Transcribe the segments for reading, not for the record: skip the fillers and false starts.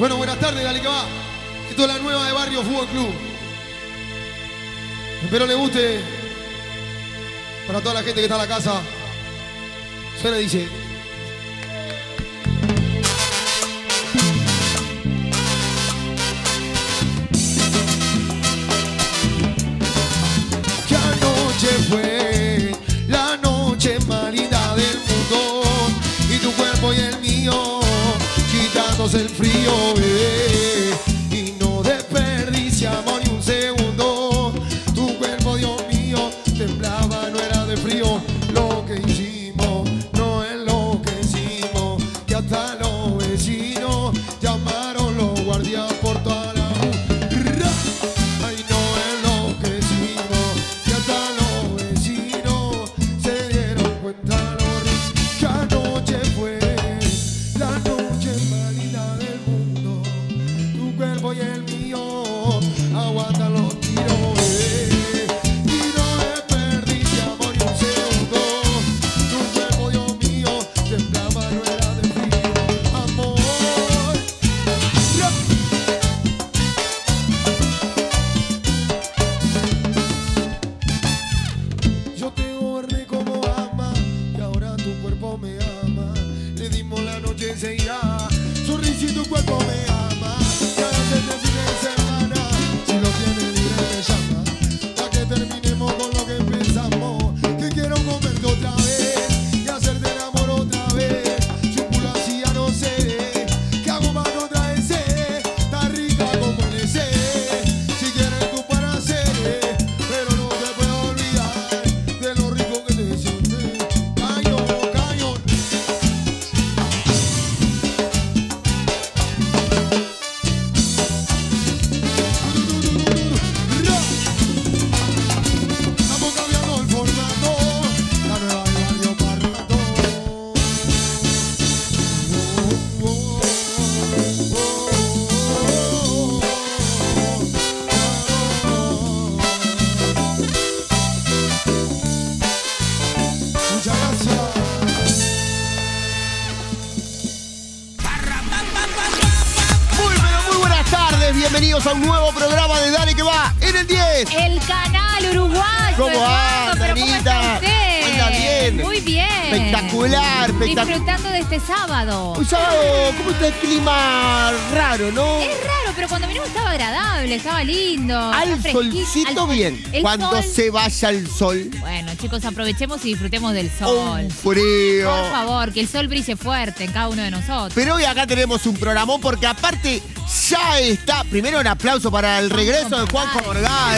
Bueno, buenas tardes, dale que va. Esto es la nueva de Barrio Fútbol Club. Espero le guste. Para toda la gente que está en la casa. Suena y dice. Que anoche fue la noche más linda del mundo. Y tu cuerpo y el mío quitándose el frío, y no desperdiciamos ni un segundo. Tu cuerpo, Dios mío, temblaba, no era de frío. Lo que hicimos no enloquecimos, que hasta los vecinos llamaron los guardias por toda la ay, no enloquecimos, que hasta los vecinos se dieron cuenta que anoche fue la noche más linda del mundo. Tu cuerpo y el mío aguantan los tiros, y no desperdiciamos ni un segundo. Tu cuerpo, Dios mío, temblaba, no era de frío. Amor, yo te goberné como ama y ahora tu cuerpo me ama. Le dimos la noche enseguida, sonrisa y tu cuerpo me ama. Y ahora se te fin de semana, si lo tienes libre me llama, pa' que terminemos con lo que empezamos. Que quiero comerte otra vez y hacerte el amor otra vez. Su culo así ya no sé, que hago más otra vez, está rica como el ese. Si quieres tú para hacer, pero no te puedo olvidar de lo rico que te siente. Cañón, cañón. Estamos cambiando el formato, la nueva de Barrio para rato. Muchas gracias. Muy buenas tardes, bienvenidos a un nuevo programa de Dale que va en el 10. El canal uruguayo. ¿Cómo Eduardo, anda, pero ¿cómo está Anita? usted? Anda bien. Muy bien. Espectacular, Disfrutando de este sábado. Un sábado, ¿cómo está el clima raro, no? Es raro, pero cuando vinimos estaba agradable, estaba lindo. Al está fresquito, solcito bien. el Cuando sol. se vaya el sol. Bueno, chicos, aprovechemos y disfrutemos del sol. Un frío. Por favor, que el sol brille fuerte en cada uno de nosotros. Pero hoy acá tenemos un programón porque aparte ya está. Primero un aplauso para el regreso de Juanjo Morgá.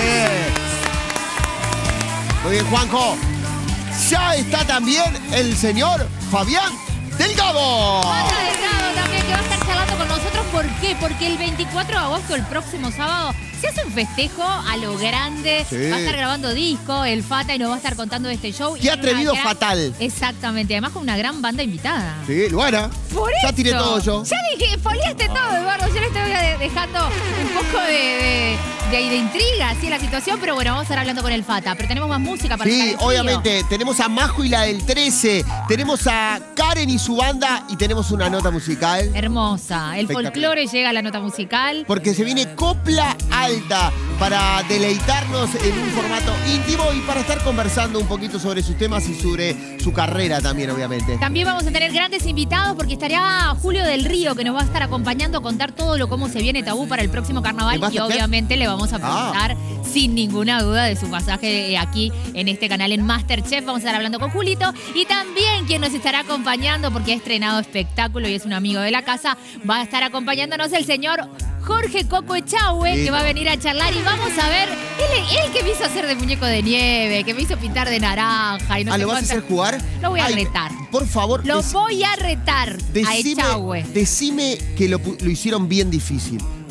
Muy bien, Juanjo. Ya está también el señor Fabián Delgado. Pata Delgado también, que va a estar charlando con nosotros. ¿Por qué? Porque el 24 de agosto, el próximo sábado, se hace un festejo a lo grande. Sí. Va a estar grabando disco, el Fata, y nos va a estar contando de este show. Qué Y atrevido una gran- Fatal. Exactamente, además con una gran banda invitada. Sí, Luana. Por Ya eso. tiré todo yo. Ya dije, foliaste todo, Eduardo. Yo le estoy dejando un poco de intriga así en la situación, pero bueno, vamos a estar hablando con el Fata. Pero tenemos más música para Sí, estar en frío. obviamente. Tenemos a Majo y la del 13. Tenemos a Karen y su banda. Y tenemos una nota musical. Hermosa. El Espectacular. folclore llega a la nota musical. Porque se viene copla alta para deleitarnos en un formato íntimo y para estar conversando un poquito sobre sus temas y sobre su carrera también, obviamente. También vamos a tener grandes invitados porque estaría Julio del Río, que nos va a estar acompañando a contar todo cómo se viene Tabú para el próximo carnaval. ¿El Y Masterchef? obviamente le vamos a preguntar sin ninguna duda de su pasaje aquí en este canal en Masterchef. Vamos a estar hablando con Julito. Y también quien nos estará acompañando, porque ha estrenado espectáculo y es un amigo de la casa, va a estar acompañándonos el señor Jorge Coco Echagüe, Sí. que va a venir a charlar y vamos a ver, él que me hizo hacer de muñeco de nieve, que me hizo pintar de naranja y no sé ¿lo vas a cuántas- hacer jugar? Lo voy a Ay, retar. Por favor, Lo voy a retar a Echagüe. decime que lo hicieron bien difícil.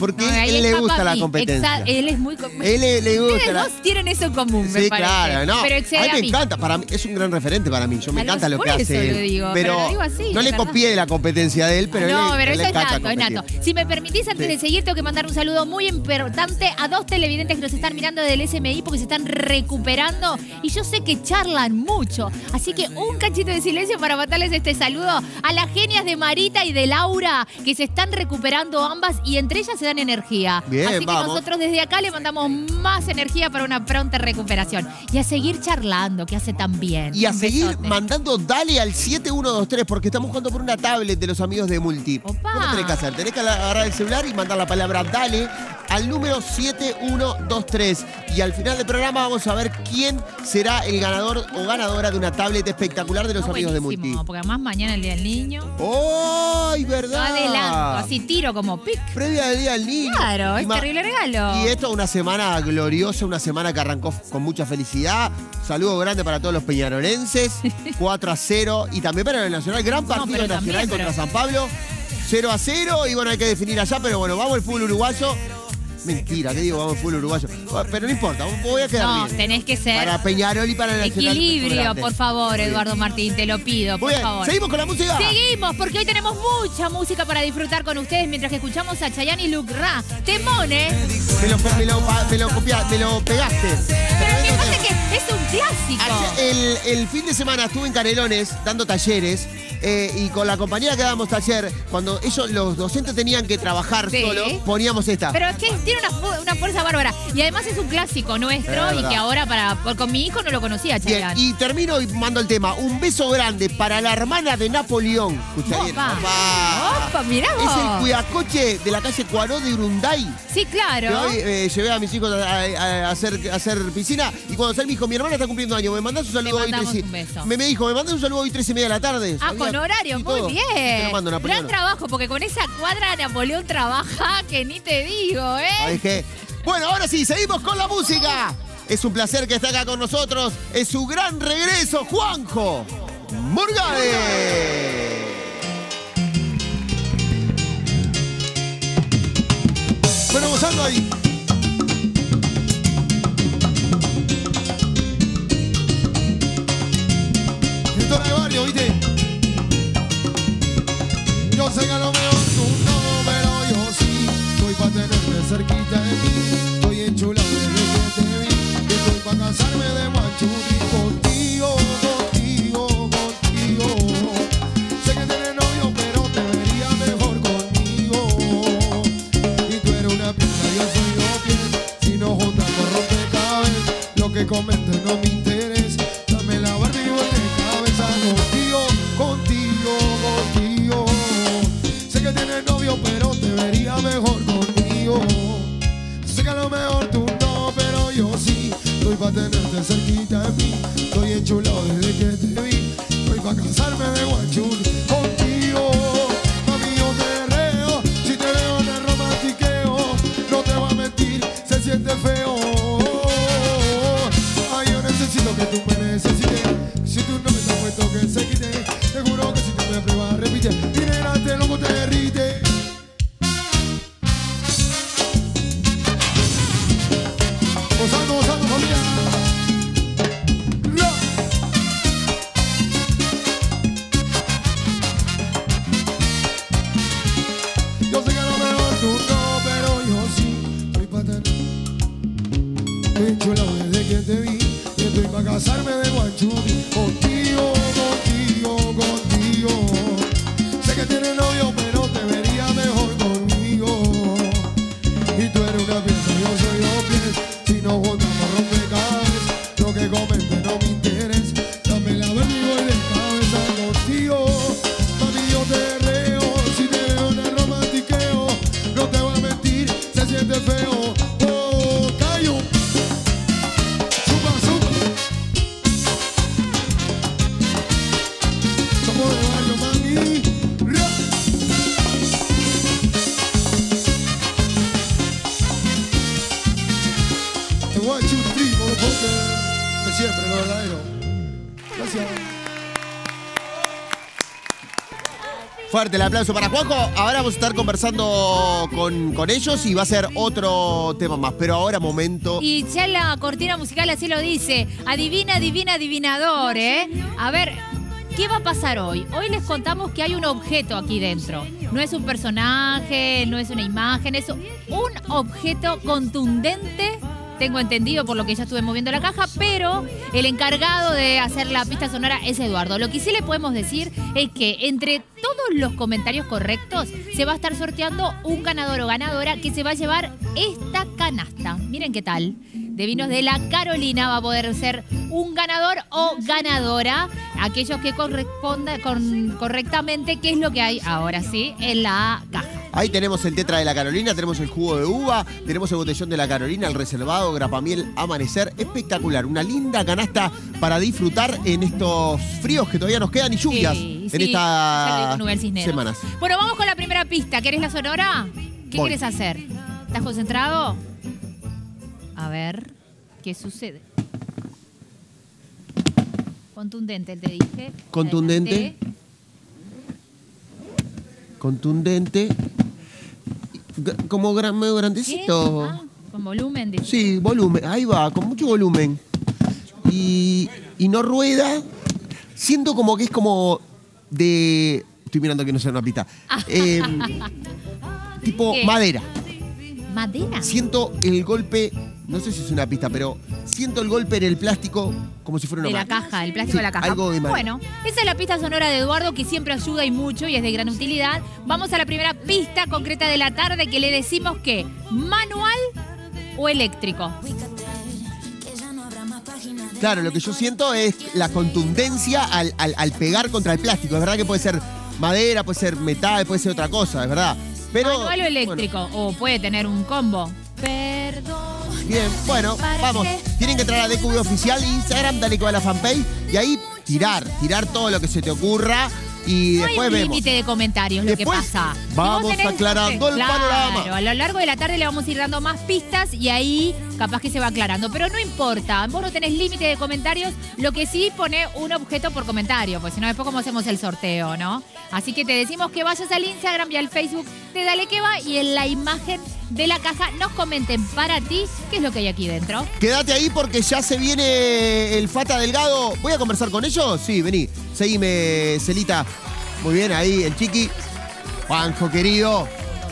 Porque No, ahí él el le papá gusta a la mí. competencia. Él es muy... Él le gusta Ustedes la... dos tienen eso en común, me Sí, parece. claro, no. Pero A excede mí a me mí. encanta, para mí es un gran referente para mí. Yo me encanta lo por que eso hace lo él. digo, pero lo digo así, no de le verdad. copié la competencia de él, pero No, él, pero él eso le es encanta nato, es competir. nato. Si me permitís, antes de seguir, tengo que mandar un saludo muy importante a 2 televidentes que nos están mirando del SMI porque se están recuperando y yo sé que charlan mucho. Así que un cachito de silencio para mandarles este saludo a las genias de Marita y de Laura que se están recuperando ambas y entre ellas se dan energía. Bien, así que vamos. nosotros desde acá le mandamos más energía para una pronta recuperación. Y a seguir charlando, que hace tan bien. Y a Un seguir besote. mandando dale al 7123 porque estamos jugando por una tablet de los amigos de Multi. Opa. ¿Cómo tenés que hacer? Tenés que agarrar el celular y mandar la palabra dale al número 7123. Y al final del programa vamos a ver quién será el ganador o ganadora de una tablet espectacular de los No, amigos de buenísimo, Multi. porque además mañana el Día del Niño. ¡Ay, Yo verdad! adelanto, así tiro como pic. Previa del Día del Niño. Claro, es Y ma- terrible regalo. Y esto una semana gloriosa, una semana que arrancó con mucha felicidad. Saludo grande para todos los peñarolenses. 4-0. Y también para el Nacional. Gran partido pero nacional también, contra pero- San Pablo. 0-0. Y bueno, hay que definir allá. Pero bueno, vamos al fútbol uruguayo. Mentira, ¿qué digo? Vamos al fútbol uruguayo. Pero no importa, voy a quedar No, bien. tenés que ser Para Peñarol y para el Nacional. equilibrio, grande. por favor, Muy bien. Eduardo Martín, te lo pido, Muy por bien, favor. seguimos con la música. Seguimos, porque hoy tenemos mucha música para disfrutar con ustedes mientras que escuchamos a Chayanne y Luke Ra. Temone. Me lo pegaste. Pero lo que Tremendo pasa tema. es que es un clásico. El fin de semana estuve en Canelones dando talleres y con la compañía que dábamos taller, cuando los docentes tenían que trabajar Sí. solo, poníamos esta. Pero es que tiene una fuerza bárbara. Y además es un clásico nuestro Es y verdad. que ahora con mi hijo no lo conocía, Bien, Chayanne. y termino y mando el tema. Un beso grande para la hermana de Napoleón. Escucha bien. Opa. Opa. Opa, mirá vos. Es el cuidacoche de la calle Cuaró de Urunday. Sí, Que claro. hoy llevé a mis hijos a hacer piscina y cuando salió me dijo, mi hermana está cumpliendo años, me mandás un saludo hoy mandamos 3 un beso. Me dijo, me mandás un saludo hoy 3:30 de la tarde. Ah, con horario, Sí, muy todo. Te bien. lo mando, Napoleón. Gran trabajo, porque con esa cuadra Napoleón trabaja que ni te digo, ¿eh? Dije, bueno, ahora sí, seguimos con la música. Es un placer que esté acá con nosotros. Es su gran regreso, Juanjo Morgade. Bueno, gozando ahí. Historia de barrio, ¿viste? Yo sé que a lo mejor tú no, pero yo sí. Estoy pa' tenerte cerquita de mí. Estoy enchulado desde que te vi. Estoy pa' casarme de machurri contigo, contigo, contigo. Sé que tienes novio, pero te vería mejor conmigo. Y tú eres una piedra, yo soy dos pies. Si nos juntamos rompecabezas, lo que comentes no me interesa. Dame la Barbie y voy de cabeza contigo, contigo, contigo. Sé que tienes novio, pero te vería mejor conmigo. Sé que a lo mejor tú no, pero yo sí. Estoy pa' tenerte cerquita de mí. Estoy enchulado desde que te vi. Estoy pa' casarme de guachuri contigo. Mami, yo te reo. Si te veo en el romantiqueo, no te voy a mentir, se siente feo. Ay, yo necesito que tú me necesites. Si tú no me estás puesto que se quite, te juro que si tú me pruebas, repite. Y nena, te loco te derrite. Gozando, gozando, familia. Fuerte el aplauso para Juanjo. Ahora vamos a estar conversando con ellos y va a ser otro tema más. Pero ahora momento. Y ya la cortina musical así lo dice. Adivina, adivina, adivinador, ¿eh? A ver, ¿qué va a pasar hoy? Hoy les contamos que hay un objeto aquí dentro. No es un personaje, no es una imagen, es un objeto contundente. Tengo entendido por lo que ya estuve moviendo la caja, pero el encargado de hacer la pista sonora es Eduardo. Lo que sí le podemos decir es que entre todos los comentarios correctos se va a estar sorteando un ganador o ganadora que se va a llevar esta canasta. Miren qué tal. De vinos de la Carolina va a poder ser un ganador o ganadora. Aquellos que correspondan correctamente qué es lo que hay ahora sí en la caja. Ahí tenemos el tetra de la Carolina, tenemos el jugo de uva, tenemos el botellón de la Carolina, el reservado, grapamiel, amanecer. Espectacular, una linda canasta para disfrutar en estos fríos que todavía nos quedan y lluvias en estas semanas. Bueno, vamos con la primera pista. ¿Querés la sonora? ¿Qué quieres hacer? ¿Estás concentrado? A ver, ¿qué sucede? Contundente, te dije. Contundente. Adelante. Contundente. Como medio grandecito. Ah, con volumen. Dice. Sí, volumen. Ahí va, con mucho volumen. Y no rueda. Siento como que es como de... Estoy mirando que no sea una pista. Tipo ¿qué? Madera. ¿Madera? Siento el golpe... No sé si es una pista, pero siento el golpe en el plástico como si fuera una de la madera. caja, el plástico de la caja. Algo de madera. Bueno, esa es la pista sonora de Eduardo que siempre ayuda y mucho y es de gran utilidad. Vamos a la primera pista concreta de la tarde que le decimos que manual o eléctrico. Claro, lo que yo siento es la contundencia al pegar contra el plástico. Es verdad que puede ser madera, puede ser metal, puede ser otra cosa, es verdad. Pero, manual o eléctrico, bueno. o puede tener un combo. Perdón. Bien, bueno, vamos. Tienen que entrar a DQB Oficial, Instagram, dale que va a la fanpage y ahí tirar todo lo que se te ocurra y no después hay un vemos. límite de comentarios, lo que pasa. Vamos Si aclarando el panorama. Claro, a lo largo de la tarde le vamos a ir dando más pistas y ahí capaz que se va aclarando. Pero no importa, vos no tenés límite de comentarios, lo que sí pone un objeto por comentario, pues si no después cómo hacemos el sorteo, ¿no? Así que te decimos que vayas al Instagram y al Facebook de Dale Que Va y en la imagen de la caja nos comenten para ti qué es lo que hay aquí dentro. Quédate ahí porque ya se viene el Fata Delgado. ¿Voy a conversar con ellos? Sí, vení. Seguime, Celita. Muy bien, ahí el Chiqui. Juanjo, querido.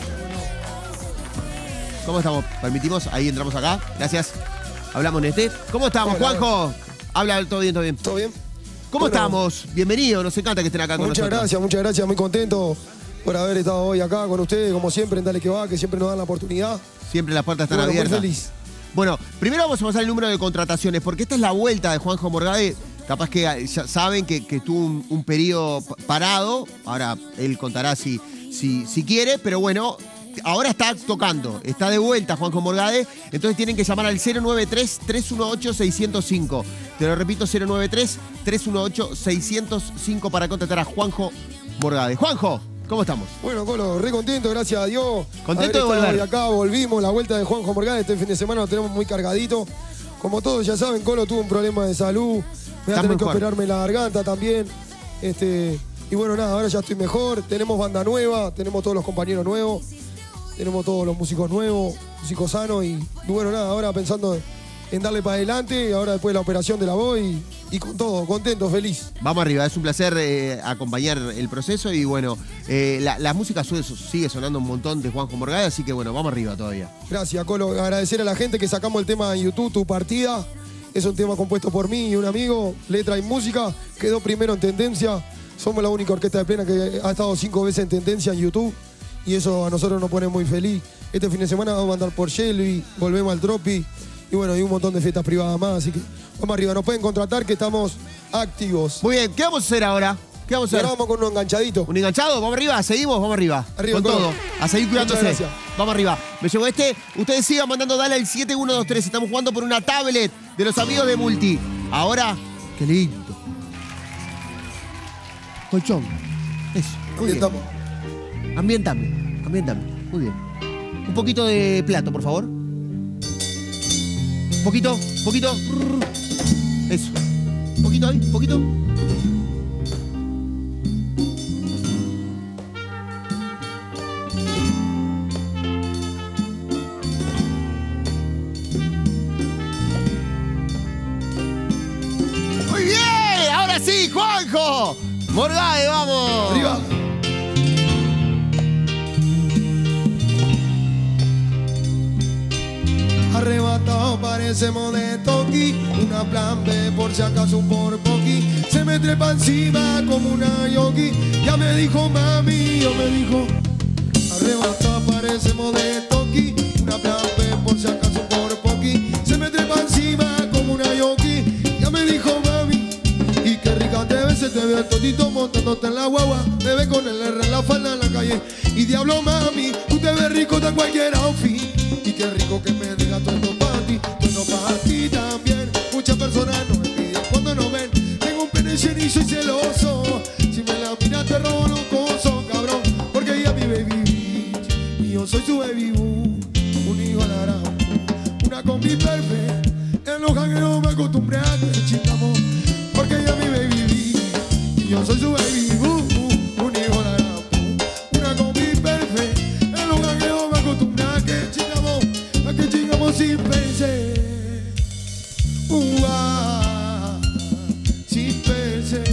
¿Cómo estamos? ¿Permitimos? Ahí entramos acá. Gracias. Hablamos en este. ¿Cómo estamos, Juanjo? Habla, todo bien, todo bien. ¿Todo bien? ¿Cómo estamos? Bienvenido, nos encanta que estén acá con nosotros. Muchas gracias, muy contento por haber estado hoy acá con ustedes, como siempre, en Dale Que Va, que siempre nos dan la oportunidad. Siempre las puertas están abiertas. Muy feliz. Bueno, primero vamos a pasar el número de contrataciones, porque esta es la vuelta de Juanjo Morgade. Capaz que ya saben que tuvo un periodo parado. Ahora él contará si quiere, pero bueno, ahora está tocando. Está de vuelta Juanjo Morgade. Entonces tienen que llamar al 093-318-605. Te lo repito, 093-318-605 para contratar a Juanjo Morgade. Juanjo, ¿cómo estamos? Bueno, Colo, re contento, gracias a Dios. Contento de volver. Hoy acá volvimos, la vuelta de Juanjo Morgade. Este fin de semana lo tenemos muy cargadito. Como todos ya saben, Colo tuvo un problema de salud. Voy a tener que operarme la garganta también. Y bueno, nada, ahora ya estoy mejor. Tenemos banda nueva, tenemos todos los compañeros nuevos. Tenemos todos los músicos nuevos, músicos sanos. Y bueno, nada, ahora pensando en darle para adelante. Y ahora después de la operación de la voz y con todo, contento, feliz. Vamos arriba, es un placer acompañar el proceso y bueno, la música sigue sonando un montón de Juanjo Morgade, así que bueno, vamos arriba todavía. Gracias, Colo. Agradecer a la gente que sacamos el tema en YouTube, Tu Partida. Es un tema compuesto por mí y un amigo, letra y música. Quedó primero en tendencia. Somos la única orquesta de plena que ha estado 5 veces en tendencia en YouTube. Y eso a nosotros nos pone muy feliz. Este fin de semana vamos a andar por Shelby, volvemos al Tropi. Y bueno, hay un montón de fiestas privadas más, así que vamos arriba. Nos pueden contratar que estamos activos. Muy bien, ¿qué vamos a hacer ahora? ¿Qué vamos a hacer? Ahora vamos con uno enganchadito. ¿Un enganchado? ¿Vamos arriba? ¿Seguimos? Vamos arriba. Arriba con todo. A seguir cuidándose. Muchas gracias. Vamos arriba. Me llegó este. Ustedes sigan mandando dale al 7123. Estamos jugando por una tablet de los amigos de Multi. Ahora, qué lindo. Colchón. Eso. Muy bien. Ambientame. Muy bien. Un poquito de plato, por favor. Poquito. Eso. Poquito ahí, poquito. Morgade, vamos. Arriba. Arrebatado parecemos de Toki, una plan B por si acaso un por poqui. Se me trepa encima como una yogi. Ya me dijo mami, yo me dijo. Arrebatado parecemos de Toki, una plan B por si acaso un por poqui. Se me trepa encima como una yogi. Ya me dijo mami. Y qué rica te ves, se te ve el totito montándote en la guagua. Me ve con el R en la falda en la calle. Y diablo mami, tú te ves rico de cualquier outfit. Y qué rico que me diga todo esto para ti, todo para ti también. Muchas personas no me piden cuando no ven. Tengo un pene lleno y soy celoso. Si me la miras te robo los cosos, cabrón. Porque ella es mi baby bitch y yo soy su baby boo. Un hijo de la gran, una combi perfecta. En los jangueros me acostumbré a que chingamos. Porque ella es mi baby bitch y yo soy su baby boo. Un hijo de la gran, una combi perfecta. En los jangueros me acostumbré a que chingamos. A que chingamos sin pensar. Sin pensar.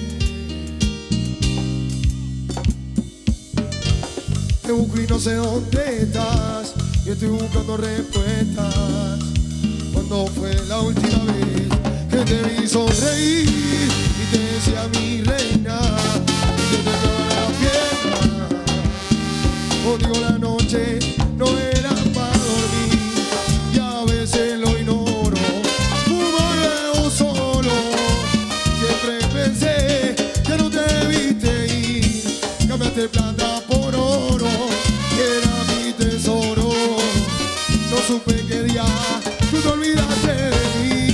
Te busco y no sé dónde estás. Y estoy buscando respuestas. ¿Cuándo fue la última vez que te vi sonreír? Y te decía mi reina. Y te tocaba la pierna. Contigo la noche no era para dormir. Y a veces lo ignoro. Fumo y bebo solo. Siempre pensé que no te debiste ir. Cambiaste plata por oro. Y era mi tesoro. No supe qué día tú te olvidaste de mí.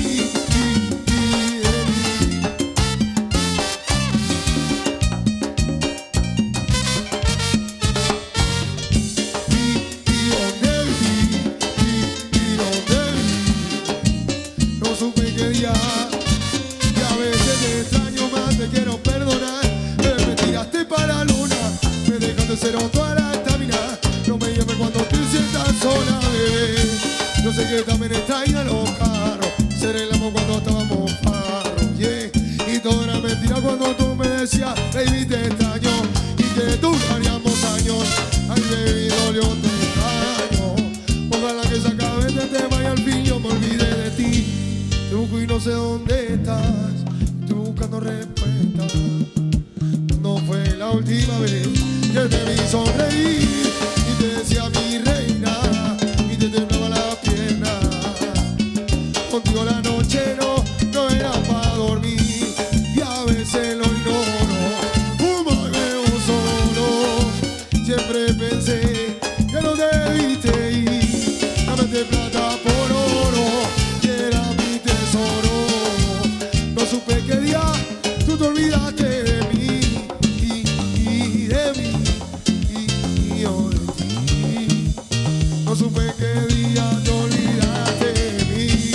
No supe qué día. Y a veces te extraño más, te quiero perdonar. Pero me tiraste para la luna. Me dejaste cero toda la estamina. No me llames cuando te sientas sola, bebé. Yo sé que también extraña los carros. Ser el amor cuando estábamos parros, yeah. Y todo era mentira cuando tú me decías, baby, te extraño. Y que duraríamos años. Ay, baby, dolió, te extraño. Ojalá que se acabe este tema y al fin yo me olvide de ti. Te busco y no sé dónde estás. Estoy buscando respuestas. No fue la última vez que te vi sonreír. Y te decía mi reina. Y te temblaba la pierna. Contigo la noche no era para dormir. Y a veces lo ignoro. Fumo y bebo solo. Siempre pensé que no debiste ir. Dame plata por oro. Y era mi tesoro. No supe qué día tú te olvidaste de mí. Y de mí. Y yo de ti. No supe qué día te olvidaste de mí.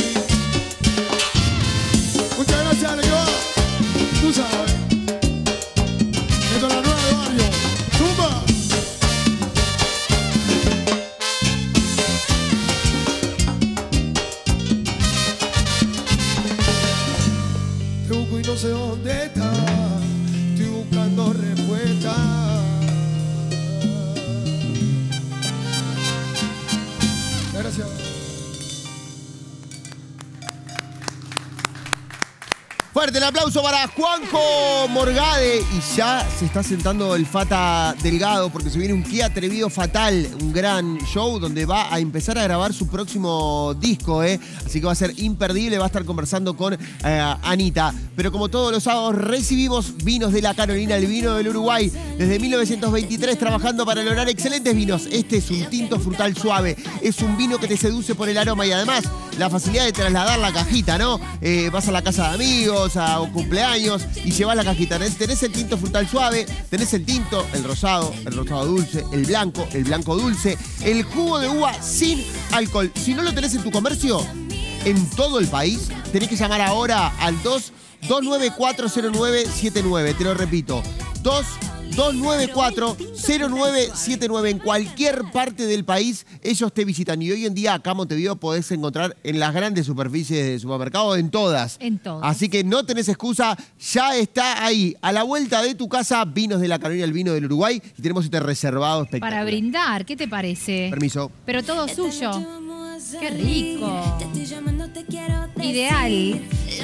Muchas gracias, Alejo. Tú sabes. Esto es la nueva de barrio. ¡Zumba! Te busco y no sé dónde estás. Estoy buscando respuestas. Gracias. Fuerte el aplauso para Juanjo Morgade. Y ya se está sentando el Fata Delgado porque se viene un Qué Atrevido Fatal, un gran show donde va a empezar a grabar su próximo disco, Así que va a ser imperdible, va a estar conversando con Anita. Pero como todos los sábados recibimos vinos de la Carolina, el vino del Uruguay, desde 1923 trabajando para lograr excelentes vinos. Este es un tinto frutal suave, es un vino que te seduce por el aroma y además la facilidad de trasladar la cajita, ¿no? Vas a la casa de amigos, a cumpleaños y llevas la cajita. Tenés el tinto frutal suave, tenés el tinto, el rosado dulce, el blanco dulce, el jugo de uva sin alcohol. Si no lo tenés en tu comercio, en todo el país, tenés que llamar ahora al 2940979. Te lo repito, 294-0979. En cualquier parte del país ellos te visitan. Y hoy en día acá en Montevideo podés encontrar en las grandes superficies de supermercado, en todas. En todas. Así que no tenés excusa, ya está ahí. A la vuelta de tu casa, Vinos de la Carolina, el vino del Uruguay. Y tenemos este reservado espectacular. Para brindar, ¿qué te parece? Permiso. Pero todo suyo. Qué rico. Ideal.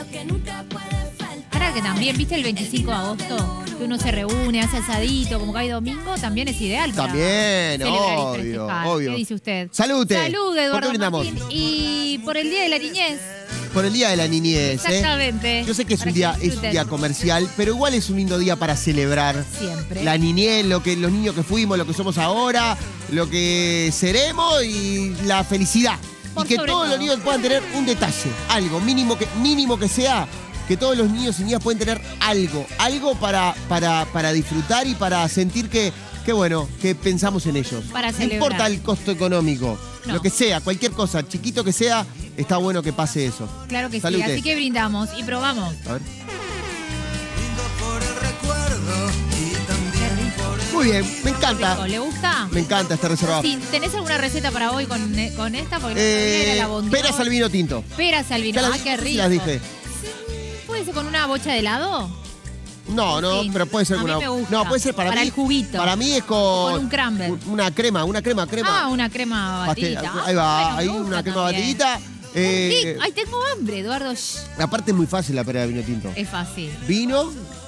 Ahora que también, ¿viste el 25 de agosto? Que uno se reúne, hace asadito, como que hay domingo, también es ideal para También, celebrar y obvio, festejar. obvio. ¿Qué dice usted? Salute. Salud, ¿Por qué Eduardo brindamos? Martín. Y por el Día de la Niñez. Por el Día de la Niñez, Exactamente. Yo sé que es Para un día disfruten. comercial, pero igual es un lindo día para celebrar Siempre. la niñez, los niños que fuimos, lo que somos ahora, lo que seremos y la felicidad. Por y que sobre todos los todo. niños puedan tener un detalle, algo, mínimo que sea, que todos los niños y niñas pueden tener algo para disfrutar y para sentir que bueno, que pensamos en ellos. Para no celebrar. importa el costo económico, No. lo que sea, cualquier cosa, chiquito que sea, está bueno que pase eso. Claro que Salute. sí. Así que brindamos y probamos. A ver. por el recuerdo y también Qué rico. Muy bien, me encanta. Rico. ¿Le gusta? Me encanta este reservado. Sí, ¿tenés alguna receta para hoy con esta? Porque era la bondiola. Peras al vino tinto. Peras al vino. Ya las Ah, dije, qué sí rico. las dije. ¿Puede ser con una bocha de helado? No, Sí. pero puede ser A mí una. me gusta. No, puede ser para Para mí. el juguito. Para mí es con. Con un crumble. Una crema. Ah, una crema pastel. batidita. Ahí va, Bueno, me ahí gusta una crema también. batidita. Sí. Ay, tengo hambre, Eduardo. Shh. Aparte es muy fácil la pera de vino tinto. Es fácil. Vino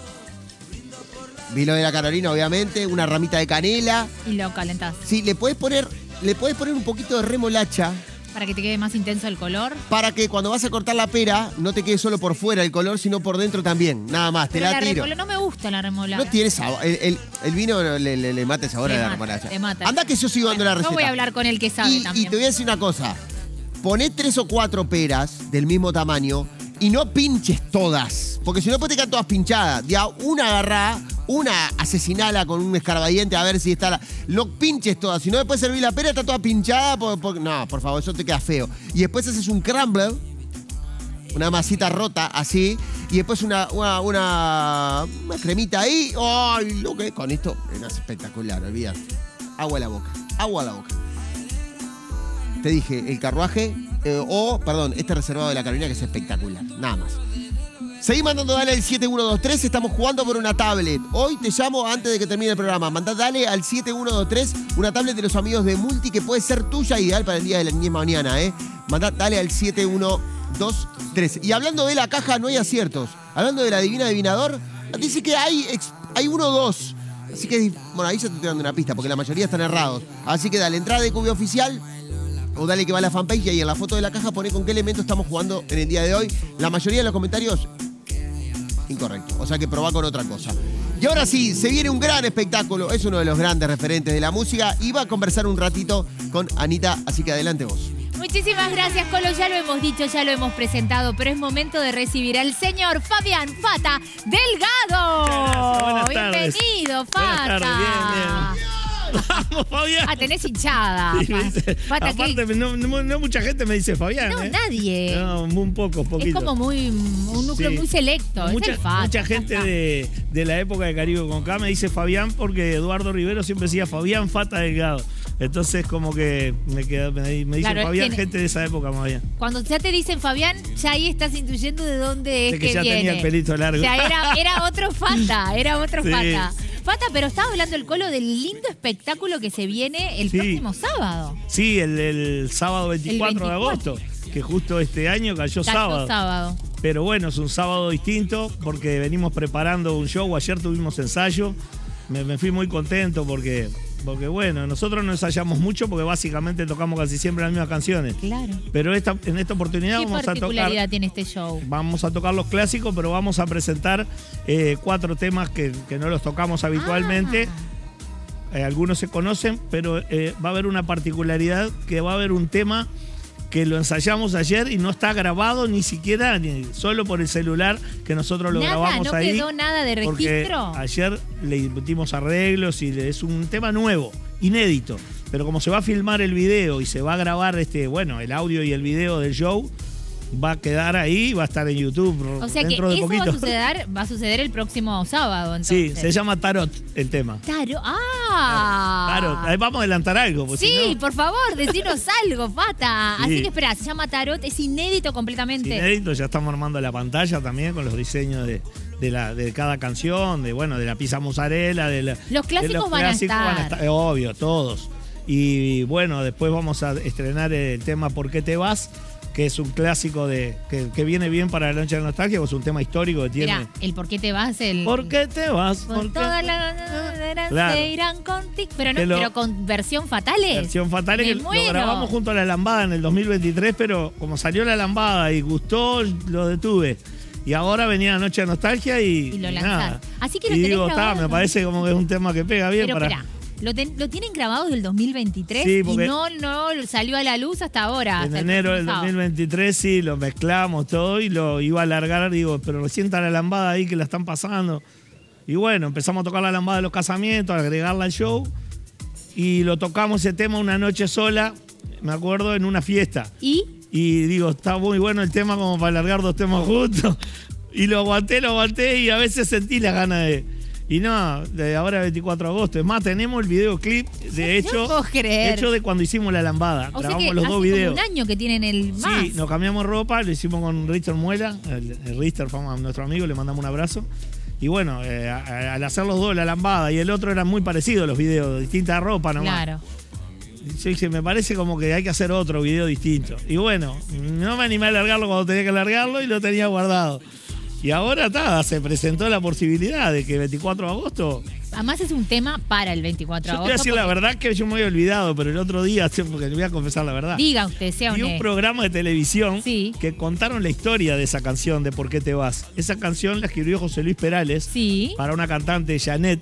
de la Carolina, obviamente, una ramita de canela. Y lo calentás. Sí, le puedes poner un poquito de remolacha Para que te quede más intenso el color. para que cuando vas a cortar la pera no te quede solo por fuera el color, sino por dentro también. Nada más, te Pero la tiro. no me gusta la remolacha. No tiene sabor. El vino le mata el sabor Le a la mata, remolacha. le mata. Anda que yo sigo dando la Bueno, receta. yo voy a hablar con el que sabe y también. te voy a decir una cosa. Poné 3 o 4 peras del mismo tamaño y no pinches todas. Porque si no, después te quedan todas pinchadas. Ya una agarrá, una asesinala con un escarbadiente a ver si está la. No pinches todas. Si no, después servís la pera, está toda pinchada. No, por favor, eso te queda feo. Y después haces un crumble, una masita rota así. Y después una cremita ahí. ¡Ay! Lo que con esto es espectacular, olvídate. Agua a la boca. Agua a la boca. Te dije, el carruaje, este reservado de la Carolina que es espectacular. Nada más. Seguí mandando dale al 7123, estamos jugando por una tablet. Hoy te llamo antes de que termine el programa. Mandá dale al 7123, una tablet de los amigos de Multi que puede ser tuya, ideal para el Día de la Niñez mañana, ¿eh? Mandá dale al 7123. Y hablando de la caja, no hay aciertos. Hablando de la Divina Adivinador, dice que hay 1 o 2. Así que, bueno, ahí ya te estoy dando una pista, porque la mayoría están errados. Así que dale, entrada de Cubio Oficial, o dale que va a la fanpage y ahí en la foto de la caja pone con qué elemento estamos jugando en el día de hoy. La mayoría de los comentarios, incorrecto. O sea que probá con otra cosa. Y ahora sí, se viene un gran espectáculo. Es uno de los grandes referentes de la música y va a conversar un ratito con Anita. Así que adelante vos. Muchísimas gracias, Colo. Ya lo hemos dicho, ya lo hemos presentado, pero es momento de recibir al señor Fabián Fata Delgado. Gracias, buenas tardes. Bienvenido, Fata. Buenas tardes, bien. Vamos, Fabián. Ah, tenés hinchada. Sí, ¿viste? Fata, Aparte, no mucha gente me dice Fabián. No, nadie. No, un poquito. Es como un núcleo Sí. muy selecto. Mucha, es el Fata, mucha ya gente está. de la época de Caribe con K me dice Fabián porque Eduardo Rivero siempre decía Fabián Fata Delgado. Entonces como que me dice Claro, Fabián, tiene- gente de esa época más bien. Cuando ya te dicen Fabián, ya ahí estás intuyendo de dónde es De que que ya viene. tenía el pelito largo. O sea, era otro Fata, era otro Sí. Fata. Fata, pero estaba hablando el Colo del lindo espectáculo que se viene el Sí. próximo sábado. Sí, el sábado 24 de 24. agosto, que justo este año cayó sábado. Pero bueno, es un sábado distinto porque venimos preparando un show. Ayer tuvimos ensayo. Me fui muy contento porque bueno, nosotros no ensayamos mucho porque básicamente tocamos casi siempre las mismas canciones. Claro. Pero en esta oportunidad ¿Qué vamos a particularidad tocar. tiene este show? Vamos a tocar los clásicos, pero vamos a presentar 4 temas que no los tocamos habitualmente. Algunos se conocen, pero va a haber una particularidad que va a haber un tema que lo ensayamos ayer y no está grabado ni siquiera, solo por el celular que nosotros lo Nada, grabamos no ahí. quedó nada de Porque registro. ayer le metimos arreglos y es un tema nuevo, inédito. Pero como se va a filmar el video y se va a grabar el audio y el video del show, va a quedar ahí, va a estar en YouTube O sea que dentro de eso poquito. va a suceder el próximo sábado, entonces. Sí, se llama Tarot el tema. Tarot. ¡Ah! Tarot. Ahí vamos a adelantar algo. Pues Sí, si no, por favor, decinos algo, Fata. Sí. Así que espera, se llama Tarot, es inédito completamente. inédito, ya estamos armando la pantalla también con los diseños de cada canción, de la pizza mozzarella, Los clásicos van a estar. Obvio, todos. Y bueno, después vamos a estrenar el tema ¿Por qué te vas? Que es un clásico que viene bien para la noche de nostalgia, o es un tema histórico que tiene. Mira, el ¿por qué te vas? ¿Por qué te vas? Con todas las Claro. se irán contigo. Pero con versión Fatales. Versión Fatales, que lo muero. grabamos junto a La Lambada en el 2023, pero como salió La Lambada y gustó, lo detuve. Y ahora venía la noche de nostalgia y lo nada. lanzaron. Así que lo y tenés digo, grabado, me ¿no? parece como que es un tema que pega bien Pero para. espera, lo tienen grabado del 2023 Sí, y porque no salió a la luz hasta ahora. En hasta el enero del próximo sábado. 2023 sí, lo mezclamos todo y lo iba a alargar, digo, pero recién está La Lambada ahí que la están pasando. Y bueno, empezamos a tocar La Lambada de los casamientos, a agregarla al show y lo tocamos ese tema una noche sola, me acuerdo, en una fiesta. Y digo, está muy bueno el tema como para alargar 2 temas juntos. Y lo aguanté y a veces sentí la gana de... Y no, de ahora 24 de agosto. Es más, tenemos el videoclip, de hecho, No puedo creer. hecho de cuando hicimos La Lambada. O sea Grabamos que los hace 2 videos. como un año que tienen el más. Sí, nos cambiamos ropa, lo hicimos con Richter Muela, el Richter, nuestro amigo, le mandamos un abrazo. Y bueno, al hacer los 2, La Lambada y el otro eran muy parecidos los videos, distinta ropa nomás. Claro. Yo dije, me parece como que hay que hacer otro video distinto. Y bueno, no me animé a largarlo cuando tenía que largarlo y lo tenía guardado. Y ahora se presentó la posibilidad de que el 24 de agosto... Además es un tema para el 24 de Yo te agosto. voy a decir la verdad que yo me había olvidado, pero el otro día, porque le voy a confesar la verdad. Diga usted, sea Vi un honesto. programa de televisión Sí. que contaron la historia de esa canción, de ¿Por qué te vas? Esa canción la escribió José Luis Perales Sí. para una cantante, Janet,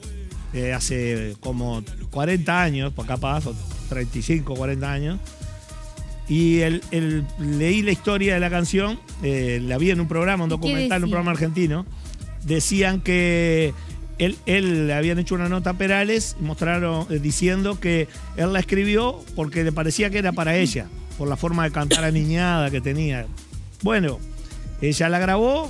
hace como 40 años, capaz, o 35, 40 años. Y leí la historia de la canción, la vi en un programa, un documental, en un programa argentino. Decían que él le habían hecho una nota a Perales, mostraron diciendo que él la escribió porque le parecía que era para ella, por la forma de cantar aniñada que tenía. Bueno, ella la grabó,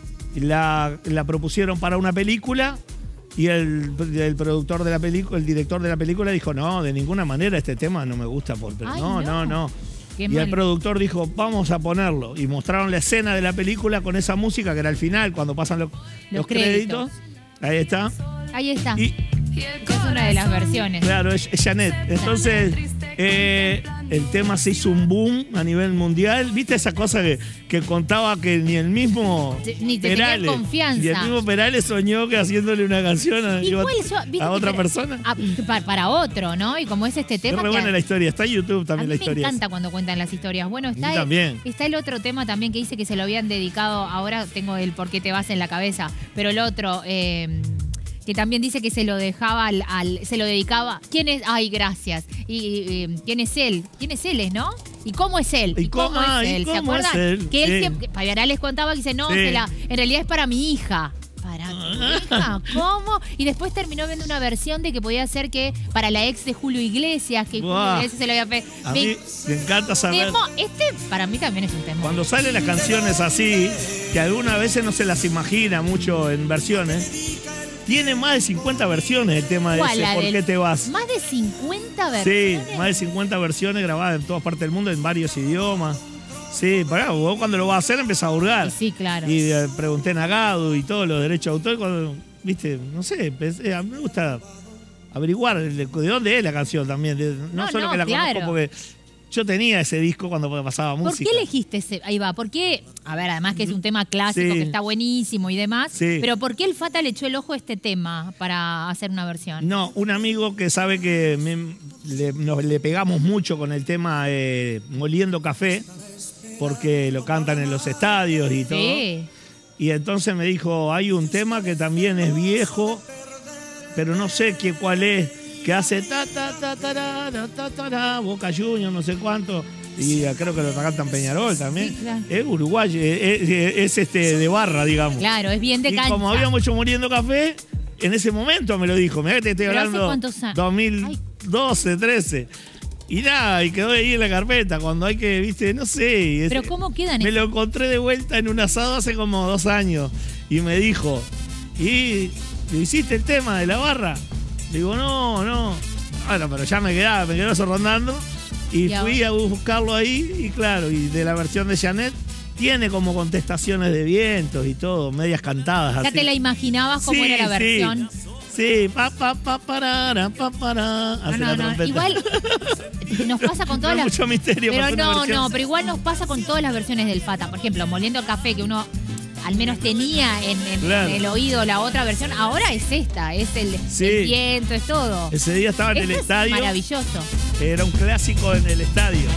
la propusieron para una película y el productor de la película, el director de la película dijo, no, de ninguna manera este tema no me gusta. Ay, no. Qué Y mal. el productor dijo, vamos a ponerlo. Y mostraron la escena de la película con esa música que era al final, cuando pasan los créditos. Ahí está. Ahí está. Y Es una de las versiones. claro, es Janet. Entonces, el tema se hizo un boom a nivel mundial. ¿Viste esa cosa que contaba que ni el mismo Ni te tenía confianza. ni el mismo Perales soñó que haciéndole una canción ¿Viste a otra que- persona? Para otro, ¿no? Y como es este Es tema re buena la historia. Está en YouTube a también mí la me historia. encanta cuando cuentan las historias. Bueno, A mí también. está el otro tema también que dice que se lo habían dedicado. Ahora tengo el por qué te vas en la cabeza. Pero el otro, que también dice que se lo dejaba se lo dedicaba. ¿Quién es? Ay, gracias. Y ¿quién es él? ¿Quién es él, no? ¿Y cómo es él? ¿Y cómo- es y él? ¿Se cómo es acuerdan? él? Que él Sí. siempre, Paviará contaba que dice, no, Sí. en realidad es para mi hija. ¿Para tu hija? ¿Cómo? Y después terminó viendo una versión de que podía ser que para la ex de Julio Iglesias, que Julio Buah. Iglesias se lo había A mí me encanta saber. Este para mí también es un tema. Cuando salen las canciones así, que algunas veces no se las imagina mucho en versiones, tiene más de 50 versiones el tema de ¿Cuál? ese La ¿Por del- qué te vas? Más de 50 Sí, versiones. más de 50 versiones grabadas en todas partes del mundo, en varios idiomas. Sí, pará, vos cuando lo vas a hacer empezás a hurgar. Y sí, claro. Y pregunté en Agado y todos los derechos de autor, y cuando, viste, no sé, a mí me gusta averiguar de dónde es la canción también. No solo que la claro. conozco porque yo tenía ese disco cuando pasaba ¿Por música. qué elegiste ese? Ahí va, ¿por qué? A ver, además que es un tema clásico, Sí. que está buenísimo y demás. Sí. Pero ¿por qué el Fata le echó el ojo a este tema para hacer una versión? No, un amigo que sabe que le pegamos mucho con el tema Moliendo Café, porque lo cantan en los estadios y todo. Sí. Y entonces me dijo, hay un tema que también es viejo, pero no sé cuál es, que hace ta ta ta ta ta ta ta ta, Boca Juniors, no sé cuánto. Y creo que lo cantan Peñarol también. Sí, claro. Es uruguayo, es de barra, digamos. Claro, es bien de Y cancha. como habíamos hecho Moliendo Café, en ese momento me lo dijo. Mirá que te estoy ¿Pero hace hablando cuántos años? 2012, 13. Y nada, y quedó ahí en la carpeta. Cuando hay que, viste, no sé. Pero ¿cómo quedan? Me lo encontré de vuelta en un asado hace como 2 años. Y me dijo, ¿y le hiciste el tema de la barra? Le digo, no. Bueno, pero ya me quedó eso rondando. Y fui a buscarlo ahí. Y claro, y de la versión de Janet, tiene como contestaciones de vientos y todo, medias cantadas. Ya así. te la imaginabas cómo era la versión. Sí, parara, hace la trompeta. Igual nos pasa con todas las... mucho misterio. Pero pero igual nos pasa con todas las versiones del Fata. Por ejemplo, Moliendo Café, que uno al menos tenía en el oído la otra versión, ahora es esta, es el viento, es todo. Ese día estaba en el estadio. Maravilloso. Era un clásico en el estadio.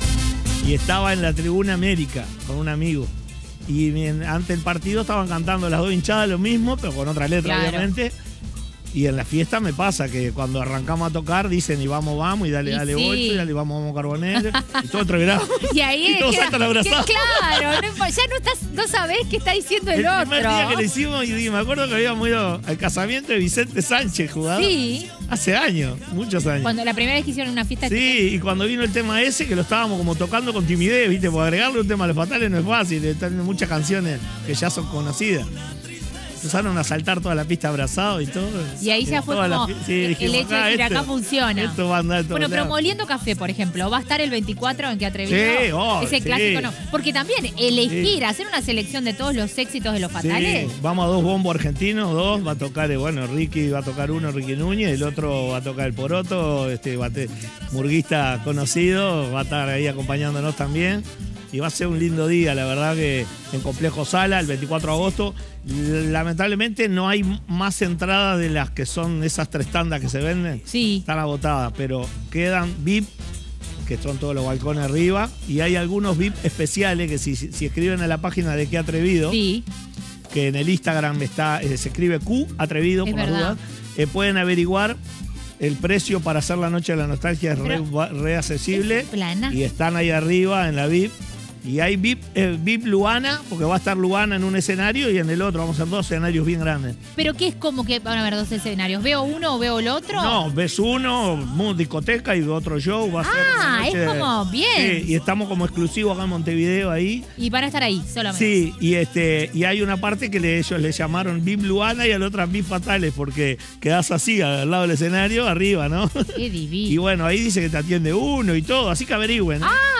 Y estaba en la Tribuna América con un amigo. Y ante el partido estaban cantando las dos hinchadas lo mismo, pero con otra letra, obviamente. Y en la fiesta me pasa que cuando arrancamos a tocar dicen y vamos, y dale bolso, y dale vamos Carbonero, y todo entreverado. Y ahí y todos saltan abrazados. Claro, ya no sabés qué está diciendo el otro. El primer día que le hicimos, y me acuerdo que habíamos ido al casamiento de Vicente Sánchez, jugador. Sí. Hace años, muchos años. Cuando la primera vez que hicieron una fiesta. Sí, y cuando vino el tema ese, que lo estábamos como tocando con timidez, ¿viste? Porque agregarle un tema a Los Fatales no es fácil, están muchas canciones que ya son conocidas. Empezaron a saltar toda la pista abrazados y todo. Y ahí ya fue como dijimos, el hecho de decir, acá funciona. Esto va a andar todo. Bueno, pero Moliendo Café, por ejemplo, ¿va a estar el 24 en Qué Atrevido? Sí, ese clásico no. Porque también elegir, hacer una selección de todos los éxitos de Los Fatales. Sí. Vamos a 2 bombos argentinos, 2. Va a tocar, Ricky va a tocar uno, Ricky Núñez, el otro va a tocar el Poroto, murguista conocido, va a estar ahí acompañándonos también. Y va a ser un lindo día, la verdad que en Complejo Sala, el 24 de agosto. Lamentablemente no hay más entradas de las que son esas 3 tandas que se venden. Sí. Están agotadas, pero quedan VIP, que son todos los balcones arriba. Y hay algunos VIP especiales que si escriben a la página de Qué Atrevido, que en el Instagram se escribe Q Atrevido, por la duda, pueden averiguar. El precio para hacer la Noche de la Nostalgia es re accesible. Y están ahí arriba en la VIP. Y hay VIP Luana, porque va a estar Luana en un escenario y en el otro. Vamos a hacer 2 escenarios bien grandes. ¿Pero qué es como que van a haber 2 escenarios? ¿Veo uno o veo el otro? No, ves uno, discoteca y otro show. Va a ser es como bien. Sí, y estamos como exclusivos acá en Montevideo ahí. Y van a estar ahí solamente. Sí, y hay una parte que ellos le llamaron VIP Luana y a la otra VIP Fatales, porque quedás así al lado del escenario, arriba, ¿no? Qué divino. Y bueno, ahí dice que te atiende uno y todo, así que averigüen.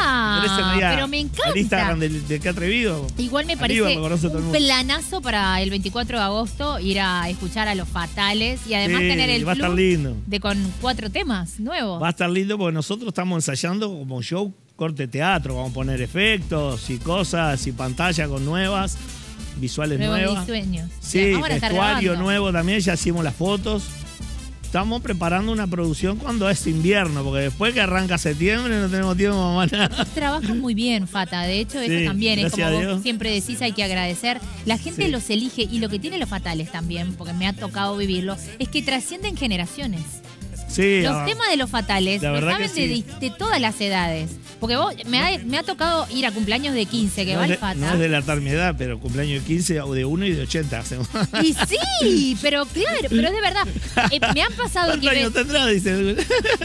Pero me encanta. El Instagram de Qué Atrevido. Igual me parece un planazo para el 24 de agosto ir a escuchar a Los Fatales y además tener el va a estar lindo. con 4 temas nuevos. Va a estar lindo porque nosotros estamos ensayando como show corte teatro. Vamos a poner efectos y cosas y pantalla con nuevas, visuales nuevas. Sueños. Sí, vestuario nuevo también, ya hicimos las fotos. Estamos preparando una producción cuando es invierno, porque después que arranca septiembre no tenemos tiempo para nada. Trabajas muy bien, Fata. De hecho, eso también es como vos siempre decís, hay que agradecer. La gente los elige y lo que tienen Los Fatales también, porque me ha tocado vivirlo, es que trascienden generaciones. Sí, los temas de Los Fatales lo saben de todas las edades. Porque vos me ha tocado ir a cumpleaños de 15, que va el Fata. No es delatar mi edad, pero cumpleaños de 15 o de 1 y de 80 hacemos. Y sí, pero claro, pero es de verdad. Me han pasado ¿Cuántos años tendrá? Dice.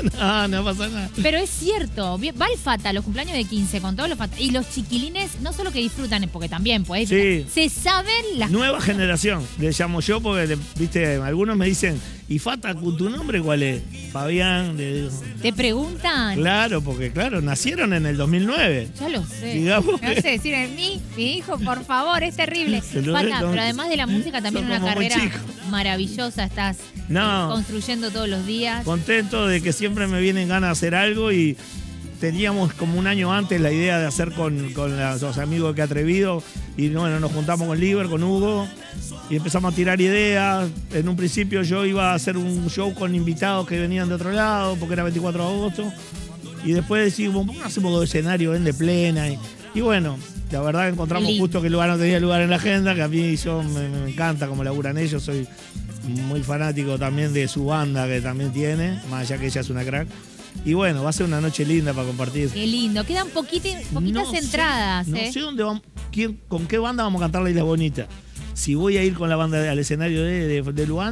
No pasa nada. Pero es cierto, va el Fata a los cumpleaños de 15 con todos los Fata. Y los chiquilines no solo que disfrutan, porque también, pues, se saben las nueva cosas. Generación, le llamo yo, porque, viste, algunos me dicen, ¿y Fata, tu nombre cuál es? Fabián. ¿Te preguntan? Claro, porque nacieron en el 2009. Ya lo sé. Digamos no sé decir en mi hijo, por favor, es terrible. Fata, pero además de la música, también una carrera maravillosa estás construyendo todos los días. Contento de que siempre me vienen ganas de hacer algo y teníamos como un año antes la idea de hacer con los amigos de Qué Atrevido y bueno, nos juntamos con Liber, con Hugo y empezamos a tirar ideas. En un principio yo iba a hacer un show con invitados que venían de otro lado porque era 24 de agosto y después decimos, ¿por qué no hacemos 2 escenarios de plena? Y bueno, la verdad que encontramos justo que el lugar no tenía lugar en la agenda, que a mí me encanta cómo laburan ellos, soy muy fanático también de su banda que también tiene, más allá que ella es una crack. Y bueno, va a ser una noche linda para compartir. Qué lindo. Quedan poquitas entradas. No sé dónde vamos, con qué banda vamos a cantar La Isla Bonita. Si voy a ir con la banda al escenario de Luana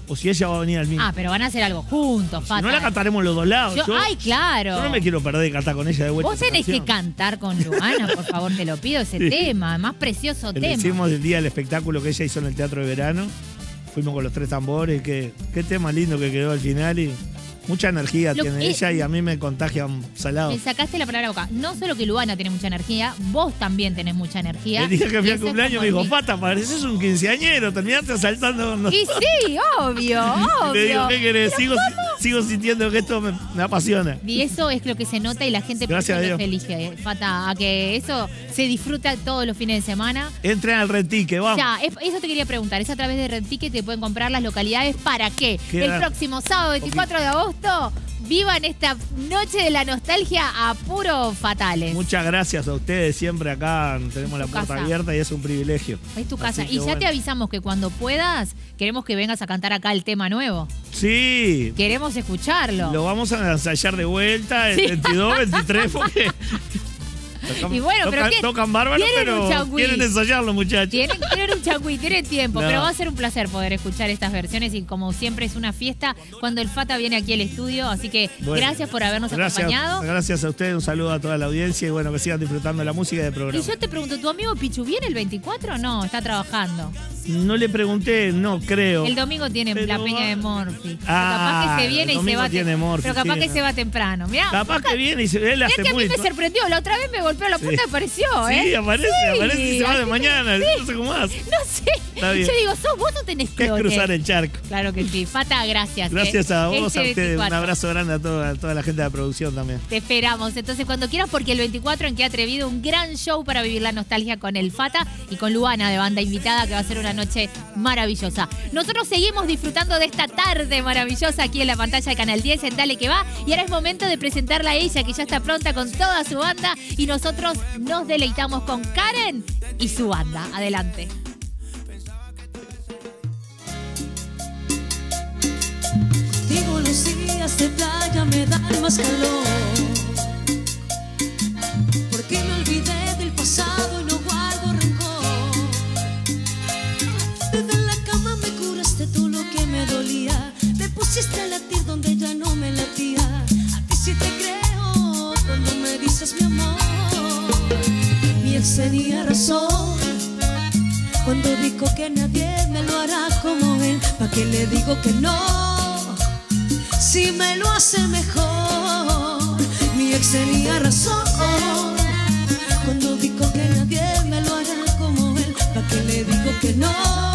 o si ella va a venir al mío. Ah, pero van a hacer algo juntos, Si Fata. no la cantaremos los dos lados. Ay, claro. Yo no me quiero perder de cantar con ella de vuelta. Vos tenés que cantar con Luana, por favor, te lo pido, ese tema, más precioso Le tema. hicimos el día del espectáculo que ella hizo en el Teatro de Verano. Fuimos con los 3 tambores. Qué tema lindo que quedó al final. Y mucha energía tiene ella y a mí me contagia un salado. Me sacaste la palabra boca. No solo que Luana tiene mucha energía, vos también tenés mucha energía. El día que fui al Eso es cumpleaños como me dijo, el- Fata, pareces un quinceañero, terminaste asaltando con Y nosotros. sí, obvio, obvio. Le digo, ¿qué querés? Sigo sintiendo que esto me apasiona. Y eso es lo que se nota y la gente Gracias a Dios. te elige, Fata, a que eso se disfruta todos los fines de semana. Entren al Rentique, vamos. Ya, eso te quería preguntar, es a través de Rentique te pueden comprar las localidades, ¿para qué? El próximo sábado 24 de agosto vivan esta noche de la nostalgia a puro Fatales. Muchas gracias a ustedes, siempre acá tenemos la puerta casa. abierta y es un privilegio. Es tu casa. Así Y que ya bueno. te avisamos que cuando puedas, queremos que vengas a cantar acá el tema nuevo. Sí, Queremos escucharlo. lo vamos a ensayar de vuelta el Sí. 22, 23, porque Y bueno, pero ¿qué? tocan bárbaro, Tienen un pero changüí. quieren ensayarlo, muchachos. Tienen un changüí, tienen tiempo, No. pero va a ser un placer poder escuchar estas versiones y como siempre es una fiesta cuando el Fata viene aquí al estudio, así que Bueno, gracias por habernos acompañado. Gracias a ustedes, un saludo a toda la audiencia y bueno, que sigan disfrutando de la música y del Y programa. yo te pregunto, ¿tu amigo Pichu viene el 24 o no? Está trabajando. No le pregunté, no creo. El domingo tiene Pero la peña va- de Morphy. Ah, Capaz que se viene el y se domingo va. tiene Morphy, Pero capaz sí, que no. se va temprano. Mirá, Capaz que viene y él mirá hace que a mí muy... me sorprendió. La otra vez me golpeó la puerta y apareció, ¿eh? Sí, aparece y se va así de que- mañana. sí. No sé cómo hace. No sé. Está bien. Yo digo, ¿sos vos o tenés Que es clones? cruzar el charco. Claro que sí. Fata, gracias. Gracias a vos, Este a ustedes. Un 24. abrazo grande a toda la gente de la producción también. Te esperamos. Entonces, cuando quieras, porque el 24 en Qué Atrevido, un gran show para vivir la nostalgia con el Fata y con Luana de banda invitada, que va a ser una noche maravillosa. Nosotros seguimos disfrutando de esta tarde maravillosa aquí en la pantalla de Canal 10 en Dale Que Va. Y ahora es momento de presentarla a ella, que ya está pronta con toda su banda. Y nosotros nos deleitamos con Karen y su banda. Adelante. Digo, los días de playa me dan más calor, porque me olvidé del pasado y no guardo rencor. Desde la cama me curaste tú lo que me dolía, me pusiste a latir donde ya no me latía. A ti sí te creo cuando me dices mi amor. Mi ex tenía razón cuando dijo que nadie me lo hará como él. ¿Pa' qué le digo que no? Si me lo hace mejor. Mi ex tenía razón cuando dijo que nadie me lo hará como él. ¿Pa' qué le digo que no?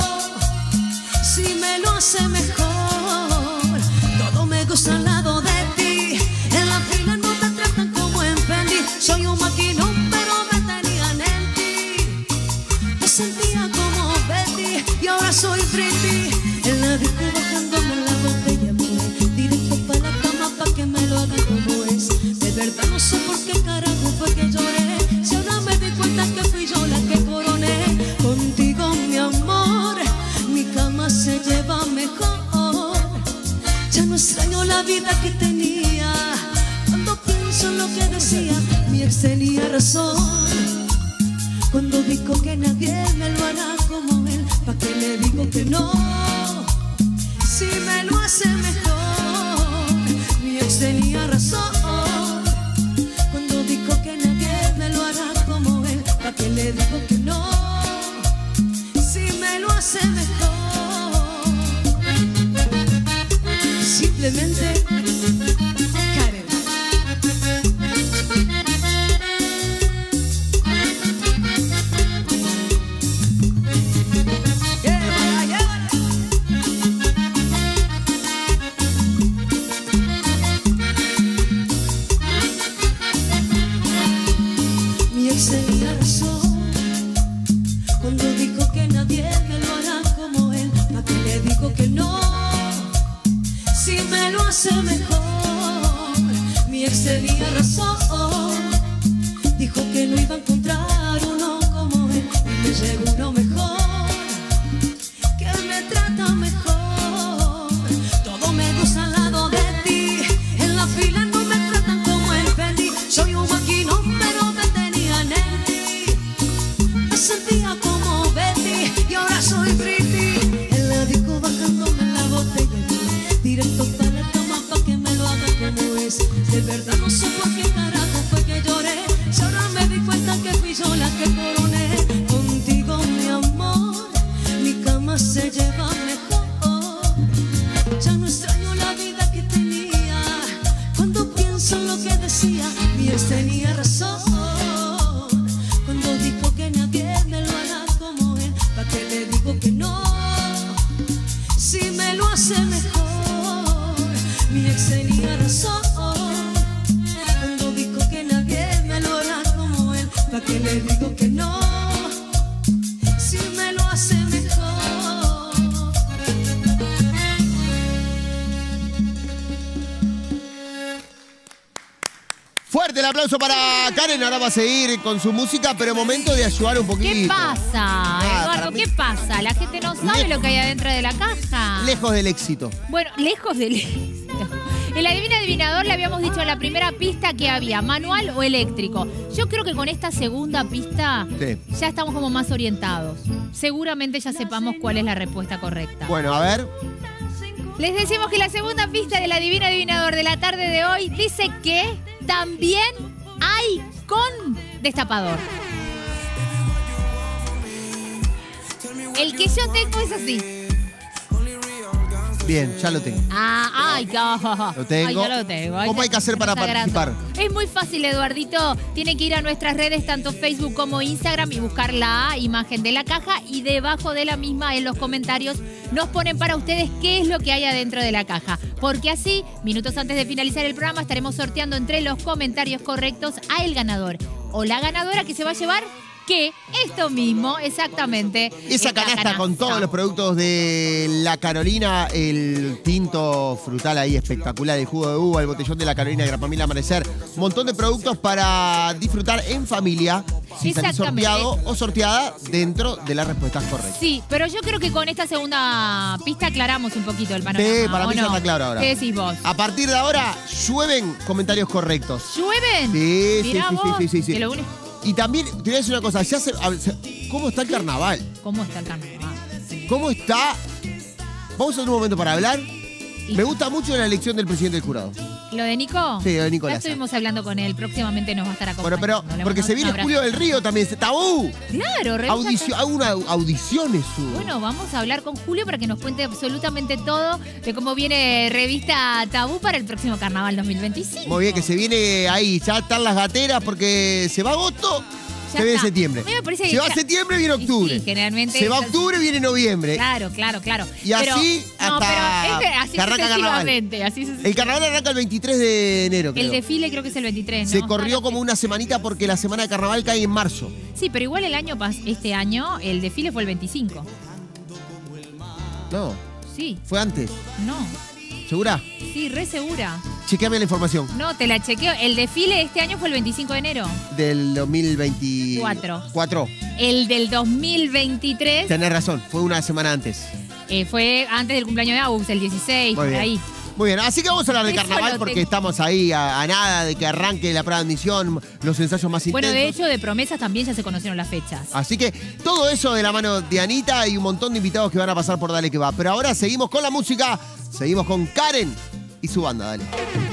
Si me lo hace mejor. Todo me gusta al lado de ti. En la fila no me tratan como en Fendi. Soy un maquinón pero me tenían en ti. Me sentía como Betty y ahora soy pretty. En la disco bajándome la botella, mujer, directo pa' la cama pa' que me lo haga como es. De verdad no sé por qué carajo fue que lloré. Si ahora me di cuenta que fui yo la que coroné. Contigo mi amor, mi cama se lleva mejor. Ya no extraño la vida que tenía. Cuando pienso en lo que decía, mi ex tenía razón cuando dijo que nadie me lo hará como él. ¿Pa' qué le digo que no? Si me lo hace mejor. Mi ex tenía razón cuando dijo que nadie me lo hará como él. ¿Pa' qué le digo que no? Si me lo hace mejor. Simplemente Karen. Mi ex tenía razón cuando dijo que nadie me lo hará como él. ¿Pa' qué le digo que no? Si me lo hace mejor. Mi ex tenía razón. Dijo que no iba a encontrar uno como él y me llegó uno mejor, que me trata mejor. Todo me gusta al lado de ti. En la fila no me tratan como el Fendi. Soy un maquinón pero me tenían en ti. Me sentía como Betty y ahora soy pretty. En la disco bajándome la botella. ex tenía razón cuando dijo que nadie me lo hará como él. ¿Para qué le digo que no? Si me lo hace mejor. Mi ex tenía razón cuando dijo que nadie me lo hará como él. ¿Para qué le digo que no? Si me lo hace mejor. Fuerte el aplauso para Karen. Ahora va a seguir con su música, pero momento de ayudar un poquito. ¿Qué pasa, Eduardo? ¿Qué pasa? La gente no sabe lo que hay adentro de la caja. Lejos del éxito. Bueno, lejos del éxito. El adivina adivinador le habíamos dicho en la primera pista que había manual o eléctrico. Yo creo que con esta segunda pista ya estamos como más orientados. Seguramente ya sepamos cuál es la respuesta correcta. Bueno, a ver. Les decimos que la segunda pista del adivina adivinador de la tarde de hoy dice que también hay con destapador. El que yo tengo es así. Bien, ya lo tengo. Ay, no. Lo tengo. Ay, ya lo tengo. Ay, ¿Cómo hay que hacer para participar? Es muy fácil, Eduardito. Tiene que ir a nuestras redes, tanto Facebook como Instagram, y buscar la imagen de la caja. Y debajo de la misma, en los comentarios, nos ponen para ustedes qué es lo que hay adentro de la caja. Porque así, minutos antes de finalizar el programa, estaremos sorteando entre los comentarios correctos a el ganador o la ganadora que se va a llevar... que esto mismo, exactamente. Esa canasta con todos los productos de La Carolina, el tinto frutal ahí espectacular, el jugo de uva, el botellón de La Carolina, Grapamil Amanecer, un montón de productos para disfrutar en familia, si salís sorteado o sorteada dentro de las respuestas correctas. Sí, pero yo creo que con esta segunda pista aclaramos un poquito el panorama. Sí, para mí ya está claro ahora. ¿Qué decís vos? A partir de ahora, llueven comentarios correctos. ¿Llueven? Sí, Mirá sí, vos, sí, sí, sí. que lo único... Y también, te voy a decir una cosa, ¿cómo está el carnaval? ¿Cómo está el carnaval? ¿Cómo está? Vamos a tener un momento para hablar. Me gusta mucho la elección del presidente del jurado. ¿Lo de Nico? Sí, lo de Nicolás. Ya estuvimos hablando con él, próximamente nos va a estar acompañando. Bueno, pero porque se viene Julio del Río también, ¡Tabú! Claro, audiciones. Bueno, vamos a hablar con Julio para que nos cuente absolutamente todo de cómo viene revista Tabú para el próximo Carnaval 2025. Muy bien, que se viene ahí, ya están las gateras porque se va agosto. Ya se viene está. septiembre. Se va septiembre, viene octubre. Sí, generalmente. Se va octubre, viene noviembre. Claro. Y así hasta así que arranca sucesivamente. El carnaval arranca el 23 de enero, creo. El desfile creo que es el 23, ¿no? Se corrió como una semanita porque la semana de carnaval cae en marzo. Sí, pero igual este año el desfile fue el 25. No. Sí. ¿Fue antes? No. ¿Segura? Sí, re segura. Chequeame la información. No, te la chequeo. El desfile este año fue el 25 de enero. Del 2024. El del 2023. Tenés razón, fue una semana antes. Fue antes del cumpleaños de Agus, el 16, por ahí. Muy bien, así que vamos a hablar de carnaval porque estamos ahí a nada de que arranque la prueba de admisión, los ensayos más intensos. Bueno, de hecho, de promesas también ya se conocieron las fechas. Así que todo eso de la mano de Anita y un montón de invitados que van a pasar por Dale Que Va. Pero ahora seguimos con la música, seguimos con Karen y su banda, dale.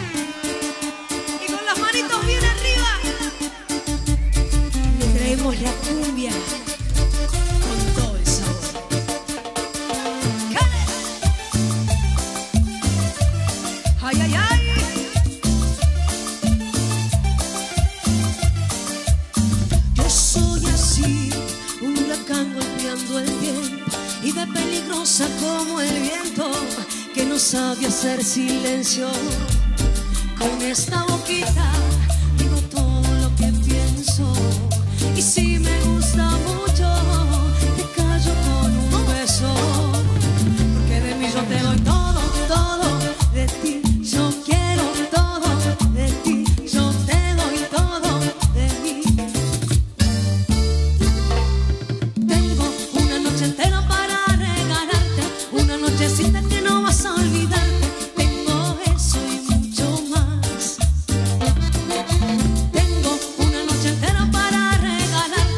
Y con las manitos bien arriba, le traemos la cumbia con todo el sabor. ¡Karen! ¡Ay, ay, ay! Yo soy así, un huracán golpeando el viento y de peligrosa como el viento que no sabe hacer silencio. Con esta boquita digo todo lo que pienso y si me gusta mucho te callo con un beso, porque de mí yo te doy todo, todo de ti yo quiero todo de ti, yo te doy todo de mí. Tengo una noche entera para regalarte, una nochecita que no vas a olvidarte. Tengo eso y mucho más. Tengo una noche entera para regalarte.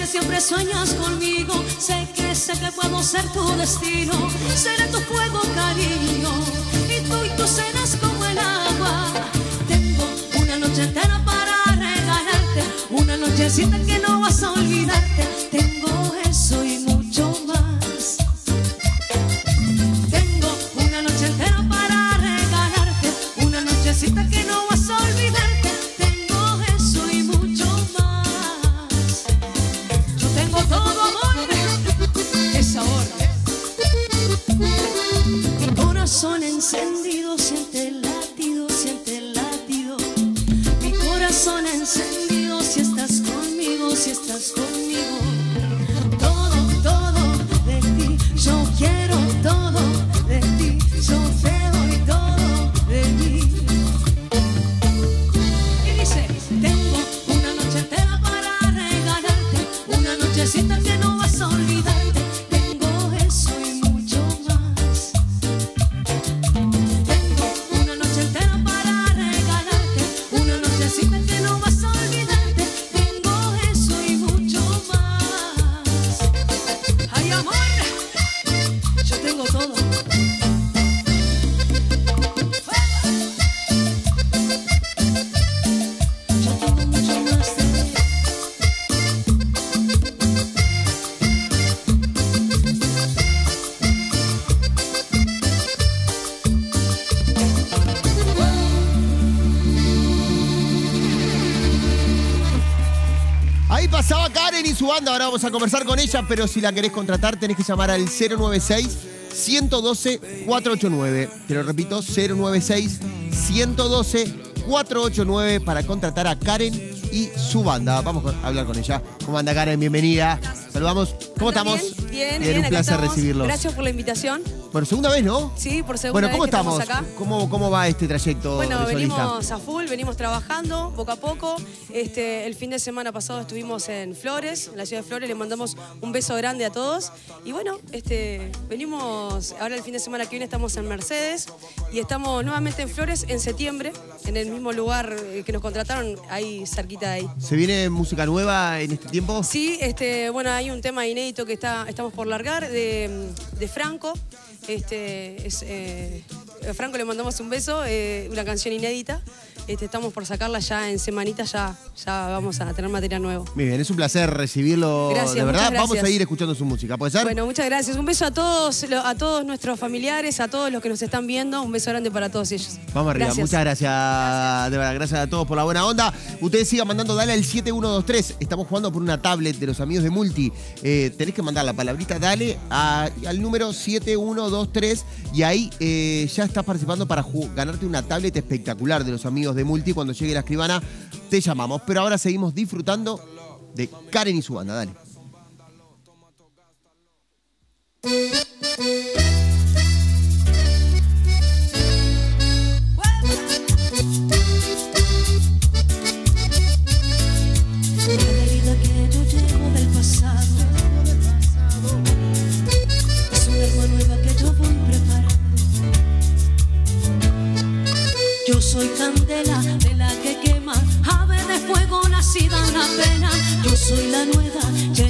siempre sueñas conmigo. Sé que puedo ser tu destino. Seré tu fuego, cariño, y tú serás como el agua. Tengo una noche entera para regalarte, una nochecita que no vas a olvidarte. Tengo eso y mucho más. Tengo una noche entera para regalarte, una nochecita que no vas a olvidarte. Tengo eso y mucho más. Yo tengo todo, amor, es sabor. Mi corazón encendido siente el latido, siente el latido. Mi corazón encendido si estás conmigo, si estás conmigo. Todo, todo de ti, yo quiero todo de ti, yo te doy todo de mí. Y dice, tengo una noche entera para regalarte, una nochecita que no vas a olvidarte. Tengo eso y mucho más. Tengo una noche entera para regalarte, una nochecita que no vas a olvidarte. Tengo eso y mucho más. Ay, amor, yo tengo todo. Yo tengo mucho más de ti. Ahí pasaba Karen y su banda, ahora vamos a conversar con ella, pero si la querés contratar tenés que llamar al 096-112-489. Te lo repito, 096-112-489 para contratar a Karen y su banda. Vamos a hablar con ella. ¿Cómo anda, Karen? Bienvenida. Saludamos. ¿Cómo estamos? Bien, un acá placer estamos. recibirlos. Gracias por la invitación. Por segunda vez, ¿no? Sí, por segunda Bueno, vez ¿cómo que estamos? acá. ¿Cómo va este trayecto Bueno, de solista? venimos a full, venimos trabajando poco a poco. El fin de semana pasado estuvimos en Flores, en la ciudad de Flores, le mandamos un beso grande a todos. Y bueno, venimos, ahora el fin de semana que viene estamos en Mercedes y estamos nuevamente en Flores en septiembre, en el mismo lugar que nos contrataron, ahí cerquita de ahí. ¿Se viene música nueva en este tiempo? Sí, bueno, hay un tema inédito que estamos por largar de Franco. Franco le mandamos un beso, una canción inédita. Estamos por sacarla ya en semanitas, ya vamos a tener material nuevo. Muy bien, es un placer recibirlo. Gracias, de verdad. muchas gracias. Vamos a ir escuchando su música, ¿puede ser? Bueno, muchas gracias. Un beso a todos nuestros familiares, a todos los que nos están viendo. Un beso grande para todos ellos. Vamos arriba, Gracias. muchas gracias. De verdad, gracias a todos por la buena onda. Ustedes sigan mandando, dale al 7123. Estamos jugando por una tablet de los amigos de Multi. Tenés que mandar la palabrita dale al número 7123 y ahí ya estás participando para ganarte una tablet espectacular de los amigos de Multi. Cuando llegue la escribana te llamamos. Pero ahora seguimos disfrutando de Karen y su banda. Dale. La herida que yo llevo del pasado es un arma nueva que yo voy preparando. Yo soy candela de la que quema, ave de fuego nacida en la pena. Yo soy la nueva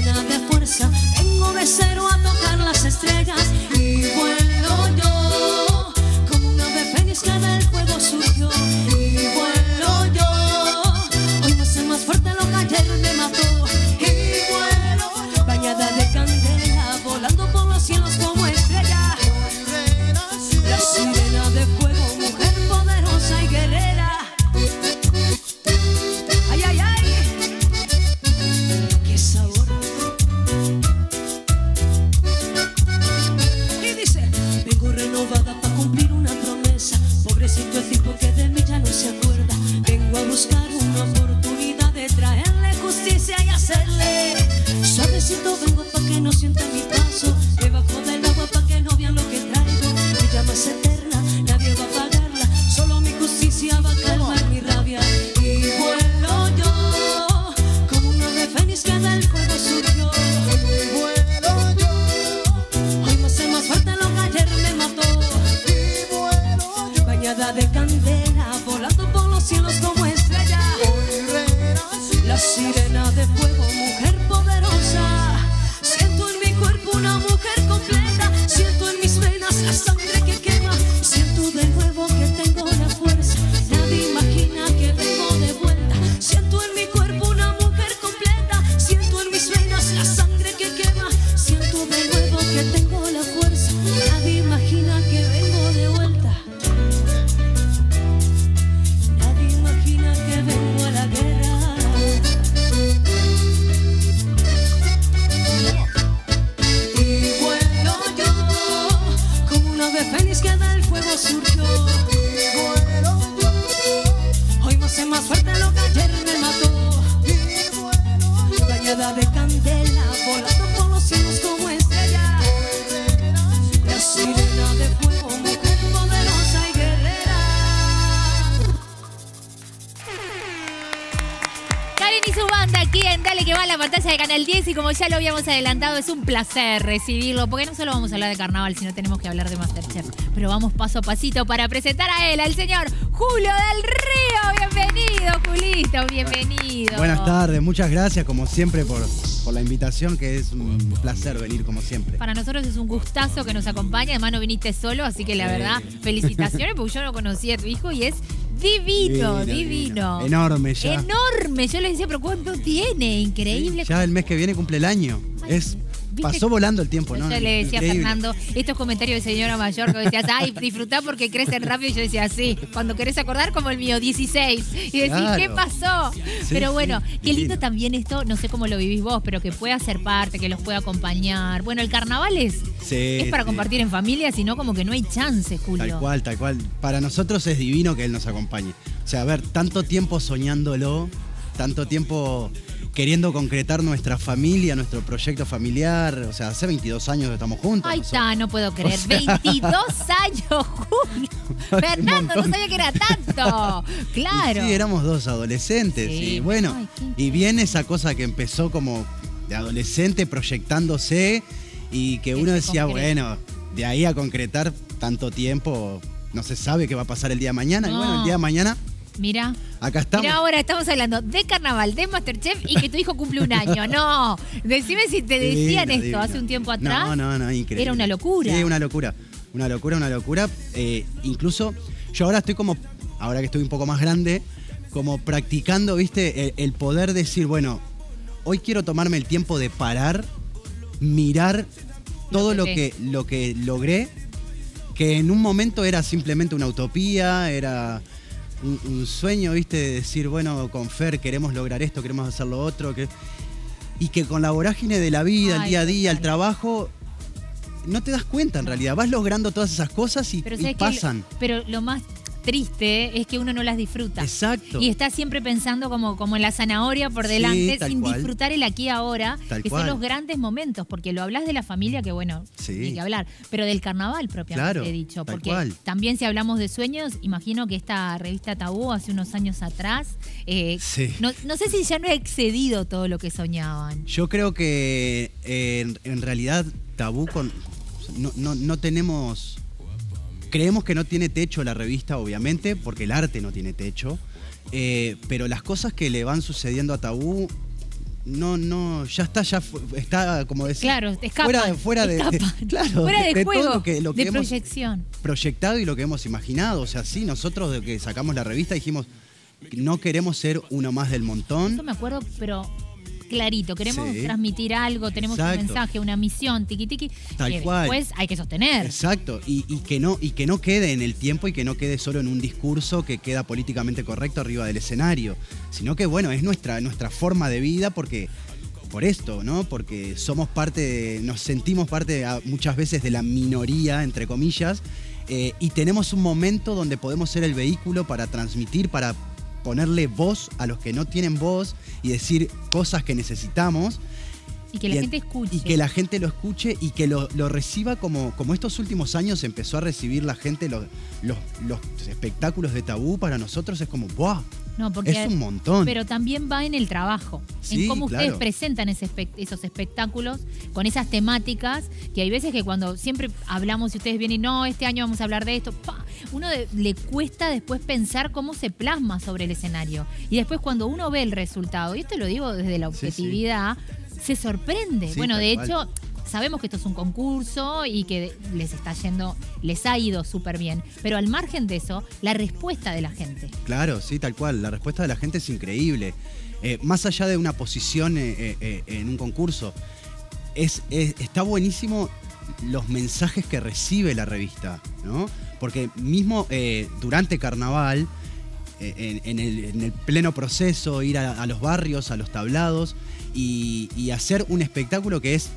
que del fuego surgió. Hoy me hace más fuerte lo que ayer me mató. Bañada de candela, volando por los cielos como estrella. La sirena de fuego, mujer poderosa y guerrera. Karen y su banda aquí en Dale que va a la pantalla de Canal 10 y como ya lo habíamos adelantado, es un placer recibirlo, porque no solo vamos a hablar de carnaval, sino tenemos que hablar de MasterChef. Pero vamos paso a pasito para presentar a él, al señor Julio del Río. Bienvenido, Julito, bienvenido. Buenas tardes, muchas gracias como siempre por la invitación, que es un placer venir como siempre. Para nosotros es un gustazo que nos acompañe, además no viniste solo, así que la verdad, felicitaciones, porque yo no conocía a tu hijo y es divino. Enorme ya. Enorme, yo le decía, pero ¿cuánto tiene? Increíble. Ya el mes que viene cumple el año. Pasó volando el tiempo, ¿no? Yo le decía Increíble. a Fernando, estos comentarios de señora mayor, que decías, ay, disfrutá porque crecen rápido. Y yo decía, sí, cuando querés acordar, como el mío, 16. Y decís, Claro. ¿qué pasó? Sí, pero bueno, sí, qué lindo también esto, no sé cómo lo vivís vos, pero que pueda ser parte, que los pueda acompañar. Bueno, el carnaval es para compartir en familia, sino como que no hay chance, Julio. Tal cual. Para nosotros es divino que él nos acompañe. O sea, a ver, tanto tiempo soñándolo, tanto tiempo queriendo concretar nuestra familia, nuestro proyecto familiar. O sea, hace 22 años que estamos juntos. Ay, nosotros. está, no puedo creer. O sea, 22 años, Julio. Fernando, no sabía que era tanto. Claro. Y sí, éramos dos adolescentes. Sí. Y bueno, Ay, qué y viene esa cosa que empezó como de adolescente proyectándose y que uno decía, bueno, de ahí a concretar tanto tiempo, no se sabe qué va a pasar el día de mañana. No. Y bueno, el día de mañana, Mira. acá estamos. Mira, ahora estamos hablando de carnaval, de MasterChef y que tu hijo cumple un año. No, decime si te decían Divino, esto divino. hace un tiempo atrás. No, increíble. Era una locura. Sí, una locura. Una locura. Incluso yo ahora estoy como, ahora que estoy un poco más grande, como practicando, ¿viste? El poder decir, bueno, hoy quiero tomarme el tiempo de parar, mirar todo lo que logré, que en un momento era simplemente una utopía, era un sueño, ¿viste? De decir, bueno, con Fer queremos lograr esto, queremos hacer lo otro. Y que con la vorágine de la vida, el día a día, el trabajo, no te das cuenta en realidad. Vas logrando todas esas cosas y ¿sabes qué? pasan. Pero lo más triste es que uno no las disfruta. Exacto. Y está siempre pensando como en la zanahoria por delante, tal sin cual. disfrutar el aquí y ahora, Tal que cual. son los grandes momentos, porque lo hablas de la familia, que bueno, Sí. hay que hablar, pero del carnaval propiamente Claro, dicho, tal porque cual. también si hablamos de sueños, imagino que esta revista Tabú hace unos años atrás, Sí. no sé si ya no ha excedido todo lo que soñaban. Yo creo que en realidad Tabú no tenemos... Creemos que no tiene techo la revista, obviamente, porque el arte no tiene techo. Pero las cosas que le van sucediendo a Tabú, está como decir. Claro, escapan. Fuera de claro, fuera de juego, todo lo que de hemos proyección. proyectado y lo que hemos imaginado. O sea, sí, nosotros de que sacamos la revista dijimos, no queremos ser uno más del montón. Eso me acuerdo, pero clarito, queremos Sí. transmitir algo, tenemos Exacto. un mensaje, una misión, tiqui, Tal que cual. después hay que sostener. Exacto, y que no quede en el tiempo y que no quede solo en un discurso que queda políticamente correcto arriba del escenario, sino que bueno, es nuestra forma de vida por esto, ¿no? Porque nos sentimos parte muchas veces de la minoría, entre comillas, y tenemos un momento donde podemos ser el vehículo para transmitir, para ponerle voz a los que no tienen voz y decir cosas que necesitamos. Y que la gente escuche. Y que la gente lo escuche y que lo reciba como estos últimos años empezó a recibir la gente los espectáculos de Tabú. Para nosotros es como, ¡buah! No, porque, es un montón. Pero también va en el trabajo, Sí, en cómo ustedes claro. presentan esos espectáculos con esas temáticas, que hay veces que cuando siempre hablamos y ustedes vienen, no, este año vamos a hablar de esto, uno le cuesta después pensar cómo se plasma sobre el escenario. Y después cuando uno ve el resultado, y esto lo digo desde la objetividad, se sorprende. Sí, bueno, tal de cual. hecho, sabemos que esto es un concurso y que les ha ido súper bien, pero al margen de eso, la respuesta de la gente. Claro, sí, tal cual. La respuesta de la gente es increíble. Más allá de una posición en un concurso, está buenísimo los mensajes que recibe la revista, ¿no? Porque mismo durante Carnaval, en el pleno proceso, ir a los barrios, a los tablados y hacer un espectáculo que es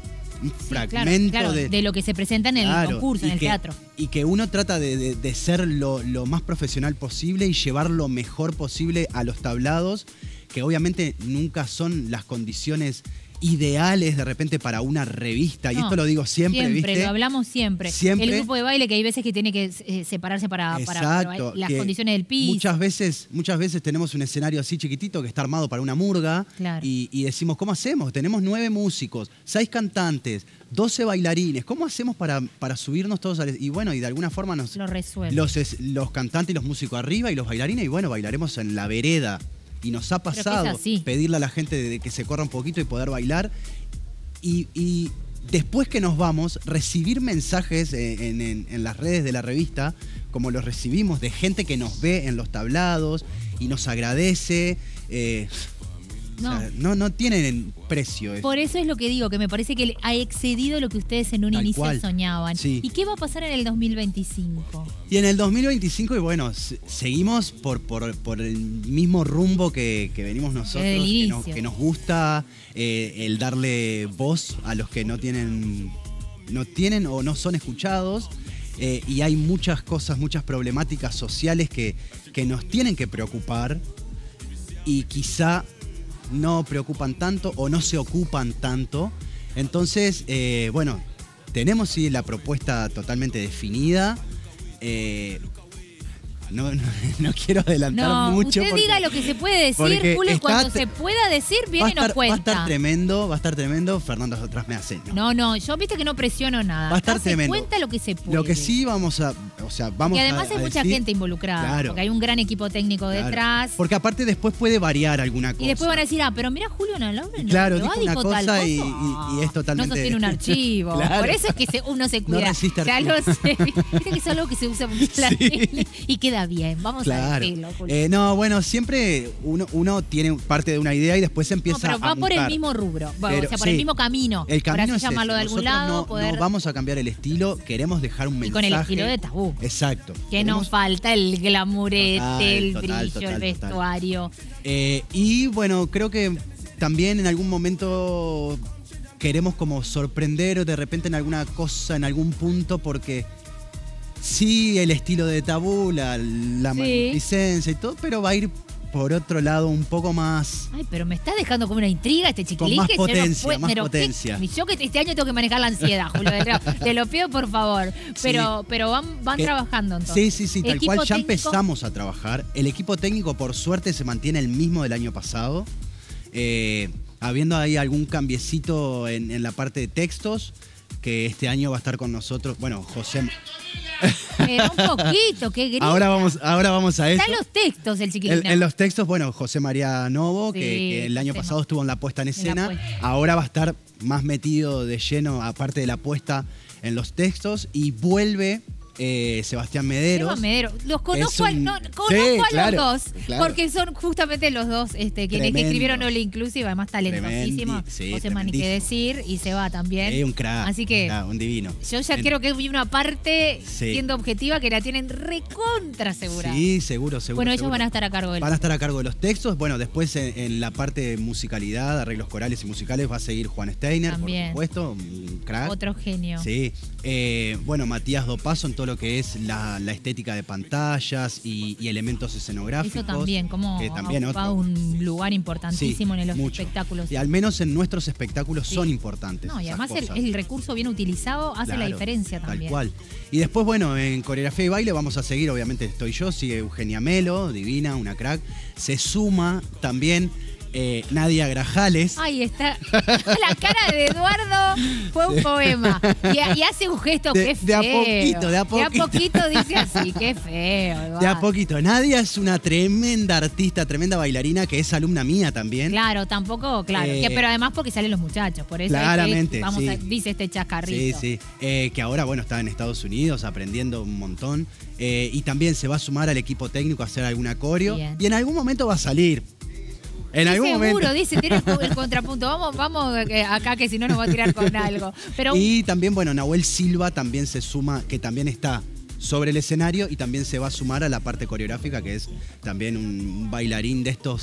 fragmento claro, de lo que se presenta en el concurso, en el teatro. Y que uno trata de ser lo más profesional posible y llevar lo mejor posible a los tablados, que obviamente nunca son las condiciones ideales de repente para una revista, y esto lo digo siempre, ¿viste? Lo hablamos siempre. El grupo de baile, que hay veces que tiene que separarse para las condiciones del piso. Muchas veces tenemos un escenario así chiquitito que está armado para una murga, y decimos, ¿cómo hacemos? Tenemos 9 músicos, 6 cantantes, 12 bailarines, ¿cómo hacemos para subirnos todos y bueno, y de alguna forma nos lo resuelven. Los cantantes y los músicos arriba y los bailarines, y bueno, bailaremos en la vereda. Y nos ha pasado pedirle a la gente de que se corra un poquito y poder bailar. Y después que nos vamos, recibir mensajes en las redes de la revista, como los recibimos de gente que nos ve en los tablados y nos agradece. O sea, no tienen precio eso. Por eso es lo que digo, que me parece que ha excedido lo que ustedes en un inicio soñaban. Sí. ¿Y qué va a pasar en el 2025? Y en el 2025, y bueno, seguimos por el mismo rumbo que venimos nosotros, que nos gusta el darle voz a los que no tienen o no son escuchados. Y hay muchas cosas, muchas problemáticas sociales que nos tienen que preocupar y quizá no preocupan tanto o no se ocupan tanto. Entonces, bueno, tenemos sí la propuesta totalmente definida. No quiero adelantar mucho. Usted diga lo que se puede decir, Julio, cuando se pueda decir, viene y nos cuenta. Va a estar tremendo. Fernando atrás me hace. No, yo viste que no presiono nada. Va a estar tremendo. Cuenta lo que se puede. Lo que sí vamos a y además hay mucha gente involucrada. Claro. Porque hay un gran equipo técnico detrás. Porque aparte después puede variar alguna cosa. Y después van a decir, pero mira, Julio Nalabre claro, dijo una cosa y es totalmente... No sostiene un archivo. Claro. Por eso es que uno se cuida. No resiste ya lo sé. Viste que es algo que se usa mucho en la tele y queda bien. Vamos a decirlo, Julio. No, bueno, siempre uno tiene parte de una idea y después empieza a va por el mismo rubro. Por el mismo camino. El camino por así llamarlo de algún lado. No vamos a cambiar el estilo, queremos dejar un mensaje. Y con el estilo de Tabú. Exacto. Que nos falta el glamurete, el brillo, el vestuario. Y bueno, creo que también en algún momento queremos como sorprender de repente en alguna cosa, en algún punto, porque sí, el estilo de Tabú, la magnificencia y todo, pero va a ir por otro lado un poco más... Ay, pero me está dejando como una intriga este chiquilín. Con más potencia, más potencia. Yo que este año tengo que manejar la ansiedad, Julio. Te lo pido por favor. Pero van trabajando entonces. Sí, tal cual ya empezamos a trabajar. El equipo técnico, por suerte, se mantiene el mismo del año pasado. Habiendo ahí algún cambiecito en la parte de textos, que este año va a estar con nosotros. Bueno, José... un poquito, qué grita. Ahora vamos a eso. Están los textos, el chiquilín. En los textos, bueno, José María Novo, que el año pasado estuvo en la puesta en escena, ahora va a estar más metido de lleno, aparte de la puesta en los textos, y vuelve Sebastián Medero. Los conozco, conozco a los dos, porque son justamente los dos quienes escribieron All Inclusive, además talentosísimos. José Mani, qué decir, y Seba también. Un crack. Así que un divino. Yo ya creo que hay una parte, siendo objetiva, que la tienen recontra segura. Sí, seguro. Bueno, ellos van a estar a cargo de Van a estar a cargo de los textos. Bueno, después en la parte de musicalidad, arreglos corales y musicales, va a seguir Juan Steiner, también. Por supuesto, un crack. Otro genio. Sí. Bueno, Matías Dopazo en todo lo que es la estética de pantallas y elementos escenográficos. Eso también, como ha ocupado un lugar importantísimo en los espectáculos. Y al menos en nuestros espectáculos son importantes. No, y además el recurso bien utilizado hace la diferencia también. Tal cual. Y después, bueno, en coreografía y baile vamos a seguir, obviamente estoy yo, sigue Eugenia Melo, divina, una crack. Se suma también Nadia Grajales. Ahí está. La cara de Eduardo fue un poema. Y hace un gesto que feo. De a poquito dice así, qué feo, Eduardo. De a poquito. Nadia es una tremenda artista, tremenda bailarina, que es alumna mía también. Claro, tampoco, pero además porque salen los muchachos, por eso claramente, dice este chascarrito. Sí. Que ahora, bueno, está en Estados Unidos aprendiendo un montón. Y también se va a sumar al equipo técnico a hacer alguna coreo. Bien. Y en algún momento va a salir. En algún momento. Dice, tiene el contrapunto. Vamos acá, que si no nos va a tirar con algo. Y también, bueno, Nahuel Silva también se suma, que también está sobre el escenario y también se va a sumar a la parte coreográfica, que es también un bailarín de estos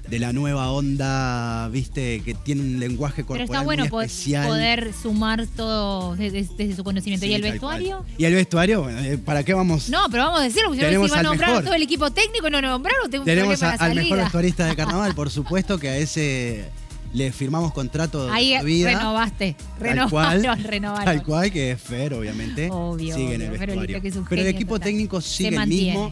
de la nueva onda, viste, que tiene un lenguaje Pero corporal está bueno muy especial. poder sumar todo desde su conocimiento. Sí, ¿Y el tal vestuario? cual. Y el vestuario, bueno, ¿para qué vamos? No, pero vamos a decirlo, porque si Tenemos no van a al nombrar mejor. todo el equipo técnico y no nombraron, tengo un Tenemos problema en la al mejor salida. vestuarista de carnaval, por supuesto, que a ese le firmamos contrato Ahí de vida. renovaste. Tal cual, Renovaron. tal cual, que es Fer, obviamente. Obvio, sigue en el obvio, Fer vestuario. Olito, que es un Pero el genio equipo total. técnico Se sigue el mantiene. mismo.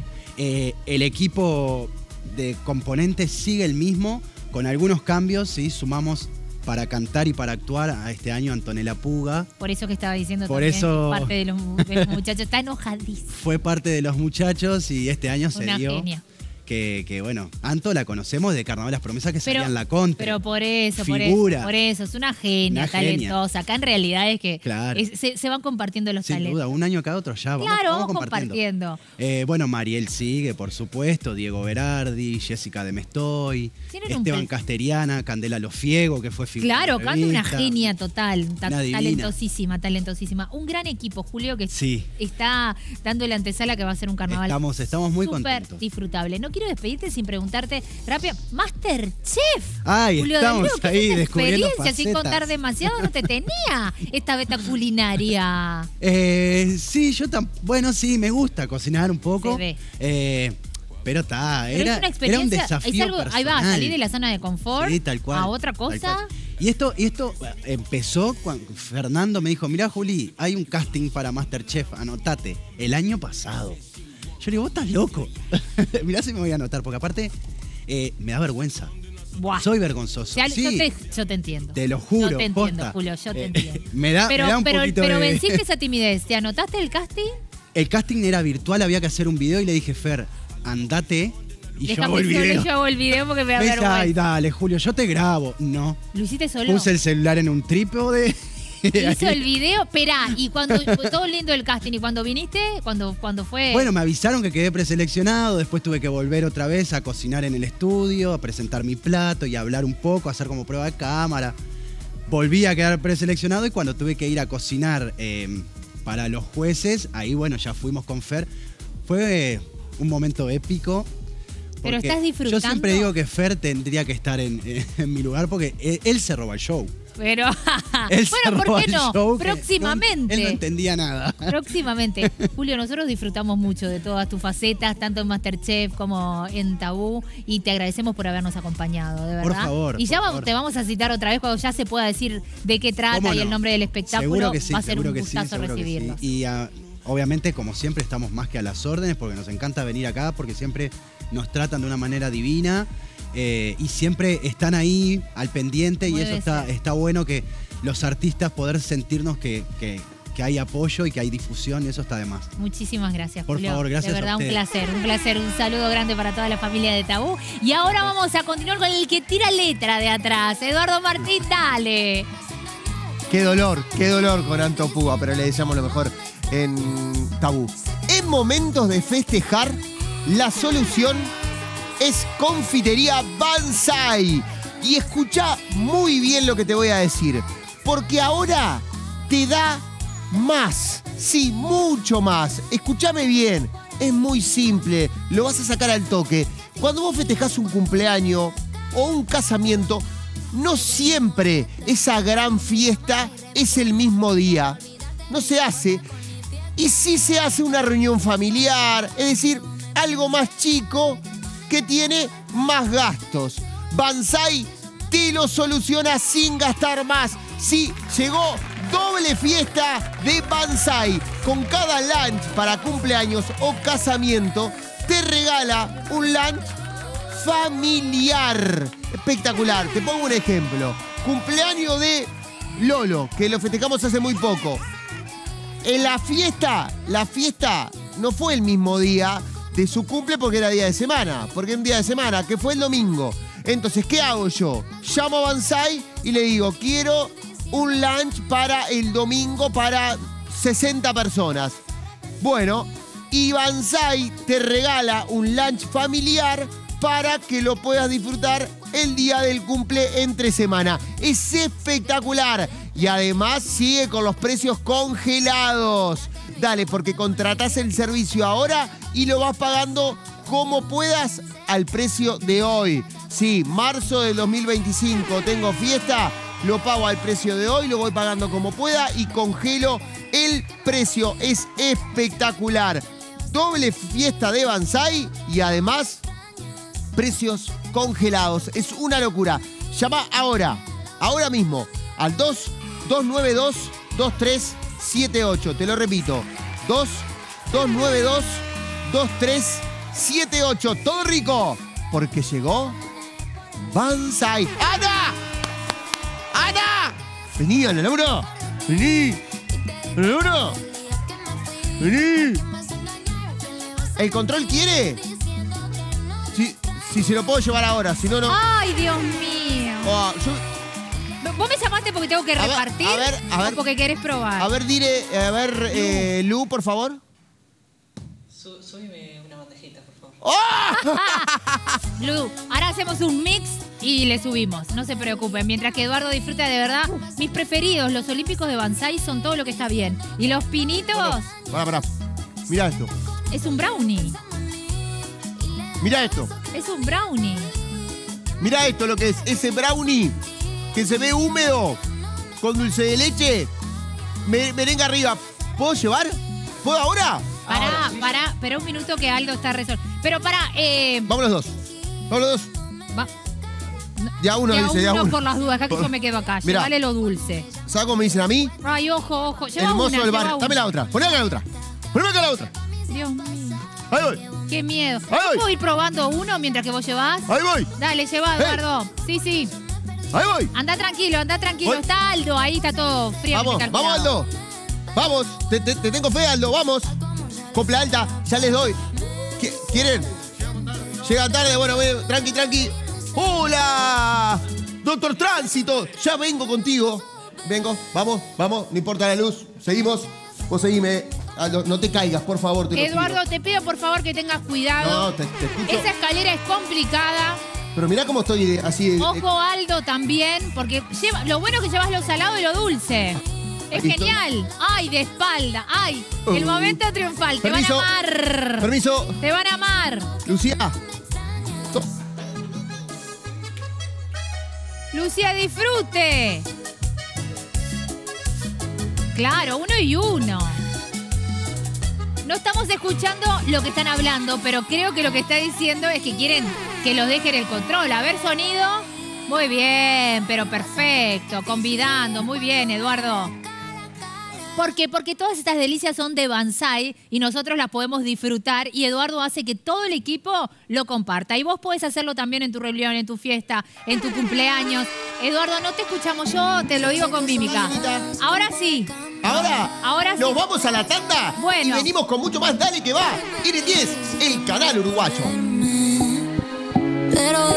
El equipo de componentes sigue el mismo, con algunos cambios, ¿sí? Sumamos para cantar y para actuar a este año Antonella Puga. Por eso que estaba diciendo Por también, eso- parte de los muchachos. Está enojadísimo. Fue parte de los muchachos y este año se Una dio genia. que, bueno, Anto la conocemos de Carnaval Las Promesas que salía en la contra. Pero por eso, Figura. por eso, es una genia, Una genia. talentosa. Acá en realidad es que Claro. se van compartiendo los Sin talentos. duda, un año cada otro ya. Claro, vamos compartiendo. Bueno, Mariel sigue, por supuesto, Diego Berardi, Jessica de Mestoy, Tienen un Esteban pe- Casteriana, Candela Lofiego, que fue figura Claro, de Cande una revista. genia total, Una divina. talentosísima. Un gran equipo, Julio, que Sí. está dando la antesala que va a ser un carnaval Estamos muy súper contentos. disfrutable. No quiero despedirte sin preguntarte rápido. Masterchef. Ay, Julio estamos Del Río, ¿qué ahí es esta descubriendo experiencia? Sin facetas. contar demasiado, no te tenía esta beta culinaria. Sí, bueno, sí, me gusta cocinar un poco. Se ve. Pero está, Pero era, es una era un experiencia, desafío es algo, ahí va, personal. salir de la zona de confort Sí, tal cual, a otra tal cosa. cual. Y esto empezó cuando Fernando me dijo, mirá, Juli, hay un casting para Masterchef, anotate, el año pasado. Yo le digo, vos estás loco. Mirá si me voy a anotar, porque aparte me da vergüenza. Buah. Soy vergonzoso. Ya, Sí, yo te entiendo. te lo juro, Yo te entiendo, posta. Julio, yo te entiendo. me da un poquito pero de... venciste esa timidez. ¿Te anotaste el casting? El casting era virtual, había que hacer un video y le dije, Fer, andate y yo hago Déjame el solo, video. yo hago el video porque me da Me dice, ay, vergüenza. dale, Julio, yo te grabo. No. ¿Lo hiciste solo? Puse el celular en un trípode. Hizo el video, esperá, y cuando todo lindo el casting, y cuando viniste, cuando fue. Bueno, me avisaron que quedé preseleccionado, después tuve que volver otra vez a cocinar en el estudio, a presentar mi plato y a hablar un poco, a hacer como prueba de cámara. Volví a quedar preseleccionado y cuando tuve que ir a cocinar para los jueces, ahí bueno, ya fuimos con Fer. Fue un momento épico. Pero porque estás disfrutando. Yo siempre digo que Fer tendría que estar en mi lugar porque él se roba el show. Pero. Él se Bueno, ¿por roba qué el no? show que Próximamente. él no entendía nada. Próximamente. Julio, nosotros disfrutamos mucho de todas tus facetas, tanto en Masterchef como en Tabú, y te agradecemos por habernos acompañado, de verdad. Por favor, y ya por favor. te vamos a citar otra vez cuando ya se pueda decir de qué trata ¿Cómo y no? el nombre del espectáculo. Seguro que sí, va a ser seguro un que sí, gustazo seguro que sí. recibirlos. Y obviamente, como siempre, estamos más que a las órdenes porque nos encanta venir acá, porque siempre nos tratan de una manera divina y siempre están ahí al pendiente Como y eso debe ser. está bueno que los artistas poder sentirnos que hay apoyo y que hay difusión y eso está de más. Muchísimas gracias, Por Julio. favor, gracias De verdad, a un ustedes. placer. Un saludo grande para toda la familia de Tabú. Y ahora vamos a continuar con el que tira letra de atrás. Eduardo Martín, dale. Qué dolor con Anto Puga, pero le deseamos lo mejor en Tabú. En momentos de festejar, la solución es Confitería Banzai. Y escucha muy bien lo que te voy a decir, porque ahora te da más, sí, mucho más. Escúchame bien, es muy simple, lo vas a sacar al toque. Cuando vos festejás un cumpleaños o un casamiento, no siempre esa gran fiesta es el mismo día. No se hace. Y sí se hace una reunión familiar, es decir, algo más chico que tiene más gastos. Banzai te lo soluciona sin gastar más. Sí, llegó doble fiesta de Banzai. Con cada lunch para cumpleaños o casamiento, te regala un lunch familiar. Espectacular. Te pongo un ejemplo. Cumpleaños de Lolo, que lo festejamos hace muy poco. En la fiesta no fue el mismo día de su cumple porque era día de semana. Porque era un día de semana, que fue el domingo. Entonces, ¿qué hago yo? Llamo a Banzai y le digo, quiero un lunch para el domingo para 60 personas. Bueno, y Banzai te regala un lunch familiar para que lo puedas disfrutar el día del cumple entre semana. Es espectacular. Y además sigue con los precios congelados. Dale, porque contratás el servicio ahora y lo vas pagando como puedas al precio de hoy. Sí, marzo del 2025 tengo fiesta, lo pago al precio de hoy, lo voy pagando como pueda y congelo el precio. Es espectacular. Doble fiesta de Banzai y además precios congelados. Es una locura. Llama ahora mismo, al 292-2378. Te lo repito, 292-2378. Todo rico, porque llegó Banzai. ¡Ana! ¡Ana! Vení, Ana Laura. Vení. Ana Laura. Vení. ¿El control quiere? Si se lo puedo llevar ahora, si no, no. ¡Ay, Dios mío! Oh, ¿Vos me llamaste porque tengo que repartir? A ver. ¿O porque querés probar? A ver, Lu, por favor. Súbeme una bandejita, por favor. ¡Oh! Lu, ahora hacemos un mix y le subimos. No se preocupen. Mientras que Eduardo disfruta de verdad, mis preferidos, los olímpicos de Banzai, son todo lo que está bien. Y los pinitos... Pará. Mirá esto. Es un brownie. Mirá esto. Es un brownie. Mirá esto lo que es. Ese brownie que se ve húmedo con dulce de leche. Merengue arriba. ¿Puedo llevar? ¿Puedo ahora? Pará, pero un minuto que Aldo está resolviendo. Pero pará, Vamos los dos. Ya uno dice, ya uno. por las dudas, acá que yo me quedo acá. Mirá. Llévale lo dulce. ¿Sabes cómo me dicen a mí? Ay, ojo. Lleva El mozo una, del lleva bar. una. Dame la otra. Poné acá la otra. Poneme acá la otra. Dios mío. Ahí voy. Qué miedo. Ahí voy. ¿Puedo ir probando uno mientras que vos llevás? Ahí voy. Dale, lleva, Eduardo. Sí. Ahí voy. Anda tranquilo. Voy. Está Aldo, ahí está todo fríamente calculado. Vamos, Aldo. Vamos. Te tengo fe, Aldo. Vamos. Copla alta. Ya les doy. ¿Quieren? Llega tarde. Bueno, tranqui. ¡Hola! Doctor Tránsito. Ya vengo contigo. Vengo. Vamos. No importa la luz. Seguimos. Vos seguime. Aldo, no te caigas, por favor. Eduardo, te pido por favor que tengas cuidado. No, te escucho. Esa escalera es complicada. Pero mirá cómo estoy así. Ojo, Aldo, también, porque lo bueno es que llevas lo salado y lo dulce. Es Ahí genial. Ay, de espalda. Ay, el momento triunfal. Permiso. Te van a amar. Permiso. Te van a amar. Lucía. Lucía, disfrute. Claro, 1 y 1. No estamos escuchando lo que están hablando, pero creo que lo que está diciendo es que quieren que los dejen el control. A ver, sonido. Muy bien, pero perfecto. Convidando. Muy bien, Eduardo. ¿Por qué? Porque todas estas delicias son de Banzai y nosotros las podemos disfrutar y Eduardo hace que todo el equipo lo comparta. Y vos podés hacerlo también en tu reunión, en tu fiesta, en tu cumpleaños. Eduardo, no te escuchamos yo, te lo digo con mímica. Ahora sí. Ahora sí. ¿Nos vamos a la tanda? Bueno. Y venimos con mucho más. Dale que va. N10, el canal uruguayo. Pero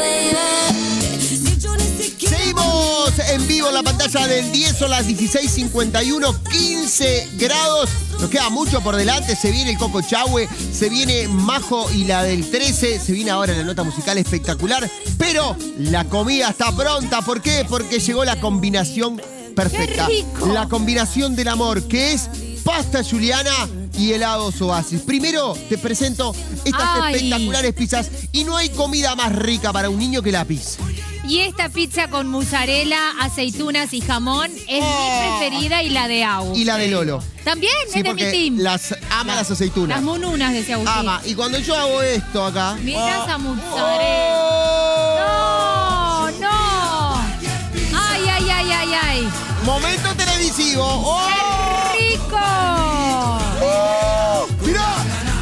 Seguimos en vivo en la pantalla del 10, son las 16:51, 15 grados. Nos queda mucho por delante, se viene el Coco Chahue, se viene Majo y la del 13, se viene ahora la nota musical espectacular, pero la comida está pronta. ¿Por qué? Porque llegó la combinación perfecta. ¡Qué rico! La combinación del amor, que es pasta juliana y helados Oasis. Primero te presento estas espectaculares pizzas y no hay comida más rica para un niño que la pizza. Y esta pizza con mozzarella, aceitunas y jamón es mi preferida y la de Agus. Y la de Lolo. También Sí, es de mi porque team. ama las aceitunas. Las monunas, decía Agustín. Ama. Y cuando yo hago esto acá. Mirá esa mozzarella. No. Ay. Momento televisivo. ¡Oh! ¡Qué rico! ¡Mirá!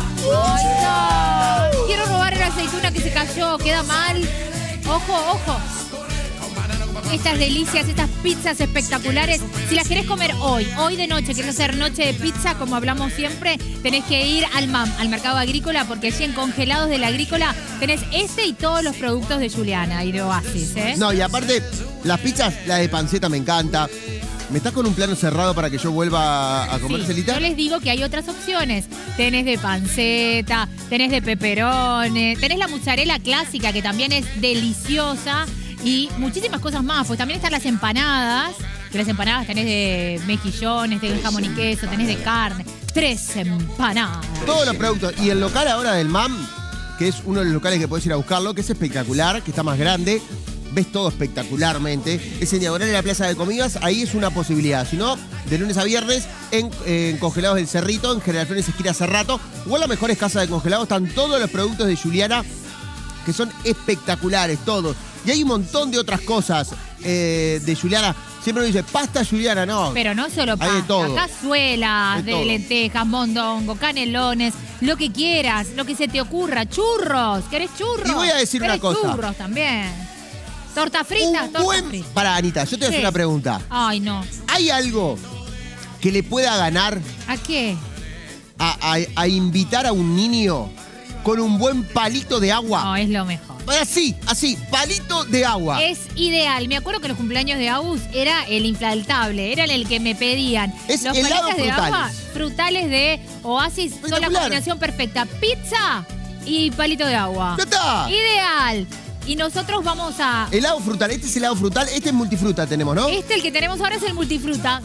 Ay, no. Quiero robar la aceituna que se cayó. Queda mal. Ojo. Estas delicias, estas pizzas espectaculares. Si las querés comer hoy de noche, querés hacer noche de pizza, como hablamos siempre, tenés que ir al MAM, al mercado agrícola, porque allí en Congelados de la Agrícola tenés este y todos los productos de Juliana y de Oasis, ¿eh? No, y aparte, las pizzas, la de panceta me encanta. ¿Me estás con un plano cerrado para que yo vuelva a comer celita? Yo les digo que hay otras opciones. Tenés de panceta, tenés de peperone, tenés la mozzarella clásica, que también es deliciosa, y muchísimas cosas más. Pues también están las empanadas, que las empanadas tenés de mejillones, de jamón y queso, tenés de carne. 3 empanadas. Todos los productos. Y el local ahora del MAM que es uno de los locales que podés ir a buscarlo, que es espectacular, que está más grande. Ves todo espectacularmente. Es en diagonal en la Plaza de Comidas, ahí es una posibilidad. Si no, de lunes a viernes en Congelados del Cerrito, en General Flores esquina Cerrato, o en las mejores casas de congelados están todos los productos de Juliana, que son espectaculares, todos. Y hay un montón de otras cosas de Juliana. Siempre me dice, pasta Juliana, no. Pero no solo Hay de pasta, todo. cazuelas, De de todo. lentejas, mondongo, canelones, lo que quieras, lo que se te ocurra, churros, ¿querés churros? Y voy a decir una ¿Querés cosa. churros también. Torta frita, Un torta buen... frita. Pará, Anita, yo te voy a hacer ¿Qué? una pregunta. Ay, no. ¿Hay algo que le pueda ganar ¿A qué? a invitar a un niño con un buen palito de agua? No, es lo mejor. Así, palito de agua. Es ideal. Me acuerdo que los cumpleaños de Agus era el infaltable, era el que me pedían. Es los helado palitos de frutales. agua, frutales de Oasis, son la Espectacular. combinación perfecta. Pizza y palito de agua. ¡Ya está! Ideal. Y nosotros vamos a... Helado frutal, este es helado frutal, este es multifruta tenemos, ¿no? el que tenemos ahora es el multifruta.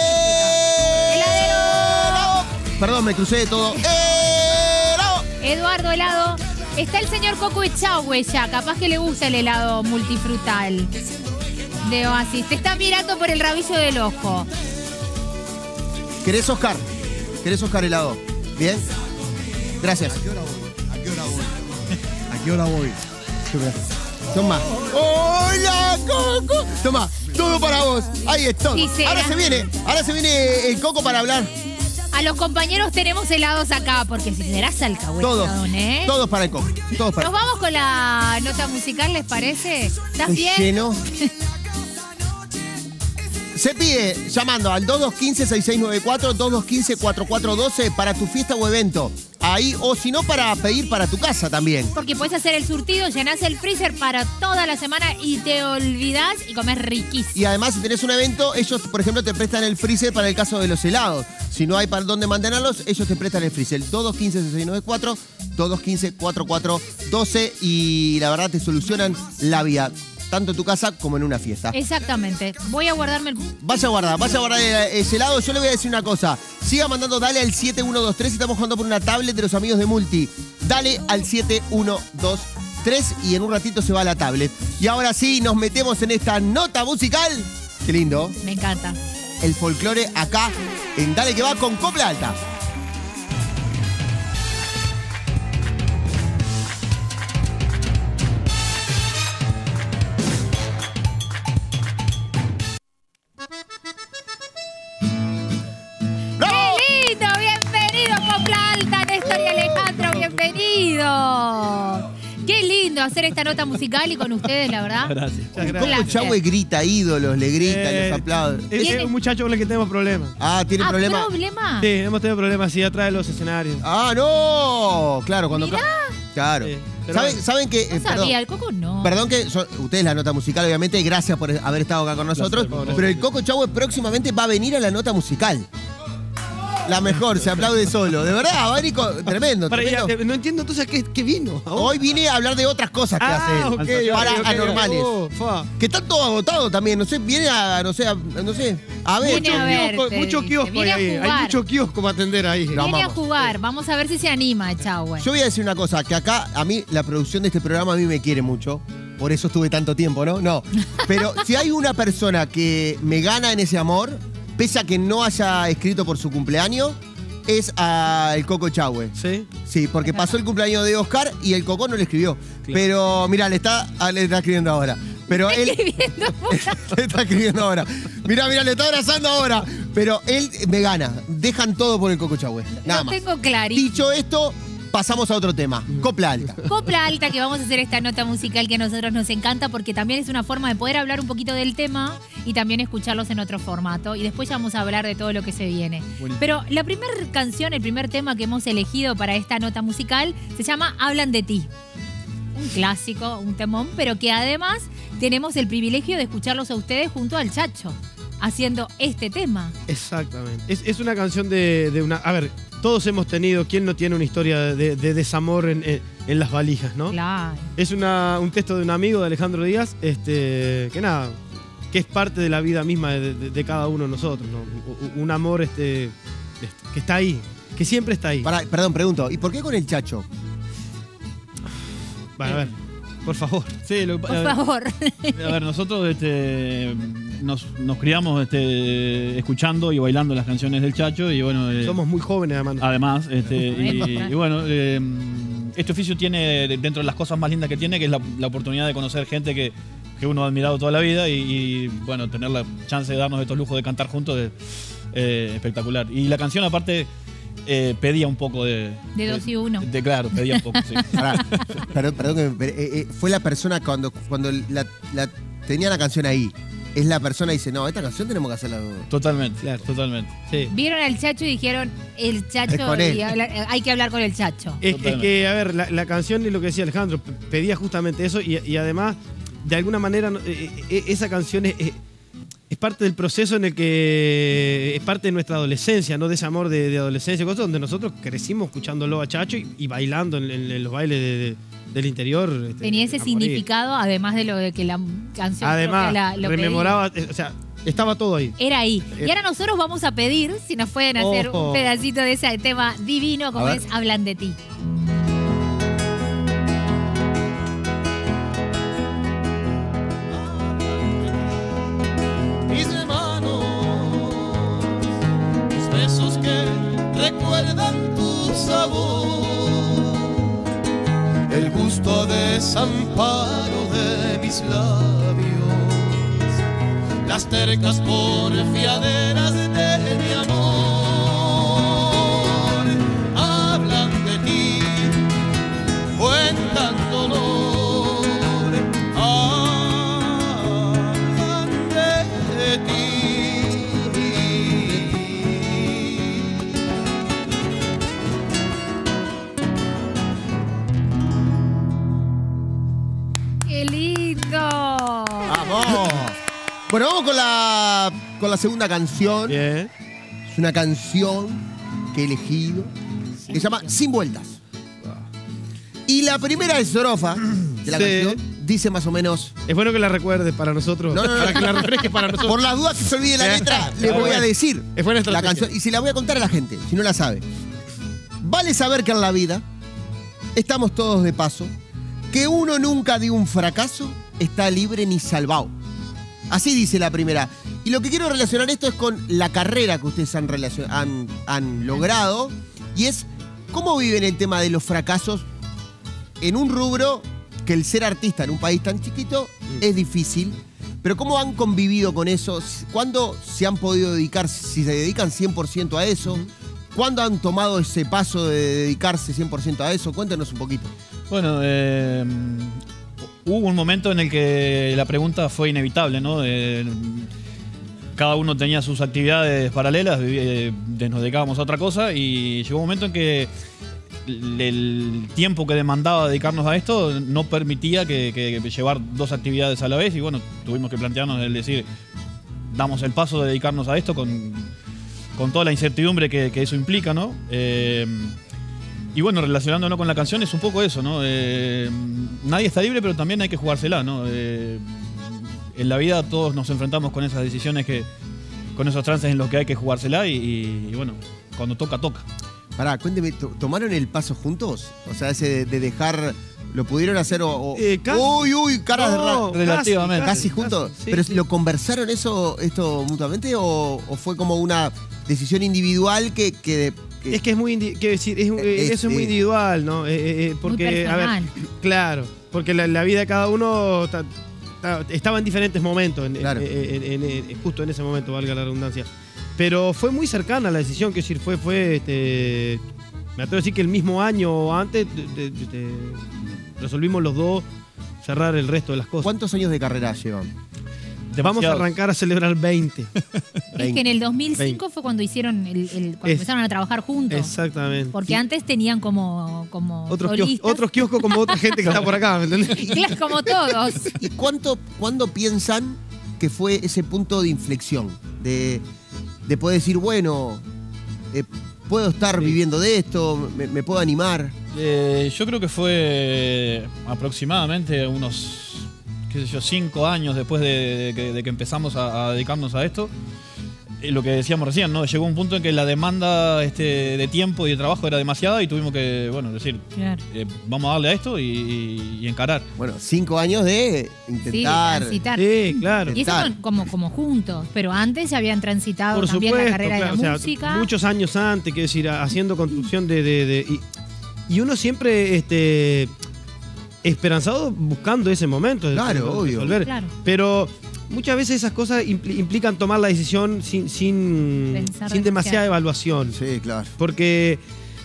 ¡Helado! Perdón, me crucé de todo. ¡Helado! Eduardo Helado. Está el señor Coco Echagüe ya. Capaz que le gusta el helado multifrutal de Oasis. Te está mirando por el rabillo del ojo. ¿Querés Oscar? ¿Querés Oscar helado? ¿Bien? Gracias. ¿A qué hora voy? Toma. ¡Hola, Coco! Toma, todo para vos. Ahí está. Sí, será. Ahora se viene el Coco para hablar. A los compañeros tenemos helados acá, porque si serás alcahuetadón, ¿eh? Todos para el Coco. Todos para Nos vamos con la nota musical, ¿les parece? ¿Estás Estoy bien? lleno. Se pide llamando al 2215-6694, 2215-4412 para tu fiesta o evento. Ahí, o si no, para pedir para tu casa también. Porque puedes hacer el surtido, llenás el freezer para toda la semana y te olvidás y comés riquísimo. Y además, si tenés un evento, ellos, por ejemplo, te prestan el freezer para el caso de los helados. Si no hay para dónde mantenerlos, ellos te prestan el freezer. 2215-6694, 2215-4412 y la verdad te solucionan la vida, tanto en tu casa como en una fiesta. Exactamente. Voy a guardarme el... Vaya a guardar ese helado. Yo le voy a decir una cosa. Siga mandando dale al 7123. Estamos jugando por una tablet de los amigos de Multi. Dale al 7123 y en un ratito se va la tablet. Y ahora sí, nos metemos en esta nota musical. Qué lindo. Me encanta. El folclore acá en Dale que va con Copla Alta. ¡Lindo! ¡Bienvenido, Copla Alta! Néstor y Alejandro, bienvenido. Qué lindo hacer esta nota musical y con ustedes, la verdad. Gracias. Muchas Un gracias. Como Chahue grita ídolos, le grita, les aplaude. Es ¿Tiene- un muchacho con el que tenemos problemas. Ah, ¿tiene problema? ¿Problema? Sí, hemos tenido problemas así atrás de los escenarios. Ah, no. Claro, cuando... Claro. Sí, pero bueno. ¿Saben que... No sabía, el Coco no. Perdón que ustedes la nota musical, obviamente, gracias por haber estado acá con nosotros. Placer. Pero el Coco Chahue próximamente va a venir a la nota musical. La mejor, se aplaude solo. De verdad, va a venir tremendo. Para, tremendo. no entiendo entonces qué vino. Hoy vine a hablar de otras cosas que hace él. Para anormales. Que están todos agotados también. No sé, viene a, no sé, a ver. Viene a ver. Mucho kiosco Viene a ahí. Hay jugar. mucho kiosco para atender ahí. No. Viene a vamos. jugar. Vamos a ver si se anima, Echagüe. Yo voy a decir una cosa, que acá a mí la producción de este programa a mí me quiere mucho. Por eso estuve tanto tiempo, ¿no? No. Pero si hay una persona que me gana en ese amor, pese a que no haya escrito por su cumpleaños, es al Coco Chahue. ¿Sí? Sí, porque pasó el cumpleaños de Oscar y el Coco no le escribió. Pero mira, le está escribiendo ahora. Pero él le está escribiendo ahora. Mira, le está abrazando ahora. Pero él me gana. Dejan todo por el Coco Chahue. Nada Lo más. tengo clarito. Dicho esto, pasamos a otro tema. Copla Alta. Copla Alta, que vamos a hacer esta nota musical que a nosotros nos encanta porque también es una forma de poder hablar un poquito del tema y también escucharlos en otro formato. Y después ya vamos a hablar de todo lo que se viene. Pero la primera canción, el primer tema que hemos elegido para esta nota musical se llama Hablan de ti. Un clásico, un temón, pero que además tenemos el privilegio de escucharlos a ustedes junto al Chacho, haciendo este tema. Exactamente. Es una canción de una... A ver, todos hemos tenido... ¿Quién no tiene una historia de desamor en las valijas, no? Claro. Es un texto de un amigo de Alejandro Díaz, que nada, que es parte de la vida misma de cada uno de nosotros, ¿no? Un amor que está ahí, que siempre está ahí. Perdón, pregunto. ¿Y por qué con el Chacho? Bueno, a ver, por favor. Sí, Por favor. A ver, nosotros nos criamos escuchando y bailando las canciones del Chacho y bueno... Somos muy jóvenes además. Y bueno, este oficio tiene, dentro de las cosas más lindas que tiene, que es la oportunidad de conocer gente que uno ha admirado toda la vida y bueno, tener la chance de darnos estos lujos de cantar juntos es espectacular. Y la canción aparte pedía un poco de 2 y 1. Claro, pedía un poco, sí. Perdón, fue la persona cuando la tenía la canción ahí. Es la persona que dice, no, esta canción tenemos que hacerla. Totalmente, claro, totalmente. Sí. Vieron al Chacho y dijeron, el Chacho, hay que hablar con el Chacho. Es que, a ver, la canción y lo que decía Alejandro, pedía justamente eso y además, de alguna manera, esa canción es parte del proceso en el que es parte de nuestra adolescencia, ¿no? De ese amor de adolescencia, cosas donde nosotros crecimos escuchándolo a Chacho y bailando en los bailes del interior. Tenía ese significado, además de lo de que la canción... Además, lo rememoraba, o sea, estaba todo ahí. Era ahí. Y ahora nosotros vamos a pedir si nos pueden hacer un pedacito de ese tema divino como es Hablan de ti. Mis manos, mis besos que recuerdan tu sabor, el gusto a desamparo de mis labios, las tercas porfiaderas de mi amor, hablan de ti, cuentan dolor, hablan de ti. ¡Qué lindo! ¡Vamos! Bueno, vamos con la segunda canción. Bien. Es una canción que he elegido que se llama Sin Vueltas. Y la primera estrofa de la canción dice más o menos... Es bueno que la recuerdes para nosotros. Para que la refresques para nosotros. Por las dudas que se olvide la letra, les voy a decir Es buena la estrategia. canción. Y se la voy a contar a la gente, si no la sabe. Vale saber que en la vida estamos todos de paso, que uno nunca de un fracaso está libre ni salvado. Así dice la primera. Y lo que quiero relacionar esto es con la carrera que ustedes han logrado. Y es cómo viven el tema de los fracasos en un rubro que el ser artista en un país tan chiquito es difícil. Pero cómo han convivido con eso. ¿Cuándo se han podido dedicar, si se dedican 100% a eso? ¿Cuándo han tomado ese paso de dedicarse 100% a eso? Cuéntenos un poquito. Bueno, hubo un momento en el que la pregunta fue inevitable, ¿no? Cada uno tenía sus actividades paralelas, nos dedicábamos a otra cosa y llegó un momento en que el tiempo que demandaba dedicarnos a esto no permitía que llevar 2 actividades a la vez y bueno, tuvimos que plantearnos el decir, damos el paso de dedicarnos a esto con toda la incertidumbre que eso implica, ¿no? Y bueno, relacionándonos con la canción es un poco eso, ¿no? Nadie está libre, pero también hay que jugársela, ¿no? En la vida todos nos enfrentamos con esas decisiones con esos trances en los que hay que jugársela y bueno, cuando toca, toca. Pará, cuénteme, ¿tomaron el paso juntos? O sea, ese de dejar... ¿Lo pudieron hacer casi. Uy, caras de raro. Relativamente. Casi juntos. Casi, sí. ¿Pero lo conversaron esto mutuamente o fue como una decisión individual que Es que es muy eso es muy individual, ¿no? Porque, muy a ver, personal. claro, porque la vida de cada uno estaba en diferentes momentos, Claro. justo en ese momento, valga la redundancia. Pero fue muy cercana la decisión, que decir, fue me atrevo a decir que el mismo año o antes resolvimos los dos cerrar el resto de las cosas. ¿Cuántos años de carrera llevan? Vamos a arrancar a celebrar 20. Es que en el 2005 fue cuando hicieron cuando empezaron a trabajar juntos. Exactamente. Porque antes tenían como Otros kioscos como otra gente que está por acá, ¿me entendés? Claro, como todos. ¿Y cuándo piensan que fue ese punto de inflexión? De poder decir, bueno, puedo estar viviendo de esto, me puedo animar. Yo creo que fue aproximadamente unos, 5 años después de que empezamos a dedicarnos a esto. lo que decíamos recién, ¿no? Llegó un punto en que la demanda de tiempo y de trabajo era demasiada y tuvimos que, bueno, decir, Claro. vamos a darle a esto y encarar. Bueno, 5 años de intentar. Sí, transitar. Sí, claro. Y eso como juntos, pero antes ya habían transitado Por también supuesto, la carrera claro, de la o sea, música. muchos años antes, quiero decir, haciendo construcción y uno siempre esperanzado buscando ese momento. Claro, de obvio. resolver. Claro. Pero muchas veces esas cosas implican tomar la decisión sin Pensar demasiada demasiado. evaluación. Sí, claro. Porque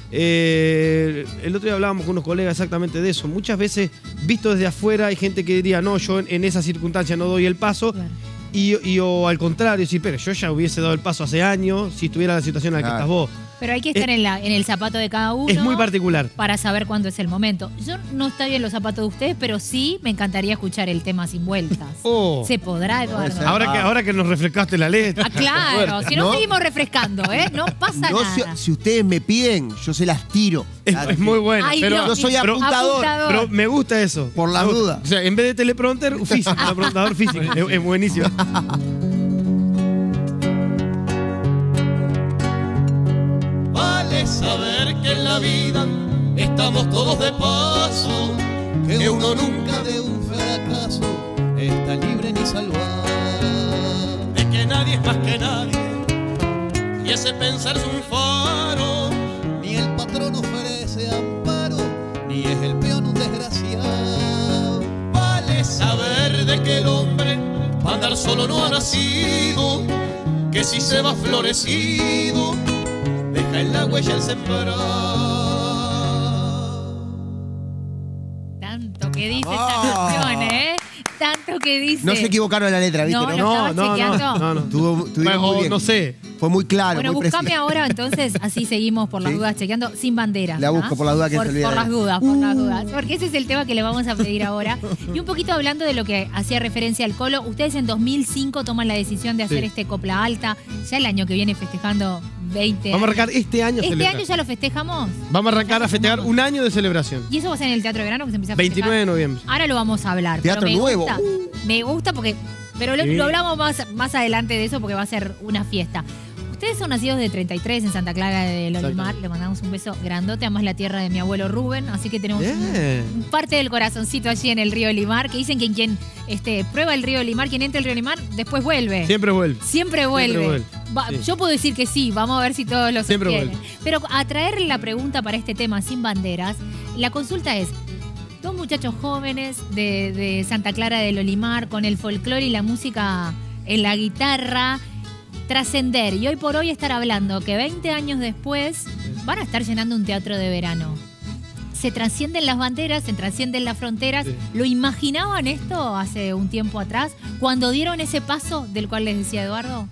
el otro día hablábamos con unos colegas exactamente de eso. Muchas veces, visto desde afuera, hay gente que diría, no, yo en esa circunstancia no doy el paso. Claro. O al contrario, sí, pero yo ya hubiese dado el paso hace años si estuviera en la situación en la que Claro. estás vos. Pero hay que estar en el zapato de cada uno. Es muy particular. Para saber cuándo es el momento. Yo no estoy en los zapatos de ustedes, pero sí me encantaría escuchar el tema Sin Vueltas. Oh. ¿Se podrá, Eduardo? ser. Ahora que nos refrescaste la letra. Ah, claro, si no, No. seguimos refrescando, ¿eh? No pasa No, nada. si ustedes me piden, yo se las tiro. Claro, Es muy bueno. Ay, pero, Dios yo soy mío. apuntador, pero me gusta eso. Por las Me gusta. dudas. O sea, en vez de teleprompter, físico, apuntador físico. Es buenísimo. Vale saber que en la vida estamos todos de paso, que uno nunca de un fracaso está libre ni salvado, de que nadie es más que nadie y ese pensar es un faro, ni el patrón ofrece amparo, ni es el peón un desgraciado. Vale saber de que el hombre para andar solo no ha nacido, que si se va florecido deja en la huella el sembrado. Tanto que dice Ah. esta canción, ¿eh? Tanto que dice. No se equivocaron en la letra, ¿viste? No, ¿no? no. ¿Estabas chequeando? Tuvieron muy bien. No sé. Fue muy claro, Bueno, muy buscame preciso. ahora entonces, así seguimos por las Sí. dudas chequeando, Sin Banderas. La busco por las dudas que por, se olvida. por las dudas, por las dudas. Porque ese es el tema que le vamos a pedir ahora. Y un poquito hablando de lo que hacía referencia al Colo, ustedes en 2005 toman la decisión de hacer Sí. este Copla Alta, ya el año que viene festejando 20 Vamos a años. arrancar este año. ¿Este celebrar. año ya lo festejamos? Vamos a arrancar a festejar un año de celebración. Y eso va a ser en el Teatro de Verano que se empieza a festejar. 29 de noviembre. Ahora lo vamos a hablar. Teatro pero me nuevo. Gusta, me gusta porque. Pero Sí. lo hablamos más adelante de eso porque va a ser una fiesta. Ustedes son nacidos de 33 en Santa Clara del Olimar. Le mandamos un beso grandote. Además, la tierra de mi abuelo Rubén. Así que tenemos Bien. parte del corazoncito allí en el río Olimar. Que dicen que quien prueba el río Olimar, quien entra al río Olimar, después vuelve. Siempre vuelve. Siempre vuelve. vuelve. Sí. Yo puedo decir que sí, vamos a ver si todos lo Siempre sostienen. vuelve. Pero a traer la pregunta para este tema Sin Banderas, la consulta es, dos muchachos jóvenes de Santa Clara del Olimar, con el folclore y la música en la guitarra, trascender y hoy por hoy estar hablando que 20 años después van a estar llenando un teatro de verano. Se trascienden las banderas, se trascienden las fronteras. Sí. ¿Lo imaginaban esto hace un tiempo atrás? Cuando dieron ese paso del cual les decía Eduardo.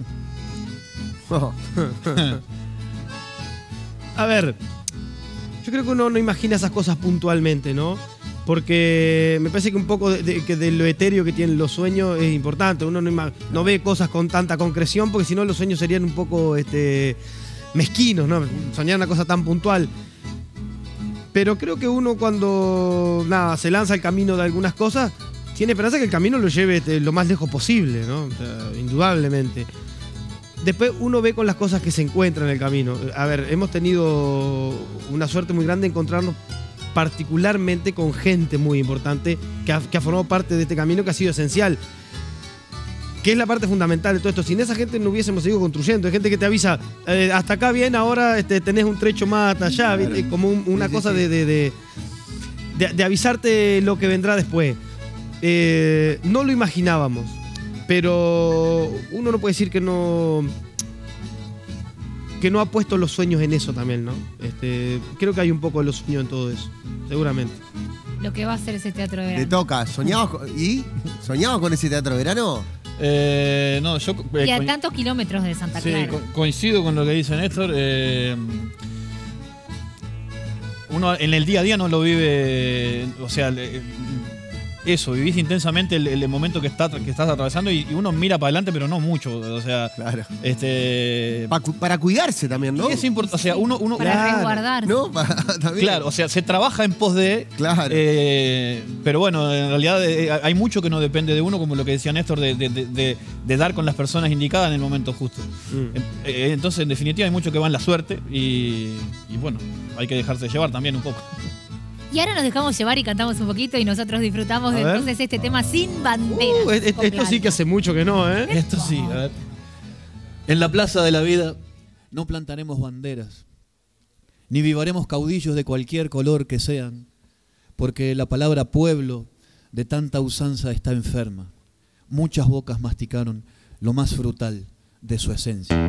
A ver, yo creo que uno no imagina esas cosas puntualmente, ¿no? Porque me parece que un poco de lo etéreo que tienen los sueños es importante. Uno no ve cosas con tanta concreción porque si no los sueños serían un poco mezquinos, ¿no? Soñar una cosa tan puntual. Pero creo que uno cuando se lanza al camino de algunas cosas, tiene esperanza que el camino lo lleve lo más lejos posible, ¿no? O sea, indudablemente. Después uno ve con las cosas que se encuentran en el camino. A ver, hemos tenido una suerte muy grande de encontrarnos particularmente con gente muy importante que ha formado parte de este camino que ha sido esencial. Que es la parte fundamental de todo esto. Sin esa gente no hubiésemos seguido construyendo. Hay gente que te avisa, hasta acá bien, ahora tenés un trecho más hasta allá, ¿viste? Como una Sí, cosa sí. de avisarte lo que vendrá después. No lo imaginábamos, pero uno no puede decir que no ha puesto los sueños en eso también, ¿no? Creo que hay un poco de los sueños en todo eso, seguramente. Lo que va a ser ese teatro de Te verano. toca. ¿Soñabas con ese teatro de verano? No, yo Y a tantos kilómetros de Santa sí, Clara. coincido con lo que dice Néstor. Uno en el día a día no lo vive, o sea, eso, vivís intensamente el momento que estás atravesando y uno mira para adelante, pero no mucho. O sea, Claro. para cuidarse también, ¿no? es importante. O sea, uno Para resguardarse. ¿No? También. claro, o sea, se trabaja en pos de. Claro. Pero bueno, en realidad hay mucho que no depende de uno, como lo que decía Néstor, de dar con las personas indicadas en el momento justo. Entonces, en definitiva, hay mucho que va en la suerte y bueno, hay que dejarse llevar también un poco. Y ahora nos dejamos llevar y cantamos un poquito y nosotros disfrutamos de A ver. entonces este tema Sin Banderas. Esto sí que hace mucho que no, ¿eh? Esto sí, a ver. En la plaza de la vida no plantaremos banderas, ni vivaremos caudillos de cualquier color que sean, porque la palabra pueblo de tanta usanza está enferma. Muchas bocas masticaron lo más frutal de su esencia.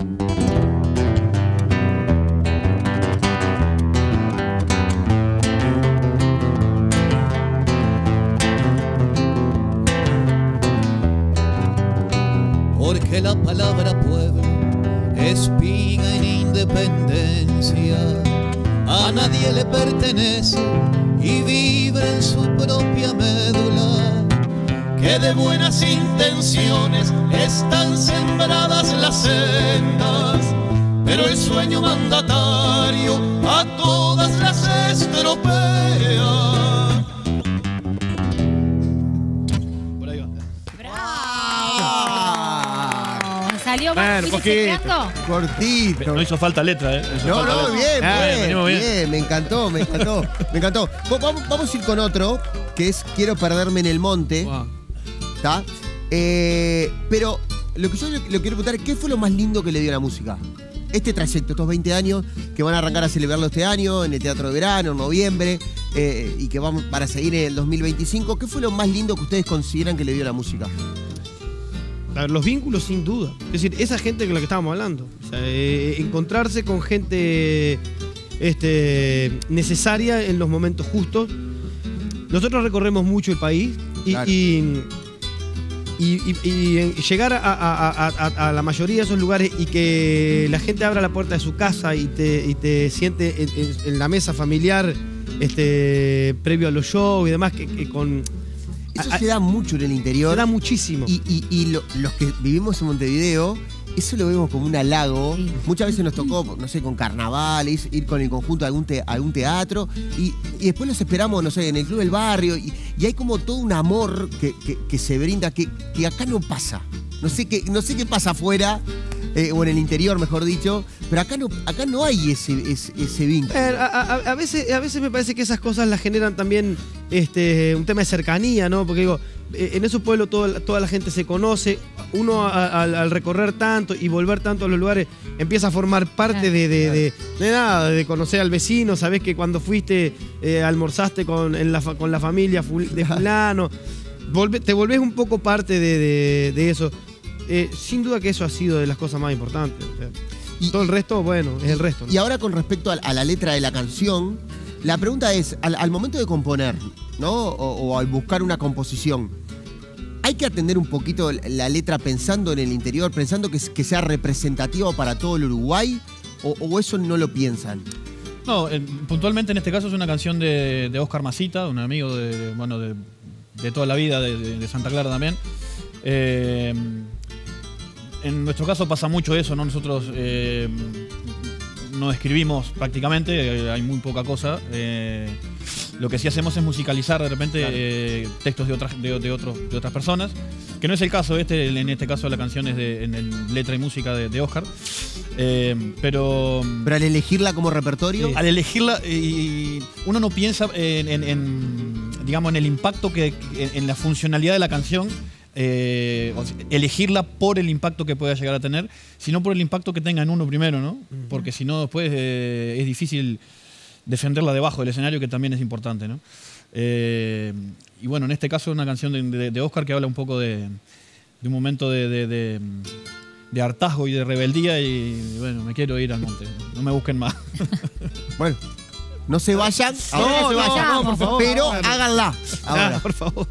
Porque la palabra pueblo es piga en independencia, a nadie le pertenece y vibra en su propia médula, que de buenas intenciones están sembradas las sendas, pero el sueño mandatario a todas las estropea. ¿Salió Bueno, más poquito. chequeando? Cortito. No hizo falta letra, ¿eh? Hizo No, falta no, letra. bien, venimos bien. bien. Me encantó. Me encantó. Vamos a ir con otro, que es Quiero perderme en el monte. Wow. ¿Está? Pero lo que yo le quiero preguntar, ¿qué fue lo más lindo que le dio la música? Este trayecto, estos 20 años, que van a arrancar a celebrarlo este año, en el Teatro de Verano, en noviembre, y que van para seguir en el 2025. ¿Qué fue lo más lindo que ustedes consideran que le dio la música? A ver, los vínculos sin duda. Es decir, esa gente con la que estábamos hablando. O sea, encontrarse con gente necesaria en los momentos justos. Nosotros recorremos mucho el país y, Claro. y llegar a la mayoría de esos lugares y que la gente abra la puerta de su casa y te siente en la mesa familiar previo a los shows y demás, que con... Eso se da mucho en el interior. Se da muchísimo. Y los que vivimos en Montevideo, eso lo vemos como un halago. Sí. Muchas veces nos tocó, no sé, con carnavales, ir con el conjunto a algún teatro y después los esperamos, no sé, en el Club del Barrio y hay como todo un amor que se brinda que acá no pasa. No sé qué pasa afuera, o en el interior, mejor dicho, pero acá no hay ese vínculo. A veces me parece que esas cosas las generan también un tema de cercanía, ¿no? Porque digo, en esos pueblos toda la gente se conoce, uno al recorrer tanto y volver tanto a los lugares empieza a formar parte de conocer al vecino, sabés que cuando fuiste almorzaste con la familia de fulano, te volvés un poco parte de eso. Sin duda que eso ha sido de las cosas más importantes. O sea, y todo el resto, bueno, es el resto, ¿no? Y ahora con respecto a la letra de la canción, la pregunta es, al momento de componer, ¿no? O al buscar una composición, ¿hay que atender un poquito la letra pensando en el interior, pensando que sea representativa para todo el Uruguay? ¿O eso no lo piensan? No, puntualmente en este caso es una canción de Oscar Masita, un amigo de toda la vida, de Santa Clara también. En nuestro caso pasa mucho eso, ¿no? Nosotros no escribimos prácticamente, hay muy poca cosa. Lo que sí hacemos es musicalizar de repente textos de otras personas, que no es el caso. En este caso la canción es en letra y música de Oscar. Pero al elegirla como repertorio... Al elegirla, uno no piensa digamos, en el impacto en la funcionalidad de la canción. Elegirla por el impacto que pueda llegar a tener, sino por el impacto que tenga en uno primero, ¿no? Porque si no, después es difícil defenderla debajo del escenario, que también es importante, ¿no? Y bueno, en este caso es una canción de Oscar que habla un poco de un momento de hartazgo y de rebeldía y bueno, me quiero ir al monte, no me busquen más. Bueno, no se vayan, ahora no se vayan, no, por favor, pero ahora. háganla. Ahora. Por favor.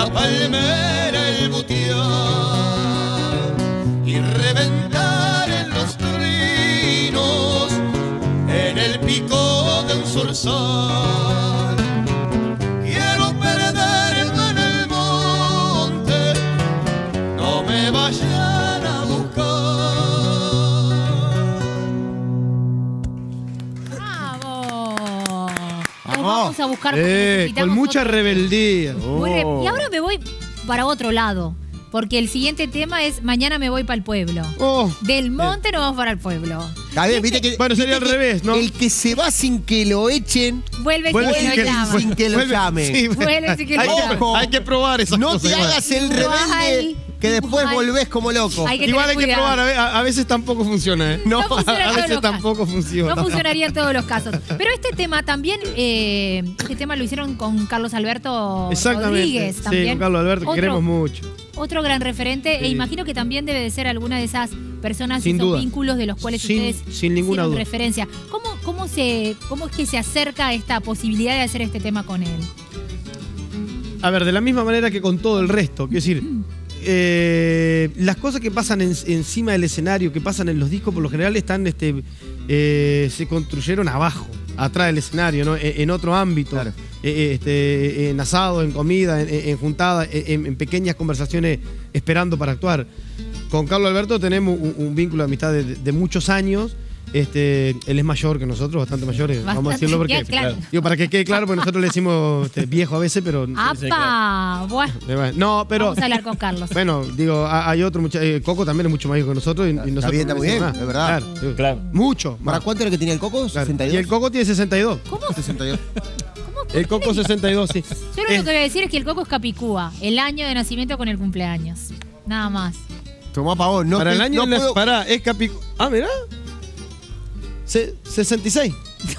la palmera, el butián y reventar en los trinos en el pico de un zorzal. Quiero perderme en el monte, no me vayan a buscar. Vamos a buscar porque necesitamos con mucha otro- rebeldía. Y ahora me voy para otro lado. Porque el siguiente tema es mañana me voy para el pueblo. Del monte nos vamos para el pueblo. Está bien, viste que. Bueno, sería al revés, ¿no? El que se va sin que lo echen. Vuelve Vuelve sin que lo llame. sin que lo Vuelve- llame. sí, Vuelve sin que lo llame. Ojo, Hay que probar esas no cosas. te igual. hagas el Igual, rebelde que después igual. volvés como loco. Hay que Igual hay tener que cuidado. probar, a veces tampoco funciona, ¿eh? No funciona en a todos veces los tampoco funciona. No funcionaría en todos los casos. Pero este tema también, este tema lo hicieron con Carlos Alberto Exactamente. Rodríguez Sí, también. con Carlos Alberto, que Otro- queremos mucho. Otro gran referente, e Sí. imagino que también debe de ser alguna de esas personas Sin y esos duda. vínculos de los cuales Sin- ustedes sin ninguna hicieron duda. referencia. ¿Cómo es que se acerca a esta posibilidad de hacer este tema con él? A ver, de la misma manera que con todo el resto. Quiero decir, las cosas que pasan encima del escenario, que pasan en los discos, por lo general están, se construyeron abajo, atrás del escenario, ¿no? En otro ámbito. Claro. En asado, en comida, en juntada, en pequeñas conversaciones esperando para actuar. Con Carlos Alberto tenemos un vínculo de amistad de muchos años. Él es mayor que nosotros, bastante mayor, vamos a Bastante, decirlo porque. queda claro. Digo, para que quede claro, porque nosotros le decimos viejo a veces, pero. ¡Apa! Bueno, No, pero. vamos a hablar con Carlos. Bueno, digo, hay otro muchacho. Coco también es mucho más viejo que nosotros. Y nosotros bien, está no muy bien, decimos es verdad. Claro, digo, Claro. mucho. ¿Para más. cuánto era que tenía el Coco? Claro. 62. Y el Coco tiene 62. ¿Cómo? 62. El Coco 62, sí. Yo lo único que voy a decir es que el Coco es Capicúa, el año de nacimiento con el cumpleaños. Nada más. Tomá pa' vos. No Para el estoy- año no puedo- pará, es Capicu. Ah, mirá. 66.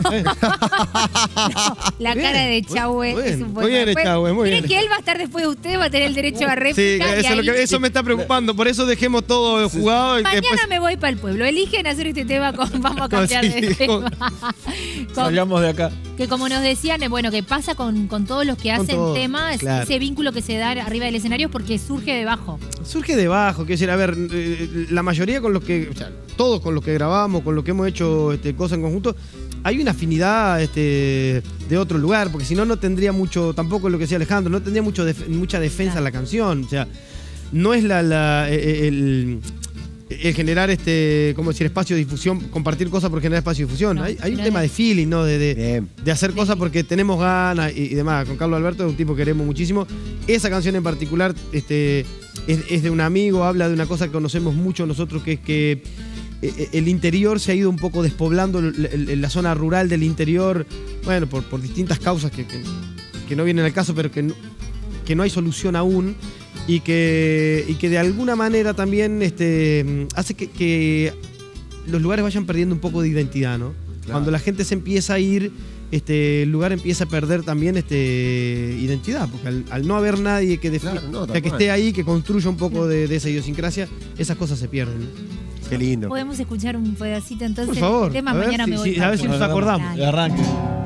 La Bien, cara de Chahue muy es bien, un buen muy bien, después. Chahue, muy Miren bien. que él va a estar después de usted, va a tener el derecho a Sí, réplica. eso, y ahí- eso me está preocupando. Por eso dejemos todo jugado. Y Mañana después, me voy para el pueblo. Eligen hacer este tema con. Vamos a cambiar Sí, de tema. Con- Salgamos de acá. que como nos decían, bueno, que pasa con todos los que Con hacen todo, temas, claro. ese vínculo que se da arriba del escenario es porque surge debajo. surge debajo. Quiero decir, a ver, la mayoría con los que. O sea, todos con los que grabamos, con los que hemos hecho cosas en conjunto, hay una afinidad de otro lugar, porque si no, no tendría mucho, tampoco lo que decía Alejandro, no tendría mucha defensa en la canción. O sea, no es el generar ¿cómo decir? Espacio de difusión, compartir cosas por generar espacio de difusión. No, hay un no tema es- de feeling, ¿no? De Bien. hacer cosas porque tenemos ganas y demás. Con Carlos Alberto es un tipo que queremos muchísimo. Esa canción en particular es de un amigo, habla de una cosa que conocemos mucho nosotros, que es que el interior se ha ido un poco despoblando, la zona rural del interior, bueno, por distintas causas que no vienen al caso, pero que no hay solución aún. Y que de alguna manera también hace que los lugares vayan perdiendo un poco de identidad, ¿no? Claro. Cuando la gente se empieza a ir, el lugar empieza a perder también identidad, porque al no haber nadie que, Claro, no, tal que cual. esté ahí, que construya un poco de esa idiosincrasia, esas cosas se pierden, ¿no? Qué lindo. Podemos escuchar un pedacito entonces Por favor, del tema. a ver Mañana si- me voy si- para a ver el si nos pueblo. acordamos. Dale. Arranque.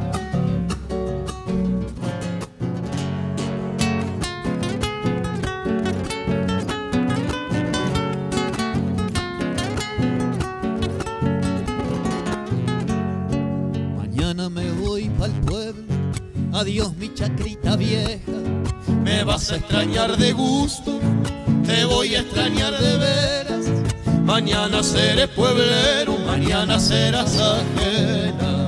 Mañana me voy pa'l pueblo, adiós mi chacrita vieja. Me vas a extrañar de gusto, te voy a extrañar de veras. Mañana seré pueblero, mañana serás ajena.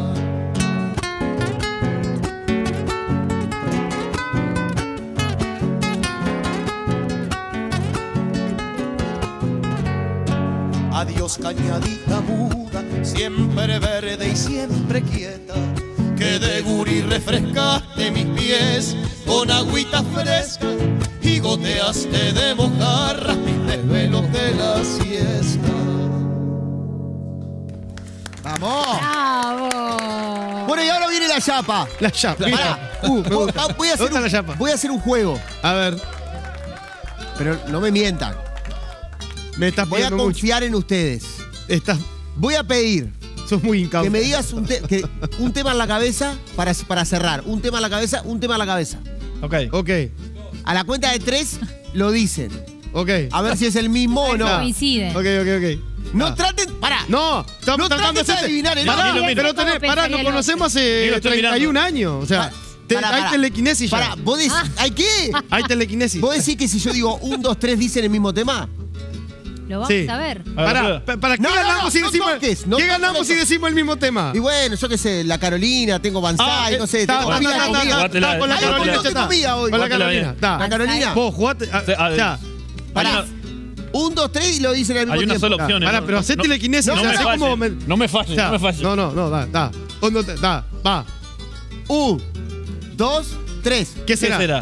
Adiós cañadita muda, siempre verde y siempre quieta, que de gurí refrescaste mis pies con agüita fresca y goteaste de mojarras mis desvelos de la siesta. ¡Vamos! ¡Bravo! Bueno, y ahora viene la chapa. La chapa. Pará. Me gusta. Voy a hacer ¿Dónde está la chapa? voy a hacer un juego, A ver, pero no me mientan. me estás Voy a pidiendo mucho. confiar en ustedes. Voy a pedir Sos muy incauto. que me digas un tema en la cabeza para cerrar. Un tema en la cabeza, un tema en la cabeza. Ok. Ok. A la cuenta de 3 lo dicen. Ok. A ver si es el mismo o no. Coinciden. Ok. No traten. Pará. No, estamos No tratando de trates de adivinar el Pará, orden. pero ¿Cómo pará, pensaría nos el conocemos hace Digo, estoy 31 años. O sea, Pará. hay telequinesis ya. Pará, vos decís. ¿Hay qué? Hay telequinesis. ¿Vos decís que si yo digo 1, 2, 3 dicen el mismo tema? Lo vamos Sí. a ver. ¿Para qué No, ganamos si no decimos toques, no ¿qué toques ganamos eso. si decimos el mismo tema? Y bueno, yo qué sé, la Carolina, tengo Banzai, no sé, tengo Con la comida. Jugátela, Tengo comida hoy. Con la Jugátela Carolina. bien. Ta. La Carolina. Vos jugate. Ya. Pará. 1, 2, 3 y lo dicen al mismo Hay una tiempo. sola opción. Pará, pero hacé telequinesis. No o sea, me hacé como falles. No me falles. No me falles. No, da. Va. 1, 2, 3. ¿Qué será? ¡Bien!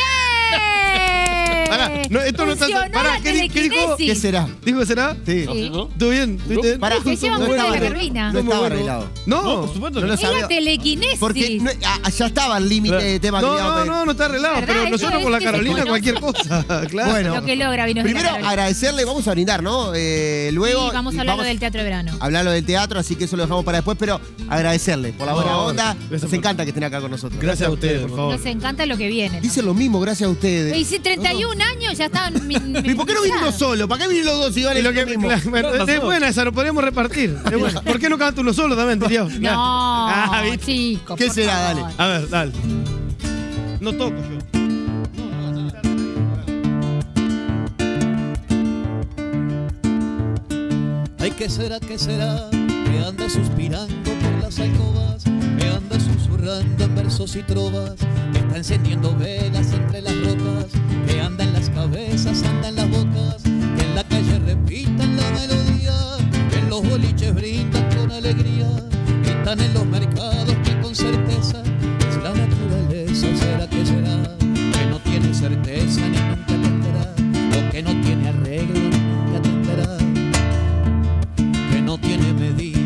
Pará, no, esto no está. Funcionó Pará, la ¿qué dijo? telequinesis. ¿Qué será? ¿Dijo que será? Sí. Sí. ¿Todo bien? ¿Estuviste? Pará, Se llevan no muy bien estaba la arreglado. Carolina. No estaba Bueno. arreglado. No, No, por supuesto No que lo no. Es la sabía. telequinesis. Porque ya estaba el límite tema que le iba a pedir. no está arreglado. ¿Verdad? Pero Eso nosotros es con la que se Carolina conoce. cualquier cosa, claro. Bueno. Lo que logra vino de la Primero, Carolina. agradecerle, vamos a brindar, ¿no? Luego. Sí, vamos a hablar del teatro de verano. Hablarlo del teatro, así que eso lo dejamos para después, pero agradecerle por la buena No, onda. gracias Nos por- encanta que estén acá con nosotros. Gracias a ustedes, por favor. Nos encanta lo que viene. ¿no? Dicen lo mismo, gracias a ustedes. Y si 31 años ya estaban. ¿Y por qué no vienen uno solo? ¿Para qué vienen los dos y Y vale lo lo que, mismo? es buena esa, lo podríamos repartir. Es buena. ¿Por qué no canta uno solo también, diría? No, ¿viste? chico. ¿Qué por será? favor. Dale. A ver, dale. No toco yo. Ay, ¿qué será que anda suspirando por las alcobas, que anda susurrando en versos y trovas, que está encendiendo velas entre las rocas, que anda en las cabezas, anda en las bocas, que en la calle repitan la melodía, que en los boliches brindan con alegría, que están en los mercados que con certeza es la naturaleza. ¿Será que no tiene certeza ni nunca tendrá, o que no tiene arreglo ni nunca tendrá, que no tiene medida?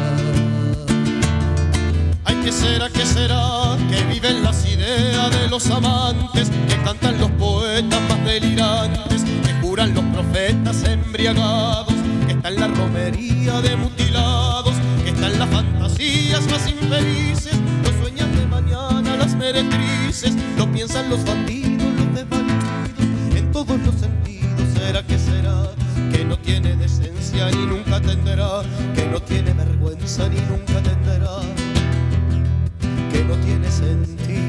Ay, ¿qué será que viven las ideas de los amantes, que cantan los poetas más delirantes, que juran los profetas embriagados, que está en la romería de mutilados, que está en las fantasías más infelices, lo sueñan de mañana las meretrices, lo piensan los bandidos, los desvalidos, en todos los sentidos. ¿Será que no tiene decencia ni nunca tendrá, que no tiene vergüenza ni nunca tendrá, que no tiene sentido?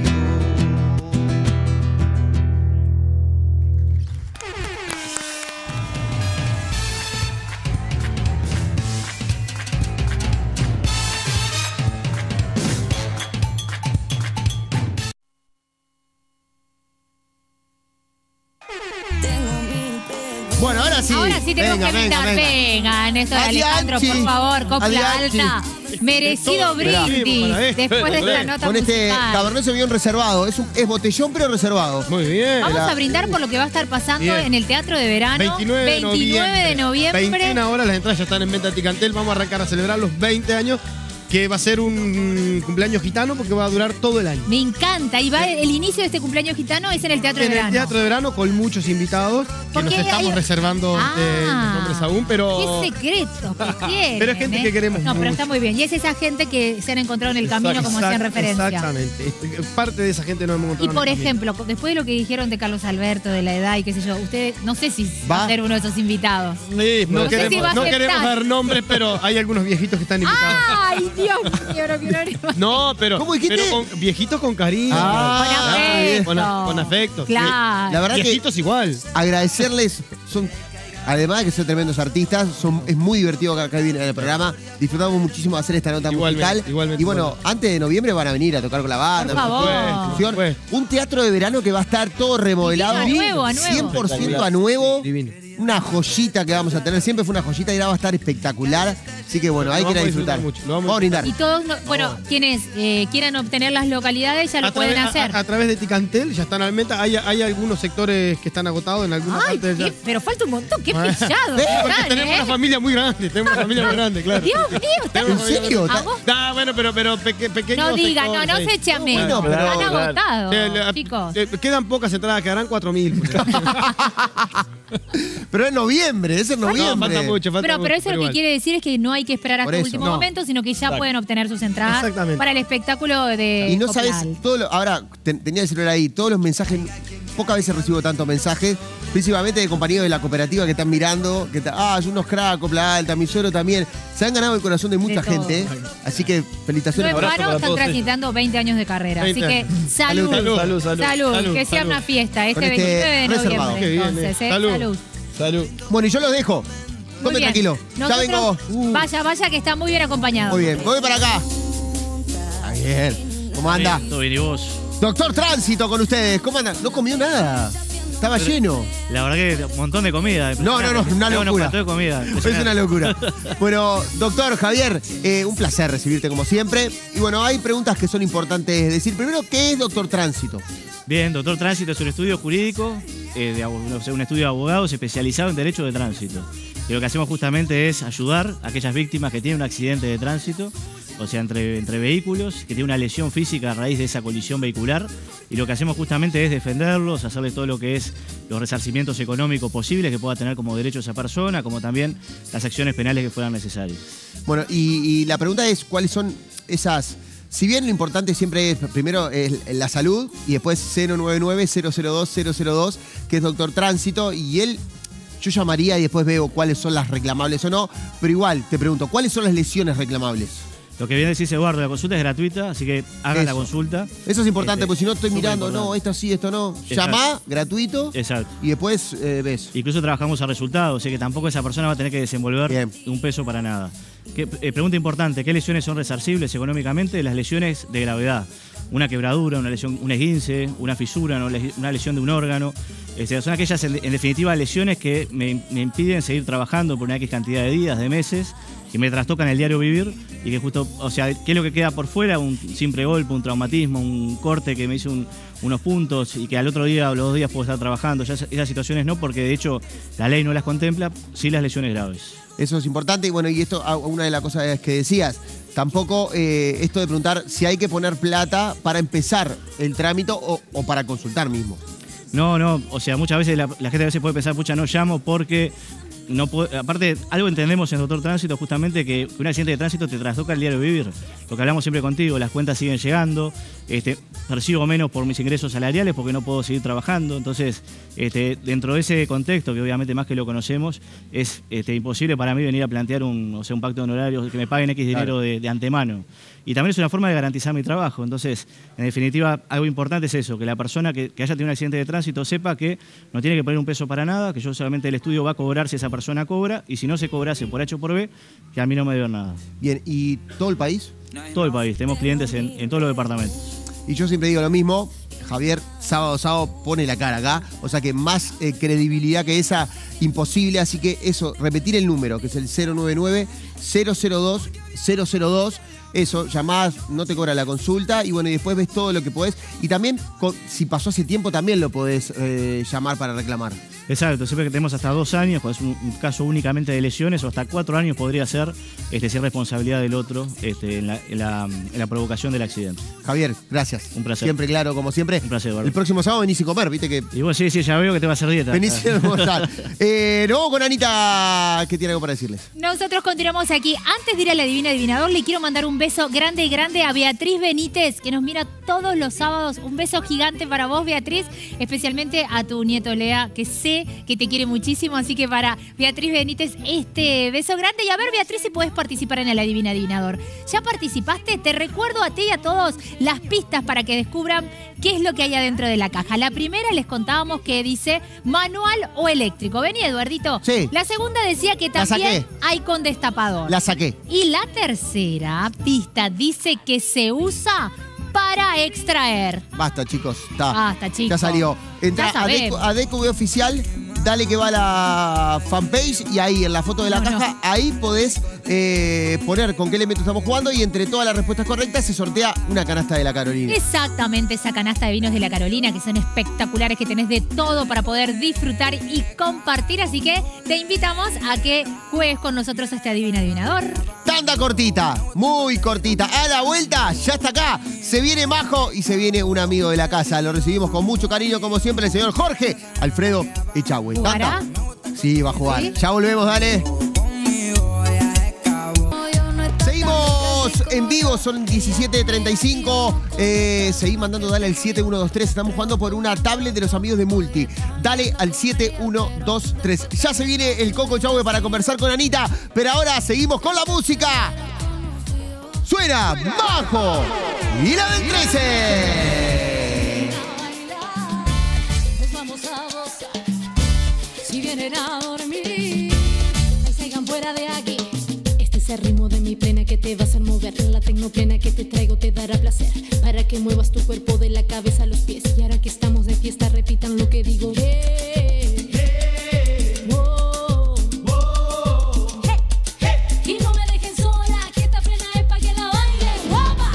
Bueno, ahora sí. Ahora sí tenemos que brindar. Venga, Néstor Alejandro, por favor, copla alta. Merecido brindis después de esta nota con este musical. Cabernet Sauvignon reservado. Es botellón, pero reservado. Muy bien. Vamos a brindar por lo que va a estar pasando Bien. en el Teatro de Verano. 29 de noviembre. 21 21 horas, las entradas ya están en venta de Ticantel. Vamos a arrancar a celebrar los 20 años, que va a ser un cumpleaños gitano porque va a durar todo el año. Me encanta. Y va el inicio de este cumpleaños gitano es en el Teatro de En Verano. el Teatro de Verano con muchos invitados que Porque nos estamos hay- reservando los nombres aún, pero... Qué secreto que tienen, Pero es gente que queremos No, pero mucho. está muy bien. Y es esa gente que se han encontrado en el camino, como hacían referencia. Exactamente. Parte de esa gente nos hemos Y encontrado por en el camino. ejemplo, después de lo que dijeron de Carlos Alberto, de la edad y qué sé yo, usted no sé si va a ser uno de esos invitados. Sí, No no sé si queremos, va a no aceptar. queremos dar nombres, pero hay algunos viejitos que están invitados. ¡Ay, Dios mío! No quiero ni más. No, pero, ¿Cómo dijiste? pero con viejitos con cariño. Ah, Con afecto. Con afecto. Claro. La verdad que Viejitos igual. agradecerles, además de que son tremendos artistas, es muy divertido que acá vienen en el programa. Disfrutamos muchísimo de hacer esta nota Igualmente, musical. igualmente, Y bueno, igualmente. antes de noviembre van a venir a tocar con la banda. Por favor. Fusión. Un teatro de verano que va a estar todo remodelado. Divino, a nuevo. 100% a nuevo. Divino. Una joyita que vamos a tener. Siempre fue una joyita y ahora va a estar espectacular. Así que bueno, hay Lo que ir a vamos a disfrutar. disfrutar mucho, lo vamos a Vamos a brindar. Y todos, bueno, quienes quieran obtener las localidades ya lo pueden hacer. A través de Ticantel ya están al venta. Hay algunos sectores que están agotados en alguna Ay, parte. qué- pero falta un montón, qué Ah. pillado. Porque tenemos una familia muy grande. Tenemos una familia muy grande, claro. Dios mío, ¿En serio? ¿A vos? Bueno, pero pequeños No digan, no sectores ahí. se eche a menos. Bueno, pero- Están claro. agotados, chicos. Quedan pocas entradas, quedarán 4.000. Pero es noviembre, es en No, noviembre. falta mucho, falta Pero mucho. eso lo que igual. quiere decir es que no hay que esperar Por hasta el eso. último No. momento, sino que ya Exacto. pueden obtener sus entradas Exactamente. para el espectáculo de Y no Copla sabes Alta. todo ahora tenía el celular ahí, todos los mensajes pocas veces recibo tantos mensajes, principalmente de compañeros de la cooperativa que están mirando, unos cracks, Copla Alta, mi suegro también. Se han ganado el corazón de mucha gente, así que No felicitaciones. en vano están transitando 20 años de carrera. Así que salud. Que sea una fiesta este Con este 29 de reservado. noviembre. Qué bien, Entonces, Salud. Salud. Bueno, y yo los dejo. Muy Come bien. tranquilo. Ya vengo. Nosotros, vaya, que está muy bien acompañado. Muy bien, voy para acá. Está bien. ¿Cómo anda? Todo bien, ¿y vos? Doctor Tránsito con ustedes. ¿Cómo anda? No comió nada. Estaba lleno. La verdad que un montón de comida. No, una Nos locura. faltó de comida. Es una locura. Bueno, doctor Javier, un placer recibirte como siempre. Y bueno, hay preguntas que son importantes decir. Primero, ¿qué es Doctor Tránsito? Bien, Doctor Tránsito es un estudio jurídico, un estudio de abogados especializado en derecho de tránsito. Y lo que hacemos justamente es ayudar a aquellas víctimas que tienen un accidente de tránsito, o sea, entre vehículos, que tienen una lesión física a raíz de esa colisión vehicular. Y lo que hacemos justamente es defenderlos, hacerles todo lo que es los resarcimientos económicos posibles que pueda tener como derecho esa persona, como también las acciones penales que fueran necesarias. Bueno, y la pregunta es, ¿cuáles son esas? Si bien lo importante siempre es, primero, es la salud, y después 099-002-002, que es Doctor Tránsito, y él, yo llamaría y después veo cuáles son las reclamables o no, pero igual, te pregunto, ¿cuáles son las lesiones reclamables? Lo que viene a decir Eduardo, la consulta es gratuita, así que hagan la consulta. Eso es importante, porque si no estoy mirando, importante. no, esto sí, esto no. Exacto. Llamá, gratuito, Exacto. y después ves. Incluso trabajamos a resultados, o sea que tampoco esa persona va a tener que desenvolver un peso para nada. Pregunta importante, ¿qué lesiones son resarcibles económicamente? Las lesiones de gravedad. Una quebradura, una lesión, un esguince, una fisura, una lesión de un órgano. Son aquellas, en definitiva, lesiones que me impiden seguir trabajando por una X cantidad de días, de meses, que me trastocan el diario vivir y que justo, o sea, ¿qué es lo que queda por fuera? Un simple golpe, un traumatismo, un corte que me hizo unos puntos y que al otro día o los 2 días puedo estar trabajando. Ya esas situaciones no, porque de hecho la ley no las contempla, sí las lesiones graves. Eso es importante. Y bueno, y esto, una de las cosas que decías, tampoco esto de preguntar si hay que poner plata para empezar el trámite o para consultar mismo. No, o sea, muchas veces la gente a veces puede pensar, pucha, no llamo porque no puedo. Aparte, algo entendemos en Doctor Tránsito justamente que un accidente de tránsito te trastoca el diario vivir. Lo que hablamos siempre contigo, las cuentas siguen llegando, percibo menos por mis ingresos salariales porque no puedo seguir trabajando. Entonces, dentro de ese contexto, que obviamente más que lo conocemos, es imposible para mí venir a plantear un pacto de honorarios, que me paguen X dinero de antemano. Y también es una forma de garantizar mi trabajo. Entonces, en definitiva, algo importante es eso, que la persona que haya tenido un accidente de tránsito sepa que no tiene que poner un peso para nada, que yo solamente el estudio va a cobrar si esa persona cobra, y si no se cobrase por H o por B, que a mí no me debe nada. Bien, ¿y todo el país? Todo el país, tenemos clientes en todos los departamentos. Y yo siempre digo lo mismo, Javier, sábado pone la cara acá, o sea que más credibilidad que esa, imposible, así que eso, repetir el número, que es el 099-002-002, eso, llamás, no te cobra la consulta, y bueno, y después ves todo lo que podés, y también, si pasó hace tiempo, también lo podés llamar para reclamar. Exacto, siempre que tenemos hasta 2 años, cuando es un caso únicamente de lesiones, o hasta 4 años podría ser si es responsabilidad del otro en la provocación del accidente. Javier, gracias. Un placer. Siempre claro, como siempre. Un placer, Eduardo. El próximo sábado venís sin comer, viste que... Y vos sí, ya veo que te va a hacer dieta. Venís a almorzar. Nos vamos con Anita, que tiene algo para decirles. Nosotros continuamos aquí. Antes de ir a la Divina Adivinador, le quiero mandar un beso grande a Beatriz Benítez, que nos mira todos los sábados. Un beso gigante para vos, Beatriz, especialmente a tu nieto Lea, que sé que te quiere muchísimo, así que para Beatriz Benítez este beso grande. Y a ver, Beatriz, si podés participar en la Divina Adivinador. ¿Ya participaste? Te recuerdo a ti y a todos las pistas para que descubran qué es lo que hay adentro de la caja. La primera les contábamos que dice manual o eléctrico. Vení, Eduardito. Sí. La segunda decía que también hay con destapador. La saqué. Y la tercera pista dice que se usa para extraer. Basta, chicos. Está. Basta, chicos. Ya salió. Entra a DQB Oficial, dale que va a la fanpage y ahí en la foto de la caja, ahí podés poner con qué elemento estamos jugando y entre todas las respuestas correctas se sortea una canasta de la Carolina. Exactamente, esa canasta de vinos de la Carolina, que son espectaculares, que tenés de todo para poder disfrutar y compartir. Así que te invitamos a que juegues con nosotros a este Divina Adivinador. Tanda cortita, muy cortita. A la vuelta, ya está acá. Se viene Majo y se viene un amigo de la casa. Lo recibimos con mucho cariño, como siempre, el señor Jorge Alfredo Echagüe. ¿Jugará? Sí, va a jugar. ¿Sí? Ya volvemos, dale. Seguimos en vivo, son 17:35. Seguí mandando, dale al 7123. Estamos jugando por una tablet de los amigos de Multi. Dale al 7123. Ya se viene el Coco Chahue para conversar con Anita, pero ahora seguimos con la música. Suena Bajo y la del 13. Nos vamos a gozar. Si vienen a dormir, no salgan fuera de aquí. Este es el ritmo de mi plena que te va a hacer mover. La tecnoplena que te traigo te dará placer. Para que muevas tu cuerpo de la cabeza a los pies. Y ahora que estamos de fiesta, repitan lo que digo. Y no me dejen sola, que esta plena es pa' que la baile. ¡Guapa!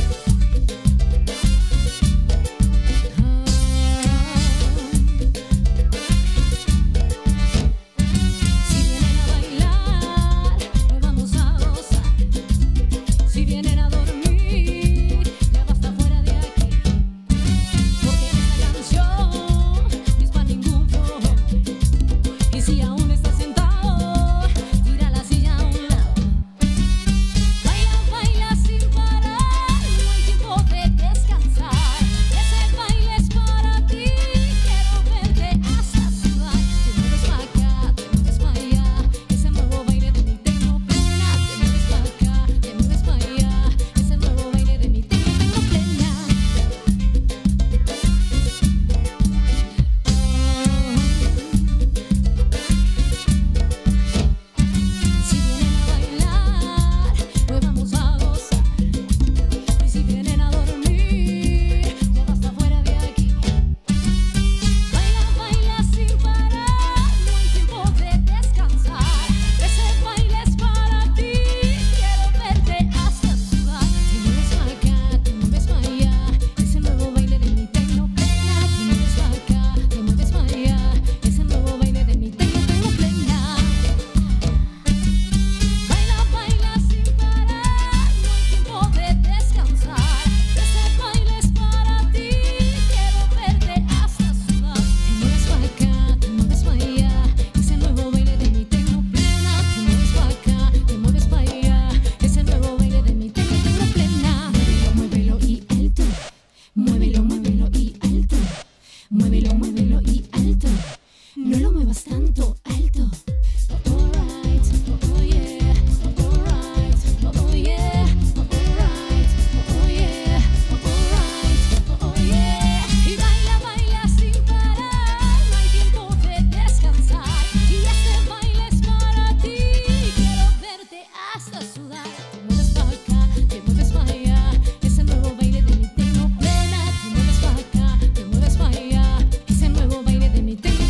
Si vienen a bailar, hoy vamos a gozar. Si vienen a dormir, ya basta fuera de aquí. Porque esta canción no es pa' ningún flojo. Y si aún estás sentado, tira la silla a un lado. Baila, baila sin parar, no hay tiempo de descansar. Ese baile es para ti, quiero verte hasta sudar. Te mueves pa' acá, te mueves pa' allá, ese nuevo baile de mi tecnoplena. Te mueves pa' acá, te mueves pa' allá, ese nuevo baile de mi tecnoplena. Si vienen a bailar, hoy vamos a gozar. Y si vienen a dormir, ya basta fuera de aquí. Baila, baila sin parar, no hay tiempo de descansar. Ese baile es para ti, quiero verte hasta sudar. Te mueves pa' acá, te mueves pa' allá, ese nuevo baile de mi tecnoplena. Te mueves pa' acá, te mueves pa' allá, ese nuevo baile de mi tecnoplena. Baila, baila sin parar, no hay tiempo de descansar. Ese baile es para ti, quiero verte hasta sudar. Te mueves pa' acá, te mueves pa' allá, ese nuevo baile de mi tecnoplena. Te mueves pa' acá, te mueves pa' allá, ese nuevo baile de mi tecnoplena. Muévelo, muévelo y alto. Muévelo, muévelo y alto. Muévelo, muévelo y alto. No lo muevas tanto, alto. Alright, oh yeah, alright, oh yeah, alright, oh yeah, alright, oh yeah. Y baila, baila sin parar, no hay tiempo de descansar. Y este baile es para ti, quiero verte hasta sudar. Te mueves pa' acá, te mueves pa' allá, ese nuevo baile de mi tecnoplena. Te mueves pa' acá, te mueves pa' allá, ese nuevo baile de mi tecnoplena.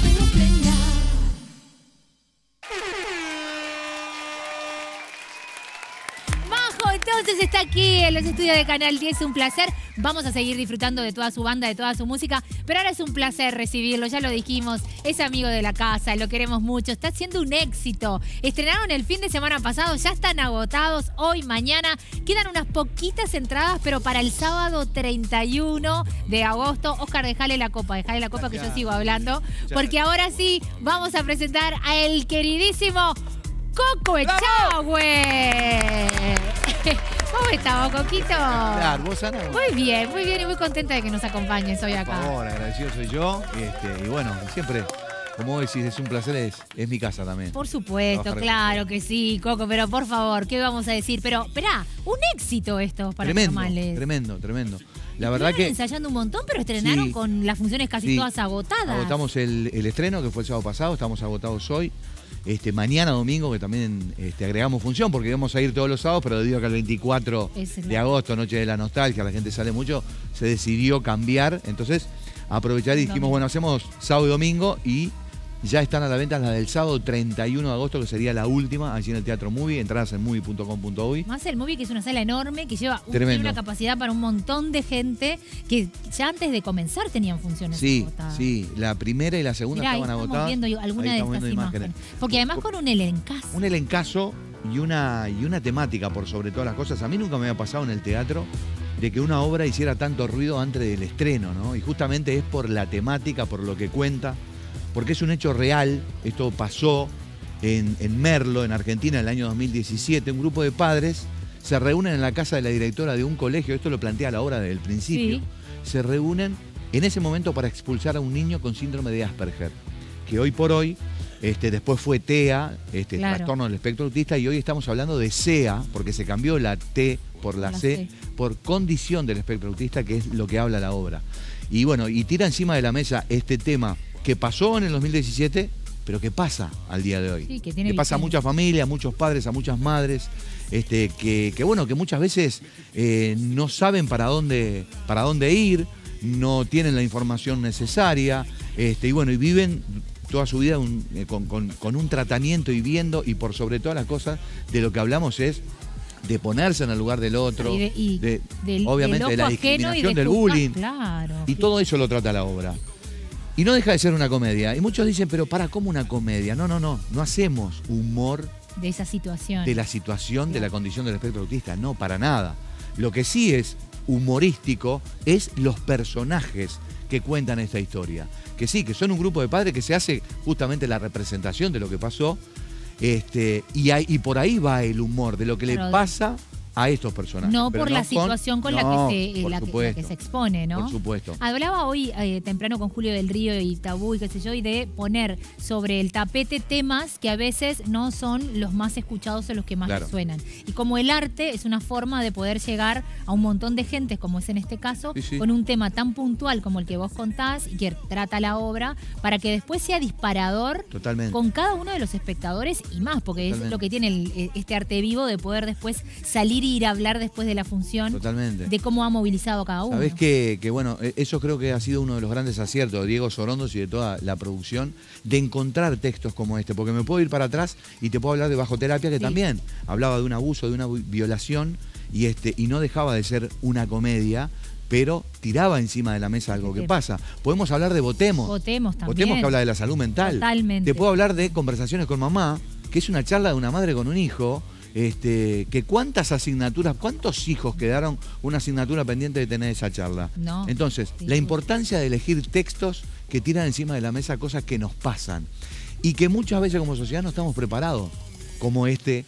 Majo, entonces está aquí en los estudios de Canal 10, un placer. Vamos a seguir disfrutando de toda su banda, de toda su música, pero ahora es un placer recibirlo, ya lo dijimos, es amigo de la casa, lo queremos mucho, está haciendo un éxito. Estrenaron el fin de semana pasado, ya están agotados, hoy, mañana, quedan unas poquitas entradas, pero para el sábado 31 de agosto, Oscar, dejale la copa que yo sigo hablando, porque ahora sí vamos a presentar a el queridísimo Coco Chahue. ¿Cómo estamos, Coquito? Claro, ¿vos, Ana? Muy bien y muy contenta de que nos acompañes hoy acá. Por favor, agradecido soy yo. Y bueno, siempre, como vos decís, es un placer, es mi casa también. Por supuesto, claro que sí, Coco, pero por favor, ¿qué vamos a decir? Pero, esperá, un éxito esto para Paranormales. Tremendo. La verdad que ensayando un montón, pero estrenaron sí, con las funciones casi todas agotadas. Agotamos el estreno, que fue el sábado pasado, estamos agotados hoy. Mañana domingo, que también agregamos función, porque íbamos a ir todos los sábados, pero debido a que el 24 de agosto, Noche de la Nostalgia, la gente sale mucho, se decidió cambiar. Entonces, aprovechar y dijimos, bueno, hacemos sábado y domingo, y ya están a la venta las del sábado 31 de agosto, que sería la última, allí en el Teatro Movie, entradas en movie.com.uy. Más el Movie, que es una sala enorme, que tiene una capacidad para un montón de gente, que ya antes de comenzar tenían funciones agotadas. Sí, la primera y la segunda estaban agotadas. Estamos viendo alguna de estas imágenes. Porque además con un elencazo. Un elencazo y una temática por sobre todas las cosas. A mí nunca me había pasado en el teatro de que una obra hiciera tanto ruido antes del estreno, ¿no? Y justamente es por la temática, por lo que cuenta, porque es un hecho real. Esto pasó en Merlo, en Argentina, en el año 2017. Un grupo de padres se reúnen en la casa de la directora de un colegio, esto lo plantea la obra desde el principio, Sí. se reúnen en ese momento para expulsar a un niño con síndrome de Asperger, que hoy por hoy, después fue TEA, Claro. trastorno del espectro autista, y hoy estamos hablando de SEA, porque se cambió la T por la C, por condición del espectro autista, que es lo que habla la obra. Y bueno, y tira encima de la mesa este tema que pasó en el 2017, pero que pasa al día de hoy. Sí, que tiene pasa a vigencia. muchas familias, a muchos padres, a muchas madres, que muchas veces no saben para dónde ir, no tienen la información necesaria, y viven toda su vida con un tratamiento y viendo, y por sobre todas las cosas, de lo que hablamos es de ponerse en el lugar del otro, obviamente de la discriminación, del bullying. Claro. Y todo eso lo trata la obra. Y no deja de ser una comedia. Y muchos dicen, pero ¿cómo una comedia? No hacemos humor De esa situación. de la situación, de la condición del espectro autista. No, para nada. Lo que sí es humorístico es los personajes que cuentan esta historia. Que sí, que son un grupo de padres que se hace justamente la representación de lo que pasó. Y por ahí va el humor de lo que le pasa a estos personajes. No Pero por la situación con la que se expone, ¿no? Por supuesto. Hablaba hoy temprano con Julio del Río y Tabú y qué sé yo, y de poner sobre el tapete temas que a veces no son los más escuchados o los que más suenan. Y como el arte es una forma de poder llegar a un montón de gente, como es en este caso, Sí. con un tema tan puntual como el que vos contás y que trata la obra, para que después sea disparador Totalmente. con cada uno de los espectadores y más, porque es lo que tiene este arte vivo de poder después salir y ir a hablar después de la función. Totalmente. De cómo ha movilizado cada uno. Sabés que eso creo que ha sido uno de los grandes aciertos de Diego Sorondos y de toda la producción, de encontrar textos como este, porque me puedo ir para atrás y te puedo hablar de Bajo Terapia, que también hablaba de un abuso, de una violación, y no dejaba de ser una comedia, pero tiraba encima de la mesa algo que pasa. Podemos hablar de Votemos. Votemos también. Votemos, que habla de la salud mental. Totalmente. Te puedo hablar de Conversaciones con Mamá, que es una charla de una madre con un hijo, que cuántas asignaturas, cuántos hijos quedaron una asignatura pendiente de tener esa charla. No. Entonces, la importancia de elegir textos que tiran encima de la mesa cosas que nos pasan y que muchas veces como sociedad no estamos preparados, como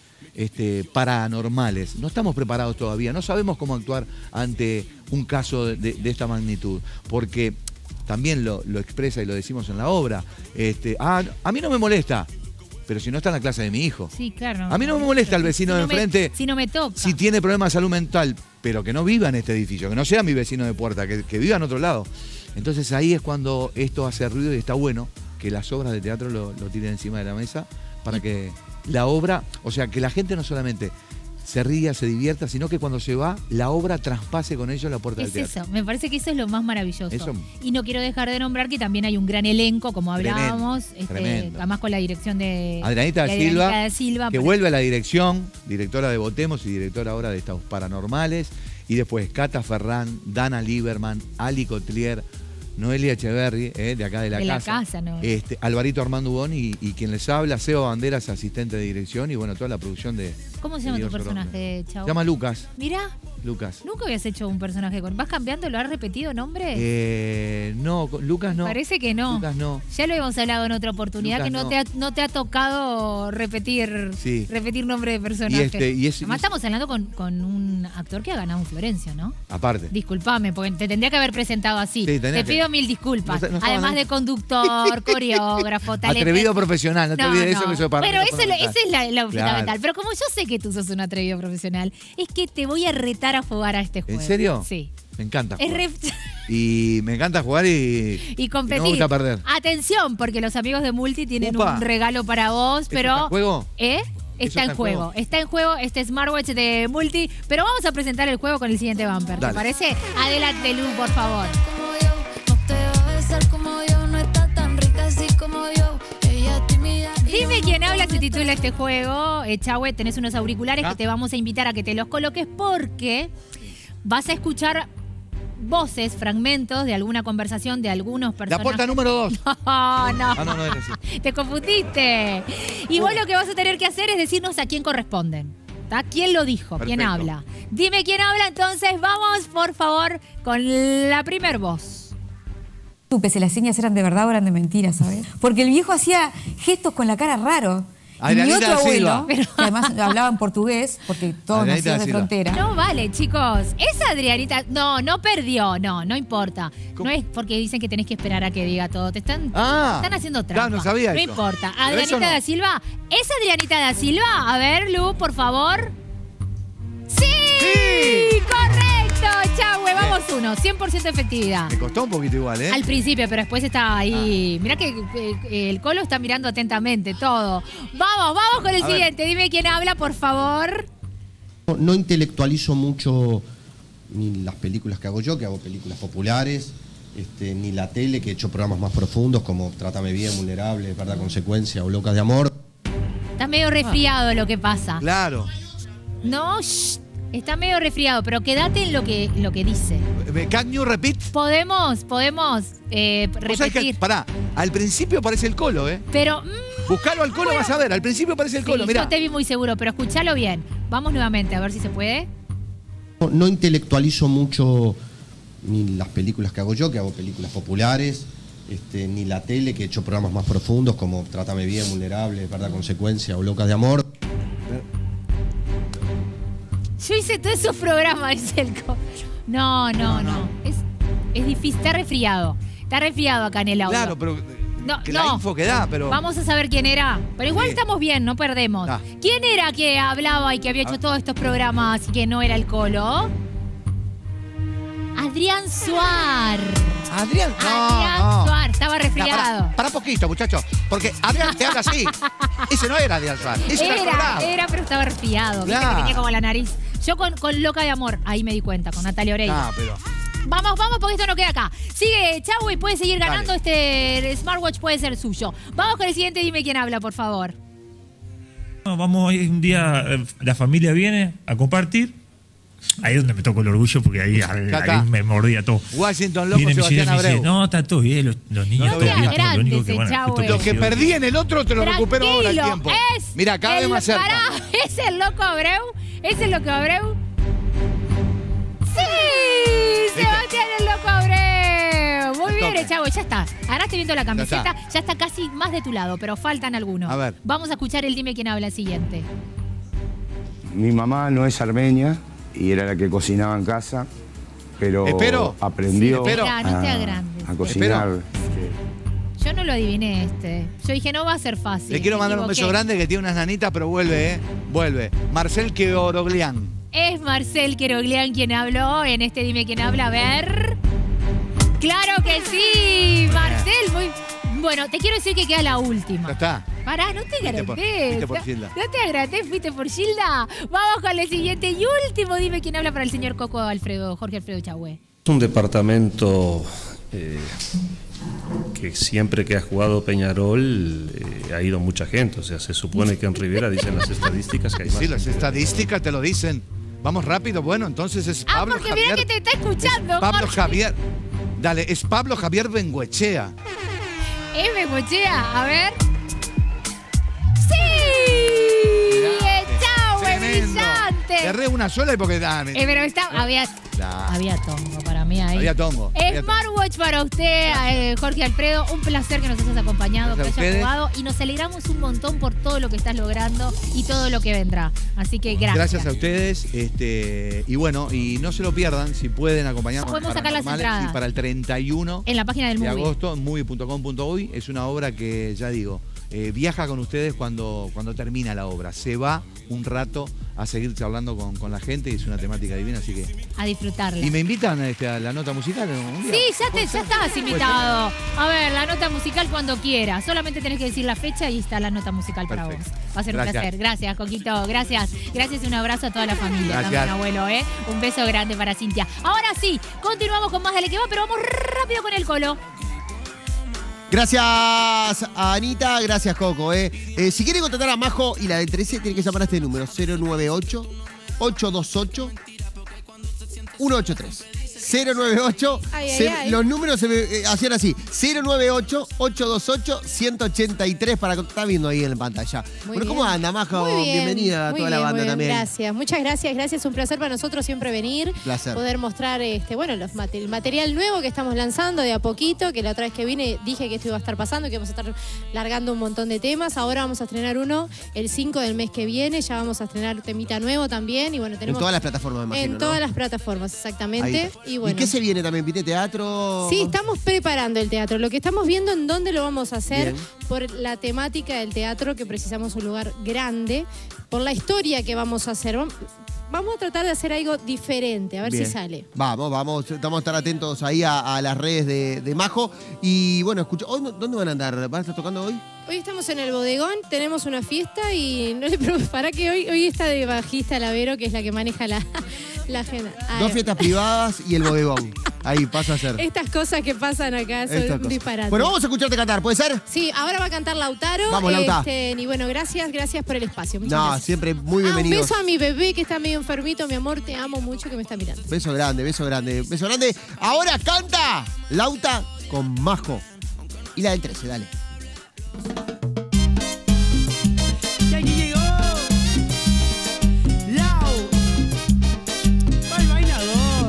paranormales. No estamos preparados todavía, no sabemos cómo actuar ante un caso de esta magnitud, porque también lo expresa y lo decimos en la obra. A mí no me molesta, pero si no está en la clase de mi hijo. Sí, claro. A mí no me molesta el vecino de enfrente si no me toca. si tiene problemas de salud mental, pero que no viva en este edificio, que no sea mi vecino de puerta, que viva en otro lado. Entonces ahí es cuando esto hace ruido y está bueno que las obras de teatro lo tiren encima de la mesa para que la obra, o sea, que la gente no solamente se ría, se divierta, sino que cuando se va, la obra traspase con ellos la puerta del teatro. Eso, me parece que eso es lo más maravilloso. Eso. Y no quiero dejar de nombrar que también hay un gran elenco, como hablábamos, tremendo. además con la dirección de Adrianita Silva, que pero- vuelve a la dirección, directora de Votemos y directora ahora de Estados Paranormales, y después Cata Ferrán, Dana Lieberman, Ali Cotlier, Noelia Echeverri, de acá de la casa. ¿No? Alvarito Armando Ubón y quien les habla, Seba Banderas, asistente de dirección, y bueno, toda la producción de... ¿Cómo se llama de tu Diego Sorondo. personaje, Chau? Se llama Lucas. Mirá, Lucas. nunca habías hecho un personaje con... ¿Vas cambiando? ¿Lo has repetido nombre? No, Lucas no. Parece que no. Lucas no. Ya lo habíamos hablado en otra oportunidad, Lucas que no te ha tocado repetir nombre de personaje. Además estamos hablando con un actor que ha ganado un Florencio, ¿no? Aparte. Disculpame, porque te tendría que haber presentado así. Sí, te pido mil disculpas. No estaba Además mal. de conductor, coreógrafo, talento. Atrevido profesional, no te olvides de eso, que eso es para Pero mí lo esa es la Claro. fundamental. Pero como yo sé que tú sos un atrevido profesional, es que te voy a retar a jugar a este juego. ¿En serio? Sí. Me encanta Es jugar. re- Y me encanta jugar y competir. no me gusta perder. Atención, porque los amigos de Multi tienen Upa. un regalo para vos, pero... está en juego? Está en juego. Está en juego este smartwatch de Multi, pero vamos a presentar el juego con el siguiente bumper. Dale. ¿Te parece? Adelante, Lu, por favor. Dime quién habla, se titula este juego. Chahue, tenés unos auriculares que te vamos a invitar a que te los coloques porque vas a escuchar voces, fragmentos de alguna conversación de algunos La personajes. puerta número 2. No. No era así. Te confundiste. Y vos lo que vas a tener que hacer es decirnos a quién corresponden. ¿Tá? ¿Quién lo dijo? ¿Quién Perfecto. habla? Dime quién habla, entonces vamos, por favor, con la primer voz. Supe si las señas eran de verdad o eran de mentira, ¿sabes? Porque el viejo hacía gestos con la cara raro. Y mi Adrianita otro da Silva. abuelo, que además hablaba en portugués, porque todos Adrianita nacidos da de Silva. frontera. No vale, chicos. Esa Adrianita. No perdió. No importa. ¿Cómo? No es porque dicen que tenés que esperar a que diga todo. Te están haciendo trampa. Claro, no sabía eso. importa. Pero eso Adrianita no. da Silva. ¿Es Adrianita da Silva? A ver, Lu, por favor. ¡Sí! ¡Correcto! Chahue, vamos uno. 100% efectividad. Me costó un poquito igual, ¿eh? Al principio, pero después está ahí. Mirá que el Colo está mirando atentamente todo. Vamos con el siguiente. Dime quién habla, por favor. No intelectualizo mucho ni las películas que hago yo, que hago películas populares, ni la tele, que he hecho programas más profundos como Trátame Bien, Vulnerable, Verdad Consecuencia o Locas de Amor. Está medio resfriado lo que pasa. Claro. No, está medio resfriado, pero quédate en lo que dice. Can you repeat? Podemos ¿Vos sabés repetir. que, pará, al principio parece el Colo, ¿eh? Pero Buscalo al Colo, vas a ver. Al principio parece el Colo, sí, mirá. no te vi muy seguro, pero escúchalo bien. Vamos nuevamente, a ver si se puede. No intelectualizo mucho ni las películas que hago yo, que hago películas populares, ni la tele, que he hecho programas más profundos como Trátame Bien, Vulnerable, Verdad Consecuencia o Locas de Amor. Yo hice todos esos programas, dice el No. Es difícil, está resfriado. Está resfriado acá en el audio. Claro, pero No, la info que da, pero... Vamos a saber quién era. Pero igual estamos bien, no perdemos. Ah. ¿Quién era que hablaba y que había hecho todos estos programas y que no era el Colo? Adrián Suar. Adrián Suar, estaba resfriado. Para poquito, muchachos. Porque Adrián te habla así. Ese no era Adrián Suárez. Ese era Colorado. Era, pero estaba resfriado. Viste Claro. que tenía como la nariz. Yo con Loca de Amor, ahí me di cuenta, con Natalia Oreiro. Pero... Vamos, porque esto no queda acá. Sigue Chau y puede seguir ganando. Este smartwatch puede ser suyo. Vamos con el siguiente, dime quién habla, por favor. Vamos hoy un día, la familia viene a compartir. Ahí es donde me toco el orgullo porque ahí me mordía todo. Washington Loco, Viene mi Sebastián señora y me Abreu. dice, no, está todo bien, los niños, No todo bien. seas Lo único que, grande, bueno, ese Lo que perdí en el otro te lo recupero ahora al Tranquilo, tiempo. es Mira, cada vez más cerca. Pará, ¿es el Loco Abreu? ¿Es el Loco Abreu? ¡Sí! ¡Sebastián el Loco Abreu! Muy bien, Chavo, ya está. Ahora estoy viendo la camiseta, ya está casi más de tu lado, pero faltan algunos. A ver. Vamos a escuchar el dime quién habla siguiente. Mi mamá no es armenia y era la que cocinaba en casa, pero aprendió No te agrandes. a cocinar. Yo no lo adiviné Yo dije, no va a ser fácil. Le quiero mandar un beso grande que tiene unas nanitas, pero vuelve, Vuelve. Marcel Queoroglián. Es Marcel Queroglián quien habló en este Dime Quién Habla. A ver. ¡Claro que sí! Marcel, muy... Bueno, te quiero decir que queda la última. Ya está. Pará, no te Fuiste agrandes. por Gilda. No te agrandes, fuiste por Gilda. Vamos con el siguiente y último Dime Quién Habla para el señor Coco Jorge Alfredo Chahue. Es un departamento que siempre que ha jugado Peñarol ha ido mucha gente. O sea, se supone que en Rivera dicen las estadísticas que hay más. Sí, las estadísticas te lo dicen. Vamos rápido. Bueno, entonces es Pablo porque Javier. mira que te está escuchando. Pablo Jorge. Javier. Dale, es Pablo Javier Bengoechea. Bengoechea, a ver. ¡Sí! ¡Chahue, brillante! Te erré una sola y porque... Pero había tongo para mí ahí. Había tongo. Smartwatch para usted, Jorge Alfredo. Un placer que nos hayas acompañado, que Gracias a hayas ustedes. jugado. Y nos alegramos un montón por todo lo que estás logrando y todo lo que vendrá. Así que gracias. Gracias a ustedes. Y bueno, y no se lo pierdan si pueden acompañarnos. Podemos sacar las Paranormales, entradas. sí, para el 31 En la página del de movie. agosto, movie.com.uy. Es una obra que, ya digo, viaja con ustedes cuando termina la obra. Se va un rato a seguir charlando con la gente y es una temática divina, así que... A disfrutarla. ¿Y me invitan a la nota musical un día? Sí, ya estás invitado. A ver, la nota musical cuando quieras. Solamente tenés que decir la fecha y está la nota musical para vos. Va a ser un Gracias. placer. Gracias, Coquito. Gracias. Gracias y un abrazo a toda la familia. Gracias. También, abuelo, Un beso grande para Cintia. Ahora sí, continuamos con más Dale que va, pero vamos rápido con el Colo. Gracias, Anita. Gracias, Coco. Si quieren contratar a Majo y la del 13, tienen que llamar a este número: 098-828-183. 098. Ay. Los números se hacían así. 098-828-183 para que está viendo ahí en la pantalla. Bueno, ¿cómo anda, Majo? Muy bien, Bienvenida a muy toda la bien, banda muy bien. también. Gracias, muchas gracias. Es un placer para nosotros siempre venir. Placer. Poder mostrar el material nuevo que estamos lanzando de a poquito, que la otra vez que vine dije que esto iba a estar pasando, que vamos a estar largando un montón de temas. Ahora vamos a estrenar uno el 5 del mes que viene, ya vamos a estrenar temita nuevo también. Y bueno, tenemos en todas las plataformas, me imagino, en todas las plataformas, exactamente. Y bueno. qué se viene también? ¿Viste teatro? Sí, estamos preparando el teatro. Lo que estamos viendo en dónde lo vamos a hacer, Bien. por la temática del teatro, que precisamos un lugar grande, por la historia que vamos a hacer. Vamos a tratar de hacer algo diferente, a ver Bien. si sale. Vamos a estar atentos ahí a las redes de Majo. Y bueno, escucha, ¿dónde van a andar? ¿Van a estar tocando hoy? Hoy estamos en el bodegón, tenemos una fiesta y no le preocupes, para que hoy está de bajista Lavero, que es la que maneja la agenda. 2 fiestas privadas y el bodegón. Ahí pasa a ser. Estas cosas que pasan acá son disparates. Bueno, vamos a escucharte cantar, ¿puede ser? Sí, ahora va a cantar Lautaro. Vamos, Lauta. Y bueno, gracias por el espacio. Muchas No, gracias. siempre muy Un bienvenidos. beso a mi bebé que está medio enfermito, mi amor, te amo mucho, que me está mirando. Beso grande, beso grande, beso grande. Ahora canta Lauta con Majo. Y la del 13, dale. Y aquí llegó Lau, el bailador.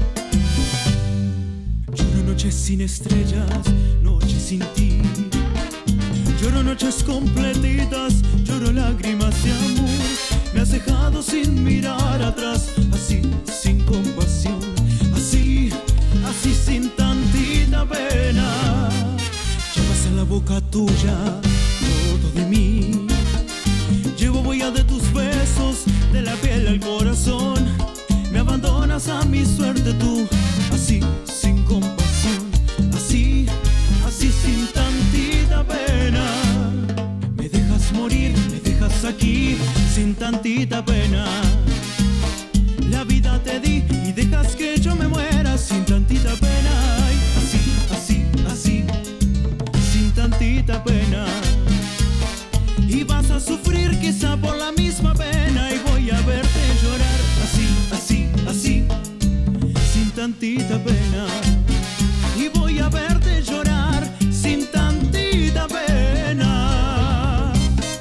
Lloro noches sin estrellas, noches sin ti. Lloro noches completitas, lloro lágrimas de amor. Me has dejado sin mirar atrás, así sin compasión, así sin tantita pena. Llevas en la boca tuya todo de mí. Llevo huella de tus besos, de la piel al corazón. Me abandonas a mi suerte tú, así sin compasión, así sin tantita pena. Me dejas morir, me dejas aquí sin tantita pena. La vida te di y dejas que yo me muera sin tantita pena. Ay, así, sin tantita pena. Y vas a sufrir quizá por la misma pena. Y voy a verte llorar así, sin tantita pena. Y voy a verte llorar sin tantita pena.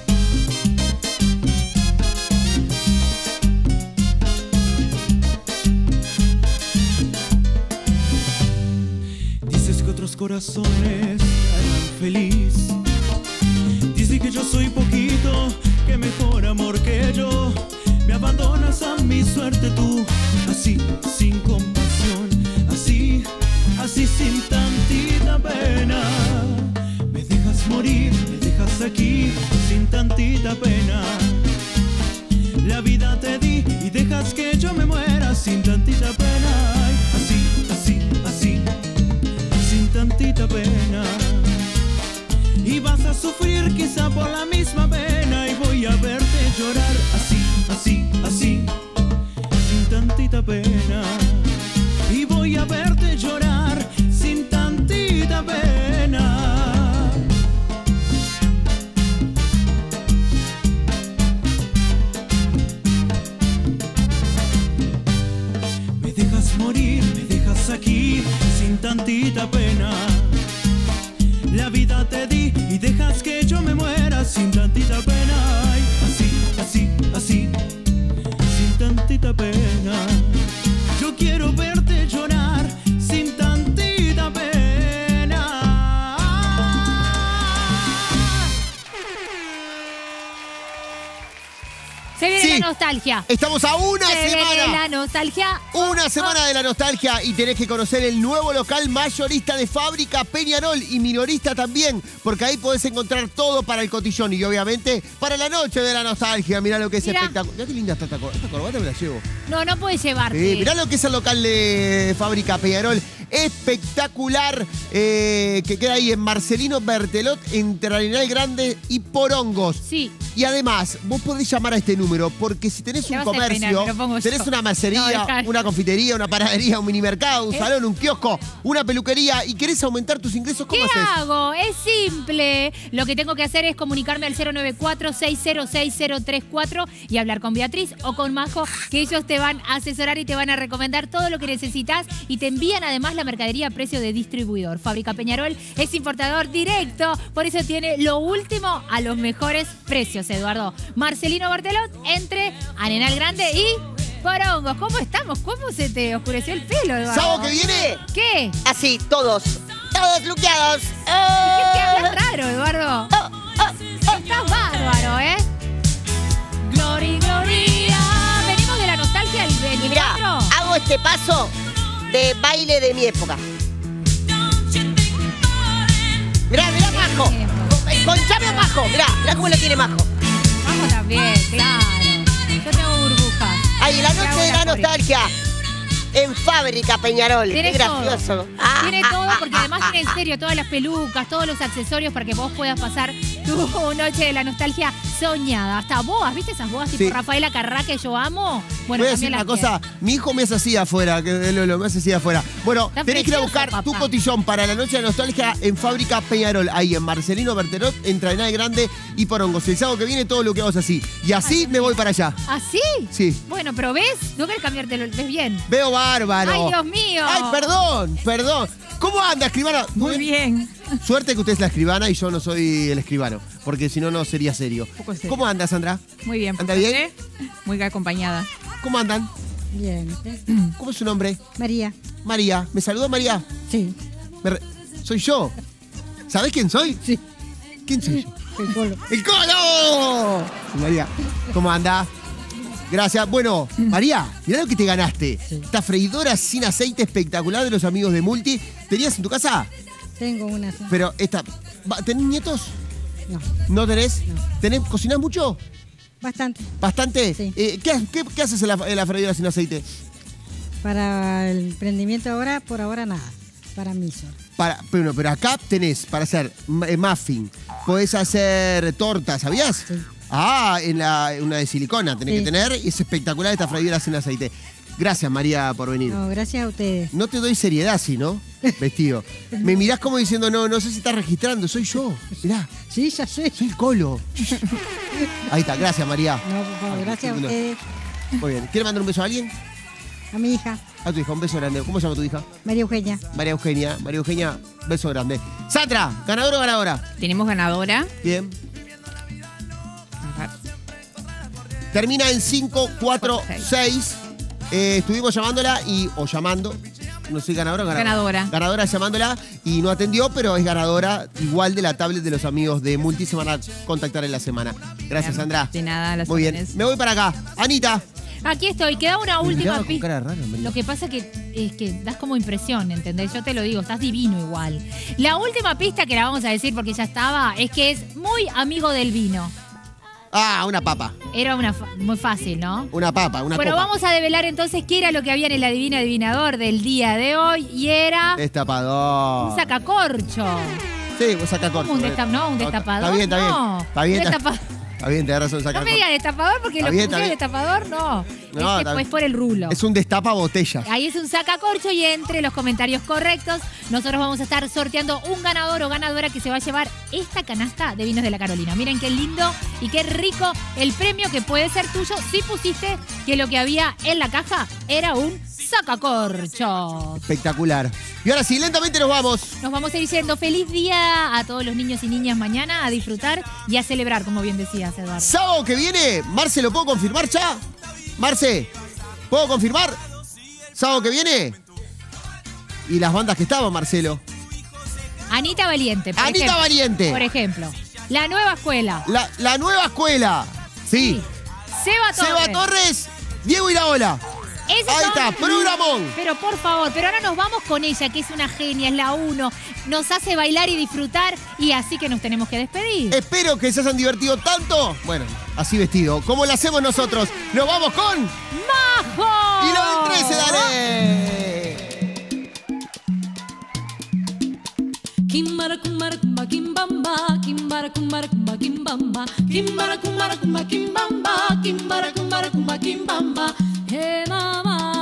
Dices que otros corazones harán feliz. Dices que yo soy poquito, que mejor amor que yo. Me abandonas a mi suerte tú, así sin compasión, así sin tantita pena. Me dejas morir, me dejas aquí sin tantita pena. La vida te di y dejas que yo me muera sin tantita pena. Ay, así, sin tantita pena. Y vas a sufrir quizá por la misma pena. Y voy a verte llorar así, sin tantita pena. Y voy a verte llorar sin tantita pena. Me dejas morir, me dejas aquí sin tantita pena. La vida te di y dejas que yo me muera sin tantita pena. Ay, así, sin tantita pena. Yo quiero verte llorar sin tantita pena. Se viene la nostalgia. Estamos a una Se semana. viene la nostalgia. Una semana de la nostalgia y tenés que conocer el nuevo local mayorista de Fábrica Peñarol y minorista también, porque ahí podés encontrar todo para el cotillón y obviamente para la noche de la nostalgia. Mirá lo que es espectacular. Mirá qué linda está esta corbata, me la llevo. No puedes llevarte. Mirá lo que es el local de Fábrica Peñarol. espectacular que queda ahí en Marcelino Bertelot, entre Arenal Grande y Porongos. Sí. Y además, vos podés llamar a este número, porque si tenés un comercio, tenés una mercería, una confitería, una panadería, un minimercado, un salón, un kiosco, una peluquería y querés aumentar tus ingresos, ¿cómo haces? ¿Qué hago? Es simple. Lo que tengo que hacer es comunicarme al 094-606-034 y hablar con Beatriz o con Majo, que ellos te van a asesorar y te van a recomendar todo lo que necesitas y te envían además la mercadería a precio de distribuidor. Fábrica Peñarol es importador directo, por eso tiene lo último a los mejores precios, Eduardo. Marcelino Bertelot, entre Arenal Grande y Porongos. ¿Cómo estamos? ¿Cómo se te oscureció el pelo, Eduardo? ¿Sábado que viene? ¿Qué? Así, todos luqueados. ¿Qué te hablas raro, Eduardo? Estás bárbaro, ¿eh? Gloria. Venimos de la nostalgia del 24. Y mirá, hago este paso de baile de mi época. Mirá, Majo. Conchame a Majo. Mirá cómo lo tiene Majo. Majo también, claro. Yo tengo burbujas. Ay, la noche de la nostalgia. En Fábrica Peñarol. Qué gracioso. Tiene todo, porque además tiene en serio todas las pelucas, todos los accesorios para que vos puedas pasar tu noche de la nostalgia soñada. Hasta boas, ¿viste esas boas tipo Rafaela Carrá que yo amo? Bueno, voy a decir una cosa, mi hijo me hace así afuera, me hace así afuera. Bueno, tenés que ir a buscar tu cotillón para la noche de la nostalgia en Fábrica Peñarol, ahí en Marcelino Bertelot, entre Arenal Grande y Porongos. El sábado que viene todo lo que vamos así. Y así me voy para allá. ¿Así? Sí. Bueno, pero ¿ves? No querés cambiártelo, ¿ves bien? Veo bárbaro. Ay, Dios mío. Ay, perdón. ¿Cómo anda, escribana? Muy bien. Suerte que usted es la escribana y yo no soy el escribano, porque si no, no sería serio. ¿Cómo anda, Sandra? Muy bien. ¿Anda bien? Muy acompañada. ¿Cómo andan? Bien. ¿Cómo es su nombre? María. María. ¿Me saludó María? Sí. Soy yo. ¿Sabés quién soy? Sí. ¿Quién soy yo? El Colo. ¡El Colo! María, ¿cómo anda? Gracias. Bueno, María, mirá lo que te ganaste. Esta freidora sin aceite espectacular de los amigos de Multi. ¿Tenías en tu casa? Tengo una. Sí. Pero ¿tenés nietos? No. ¿No tenés? No. ¿Cocinás mucho? Bastante. ¿Bastante? Sí. ¿Qué haces en la freidora sin aceite? Para el emprendimiento ahora, por ahora nada. Para mí solo. Pero acá tenés para hacer muffin. Podés hacer tortas, ¿sabías? Sí. Una de silicona tenés que tener. Y es espectacular esta freidora sin aceite. Gracias, María, por venir. No, gracias a ustedes. No te doy seriedad, ¿no? Vestido. Me mirás como diciendo, no sé si estás registrando, soy yo. Mirá. Sí, ya sé. Soy el Colo. Ahí está, gracias, María. No, por favor, gracias a ustedes. Muy bien. ¿Quieres mandar un beso a alguien? A mi hija. A tu hija, un beso grande. ¿Cómo se llama tu hija? María Eugenia. María Eugenia, beso grande. Sandra, ¿ganadora o ganadora? Tenemos ganadora. Bien. Termina en 546. Estuvimos llamándola o llamando. No soy ganadora o ganadora. Ganadora llamándola y no atendió, pero es ganadora igual de la tablet de los amigos de Multi. Se van a contactar en la semana. Gracias, Sandra. De nada, las muy bien. Me voy para acá. Anita. Aquí estoy, queda una última pista. Lo que pasa es que das como impresión, ¿entendés? Yo te lo digo, estás divino igual. La última pista que la vamos a decir porque ya estaba, es que es muy amigo del vino. Una papa. Era muy fácil, ¿no? Una papa, una Bueno, copa. vamos a develar entonces qué era lo que había en el adivinador del día de hoy. Y era... Destapador. Un sacacorcho. Sí, un sacacorcho. ¿Cómo un destapador? Está bien. No. Está bien, tenés razón, No sacacorcho. me digas destapador porque lo que puse el destapador, no. Es por el rulo. Es un destapabotellas. Ahí es un sacacorcho y entre los comentarios correctos nosotros vamos a estar sorteando un ganador o ganadora que se va a llevar esta canasta de vinos de la Carolina. Miren qué lindo y qué rico el premio que puede ser tuyo si pusiste que lo que había en la caja era un sacacorcho. Espectacular. Y ahora sí, lentamente nos vamos. Nos vamos a ir diciendo feliz día a todos los niños y niñas mañana, a disfrutar y a celebrar, como bien decías, Eduardo. Sábado que viene, Marce, ¿lo puedo confirmar ya? Marce, ¿puedo confirmar? ¿Sábado que viene? ¿Y las bandas que estaban, Marcelo? Anita Valiente, por Anita ejemplo. Valiente. Por ejemplo. La Nueva Escuela. La Nueva Escuela. Sí. Seba Torres, Diego Iraola. Ahí está, programón. Pero por favor, pero ahora nos vamos con ella, que es una genia, es la uno. Nos hace bailar y disfrutar y así que nos tenemos que despedir. Espero que se hayan divertido tanto. Bueno, así vestido, como lo hacemos nosotros. Nos vamos con... ¡Majo! Y lo del 13, dale. Kimbara kumbara kumba kimbamba, kimbara kumbara kumba kimbamba, kimbara kumbara kumba kimbamba, kimbara kumbara kumba kimbamba. Hey mama.